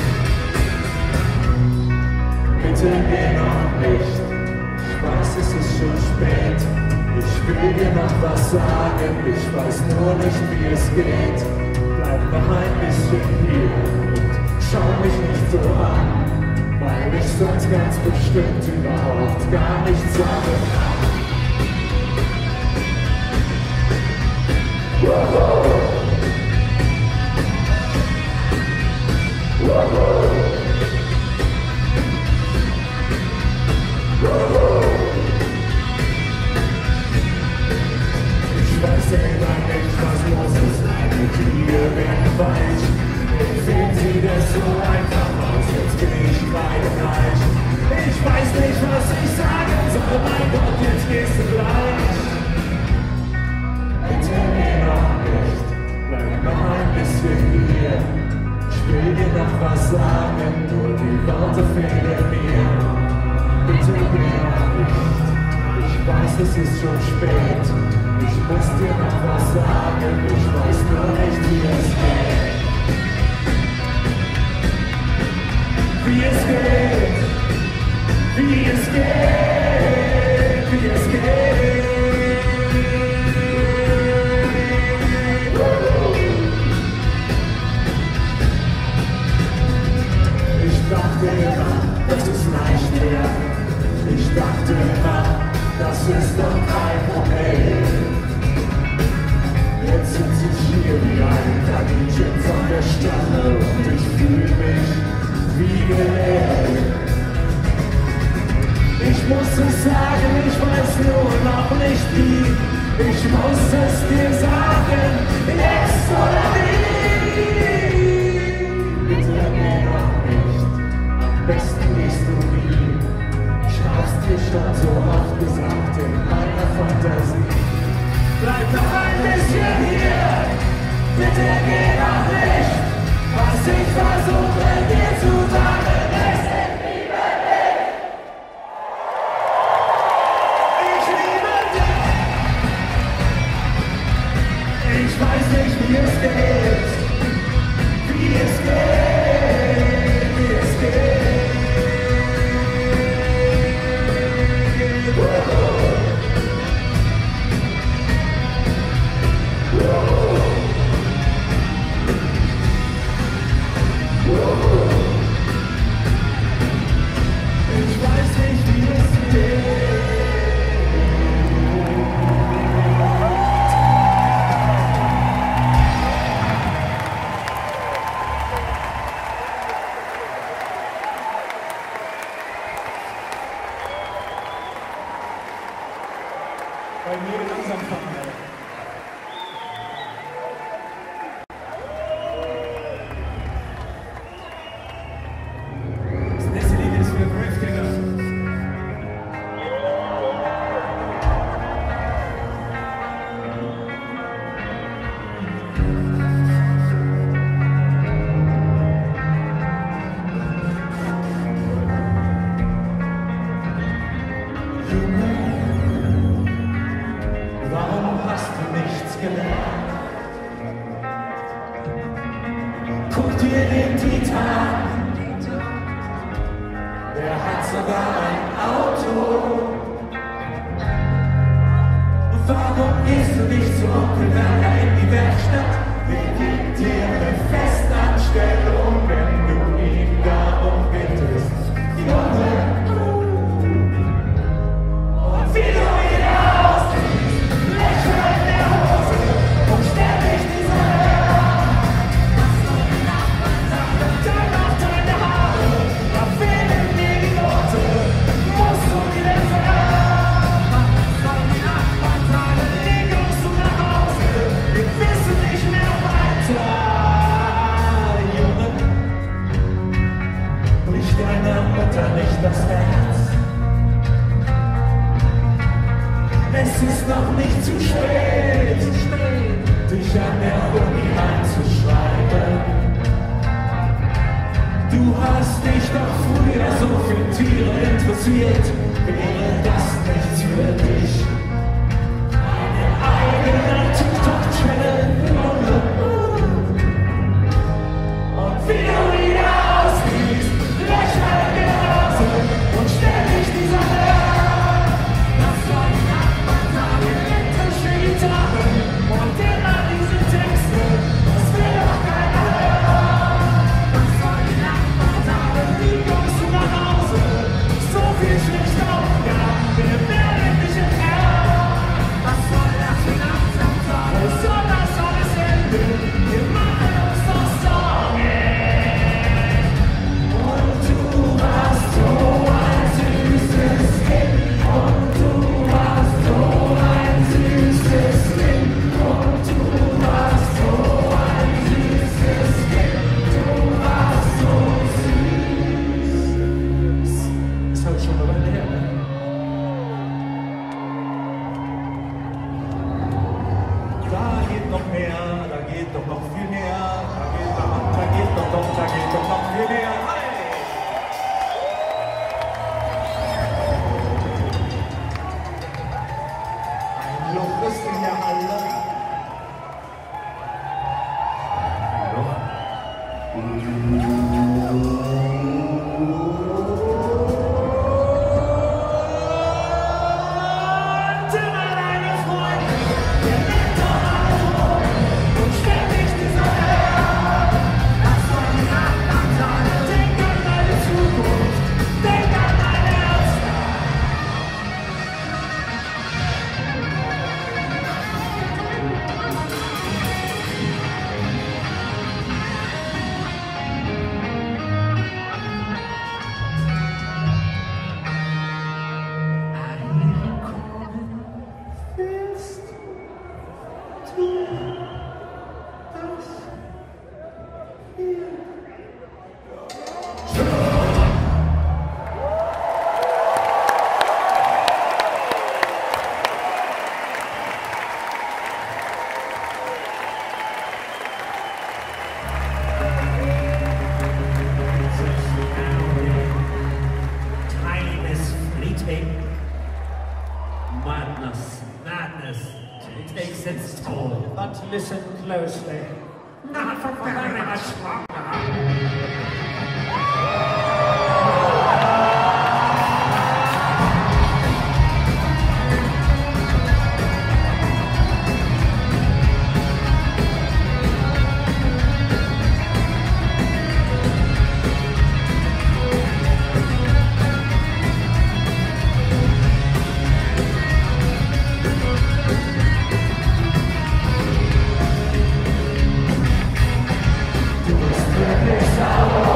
Bitte geh noch nicht, ich weiß es ist schon spät. Ich will dir noch was sagen, ich weiß nur nicht wie es geht. Bleib noch ein bisschen hier und schau mich nicht so an, weil ich sonst ganz bestimmt überhaupt gar nichts sagen kann. Ich weiß selber nicht, was los ist, mit dir werden weich. Empfehlen Sie das so einfach aus, jetzt bin ich beide gleich. Ich weiß nicht, was ich sagen soll, mein Gott, jetzt gehst du gleich. Bitte geh noch nicht, bleib noch ein bisschen hier. Ich will dir noch was sagen, nur die Worte fehlen mir. Bitte geh noch nicht, ich weiß, es ist schon spät. Ich muss dir noch was sagen, ich weiß nur nicht, wie es geht. Wie es geht, wie es geht, wie es geht. Ich dachte immer, das ist leicht mehr. Ich dachte immer, das ist doch kein Problem. Jetzt sitze ich hier wie ein Kaninchen von der Stange und ich fühle mich wie gelebt. Ich muss es sagen, ich weiß nur noch nicht wie. Ich muss es dir sagen, jetzt oder nie. Bitte geh noch nicht, am besten gehst du nie. Ich hab's dir schon so oft gesagt in meiner Fantasie. Bleib noch ein bisschen hier, bitte geh noch nicht. Was ich versuche dir zu sagen, ist, ich liebe dich. Weil wir langsam fahren. Das nächste Lied ist für Gravedigger. Warum hast du nichts gelernt? Guck dir den Titan an. Der hat sogar ein Auto. Warum gehst du nicht zu Onkel Werner in die Werkstatt? Der gibt dir eine Festanstellung, wenn du ihn darum bittest. Junge, und wie du ihn aussiehst, Löcher in der Hose und ständig diese was soll die Nachbarn sagen? Dann auf deine Haare, da fehlen mir die Worte, musst du die denn sagen? Was soll die Nachbarn sagen? Wie kommst du nach Hause? Wir wissen nicht mehr weiter. Junge, bricht deiner Mutter nicht das Herz. Es ist noch nicht zu spät, dich an der Uni einzuschreiben. Du hast dich doch früher so für Tiere interessiert. Wäre das nichts für dich? Eine eigene TikTok-Channel, Junge. Und wie du wieder aussiehst, Löcher in der Nase und ständig dieser was soll die Nachbarn sagen? Elektrische Gitarren und immer diese Texte, das will doch keiner hören. Was soll die Nachbarn sagen? Wie kommst du nach Hause? So viel schlechte Aufgaben, wir werden dich entfernen. Was soll das für langsam sein? Wo soll das alles enden? Wir machen uns doch Sorgen. Und du hast so ein süßes Kind. Und du hast so ein süßes Kind. Und du hast so ein süßes Kind. Du warst so süß. Ist halt schon eine Weile her, ne? Da geht noch mehr, da geht doch noch viel mehr. Da geht doch noch, da geht doch noch, da geht doch noch viel mehr. Hey! Ein Loch ist in der Halle. Und immer deine Freunde, der nimmt doch alles rum und ständig dieser was soll die Nachbarn sagen? Denk an deine Zukunft, denk an dein Herz. Willst du das hier? Time is fleeting. Madness, madness, it takes its toll. But listen closely. Not for very much longer. Du bist wirklich sauer.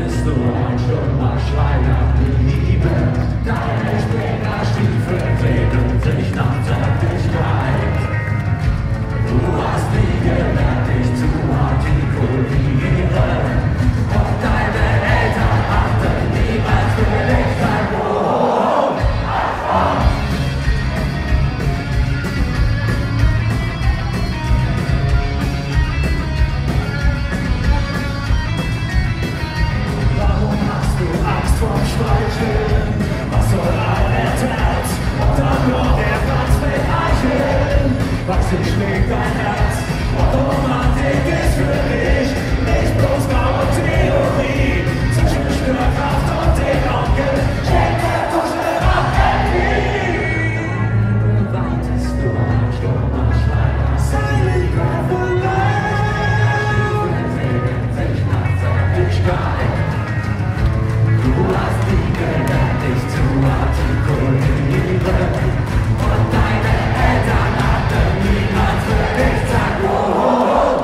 bist du ein stummer Schrei nach Liebe. Deine Springerstiefel sehnen sich nach Zärtlichkeit. Du hast nie gelernt, dich zu artikulieren. Und deine Eltern hatten niemals für dich sein Brot. Warum hast du Angst vorm Streicheln? Was soll ein Herz? Und dann nur der Platz mit Eicheln. Was schlägt dein Herz? Und Romantik ist für dich nicht bloß graue Theorie. Zwischen Störkraft und den Onkel steht der Kuschelrock-Energie. Wartest du ein stummer Schrei? Silent Revelation. Sehnen sich nach Zärtlichkeit. Du hast nie gelernt, dich zu artikulieren. Und deine Eltern hatten niemals für dich Zeit. Oh, oh, oh.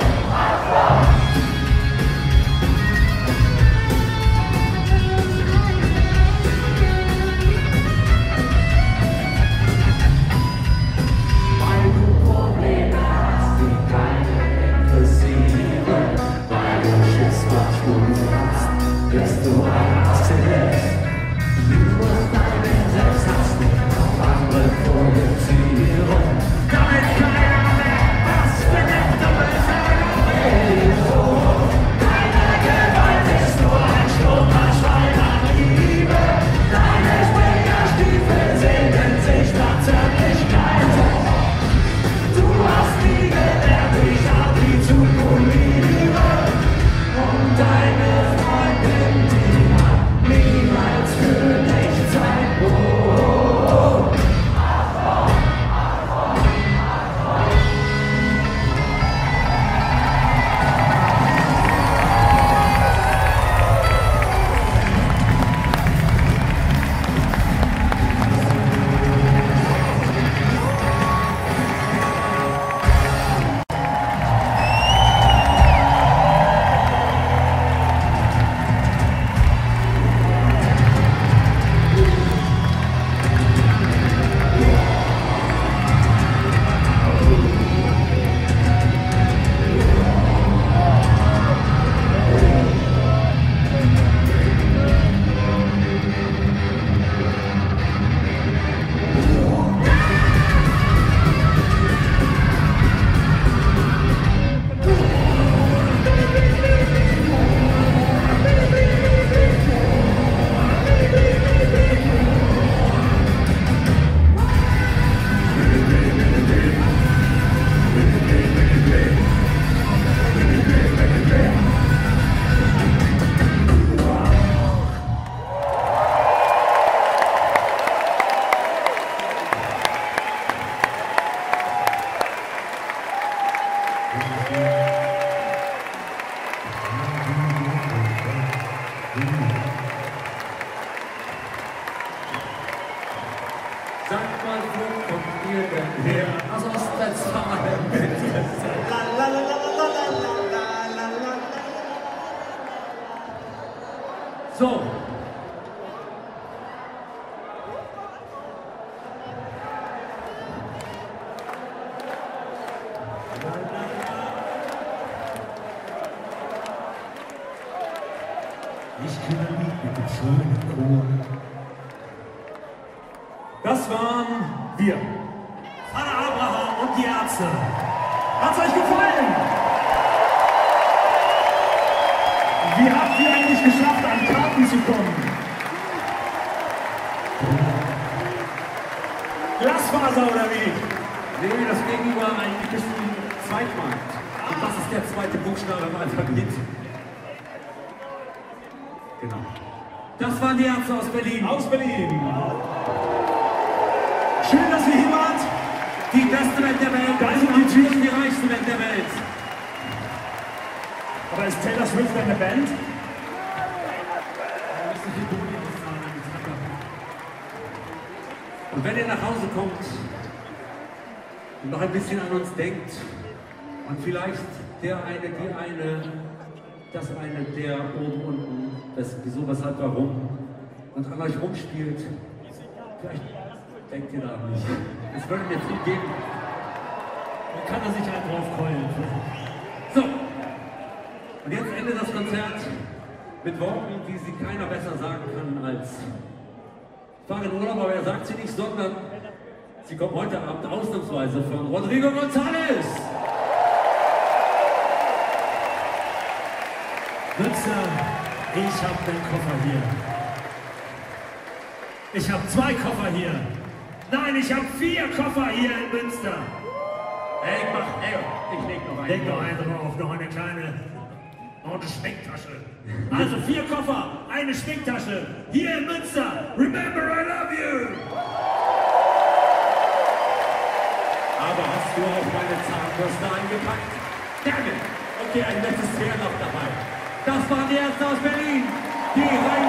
Weil du Probleme hast, die keine interessieren. Weil du Schiss vor Schwulen hast, bist du ein Narzisst. Du musst deinen Selbsthass nicht auf andere projizieren. Damit keiner mehr was bedenkt, du bist eine Religion. Deine Gewalt ist nur ein stummer Schrei nach Liebe. Deine Springerstiefel sehnen sich nach Zärtlichkeit. Du hast nie gelernt, dich artikulieren. Und deine Freundin, die hat niemals für dich Zeit. Oh, oh, oh. Sagt mal, wo kommt ihr denn her? Aus Ostwestfalen. La, la, la, la, la, la, la, la, la. So. Ich kenne ein Lied mit dem schönen Chor. Das waren wir. Vater Abraham und die Ärzte. Hat's euch gefallen? Wie habt ihr eigentlich geschafft, an Karten zu kommen? Glasfaser oder wie? Nee, das Gegenüber eigentlich ist ein Zweitmarkt. Und das ist der zweite Buchstabe im Alphabet. Genau. Das waren die Ärzte aus Berlin. Aus Berlin. Schön, dass ihr hier wart. Die beste Band der Welt. Da Also sind die Typen. die reichste Band der Welt. Aber ist Taylor Swift eine Band? Und wenn ihr nach Hause kommt und noch ein bisschen an uns denkt und vielleicht der eine, die eine, das eine, der oben unten das, wieso, weshalb, warum und an euch rumspielt. Vielleicht denkt ihr da nicht. Es würde mir viel geben. Dann kann er sich einen drauf keulen. So, und jetzt endet das Konzert mit Worten, die sie keiner besser sagen kann als ich fahre in Urlaub, aber er sagt sie nicht, sondern sie kommt heute Abend ausnahmsweise von Rodrigo González. Münster, ich habe den Koffer hier. Ich habe zwei Koffer hier. Nein, ich habe vier Koffer hier in Münster. Ey, ich mach, ey, ich leg noch einen. Leg noch einen drauf, noch eine kleine, noch eine Schminktasche. Also vier Koffer, eine Schminktasche, hier in Münster. Remember, I love you. Aber hast du auch meine Zahnbürste eingepackt? Gerne. Okay, ein nettes Pferd noch dabei. Das waren die Ärzte aus Berlin. Die Reihe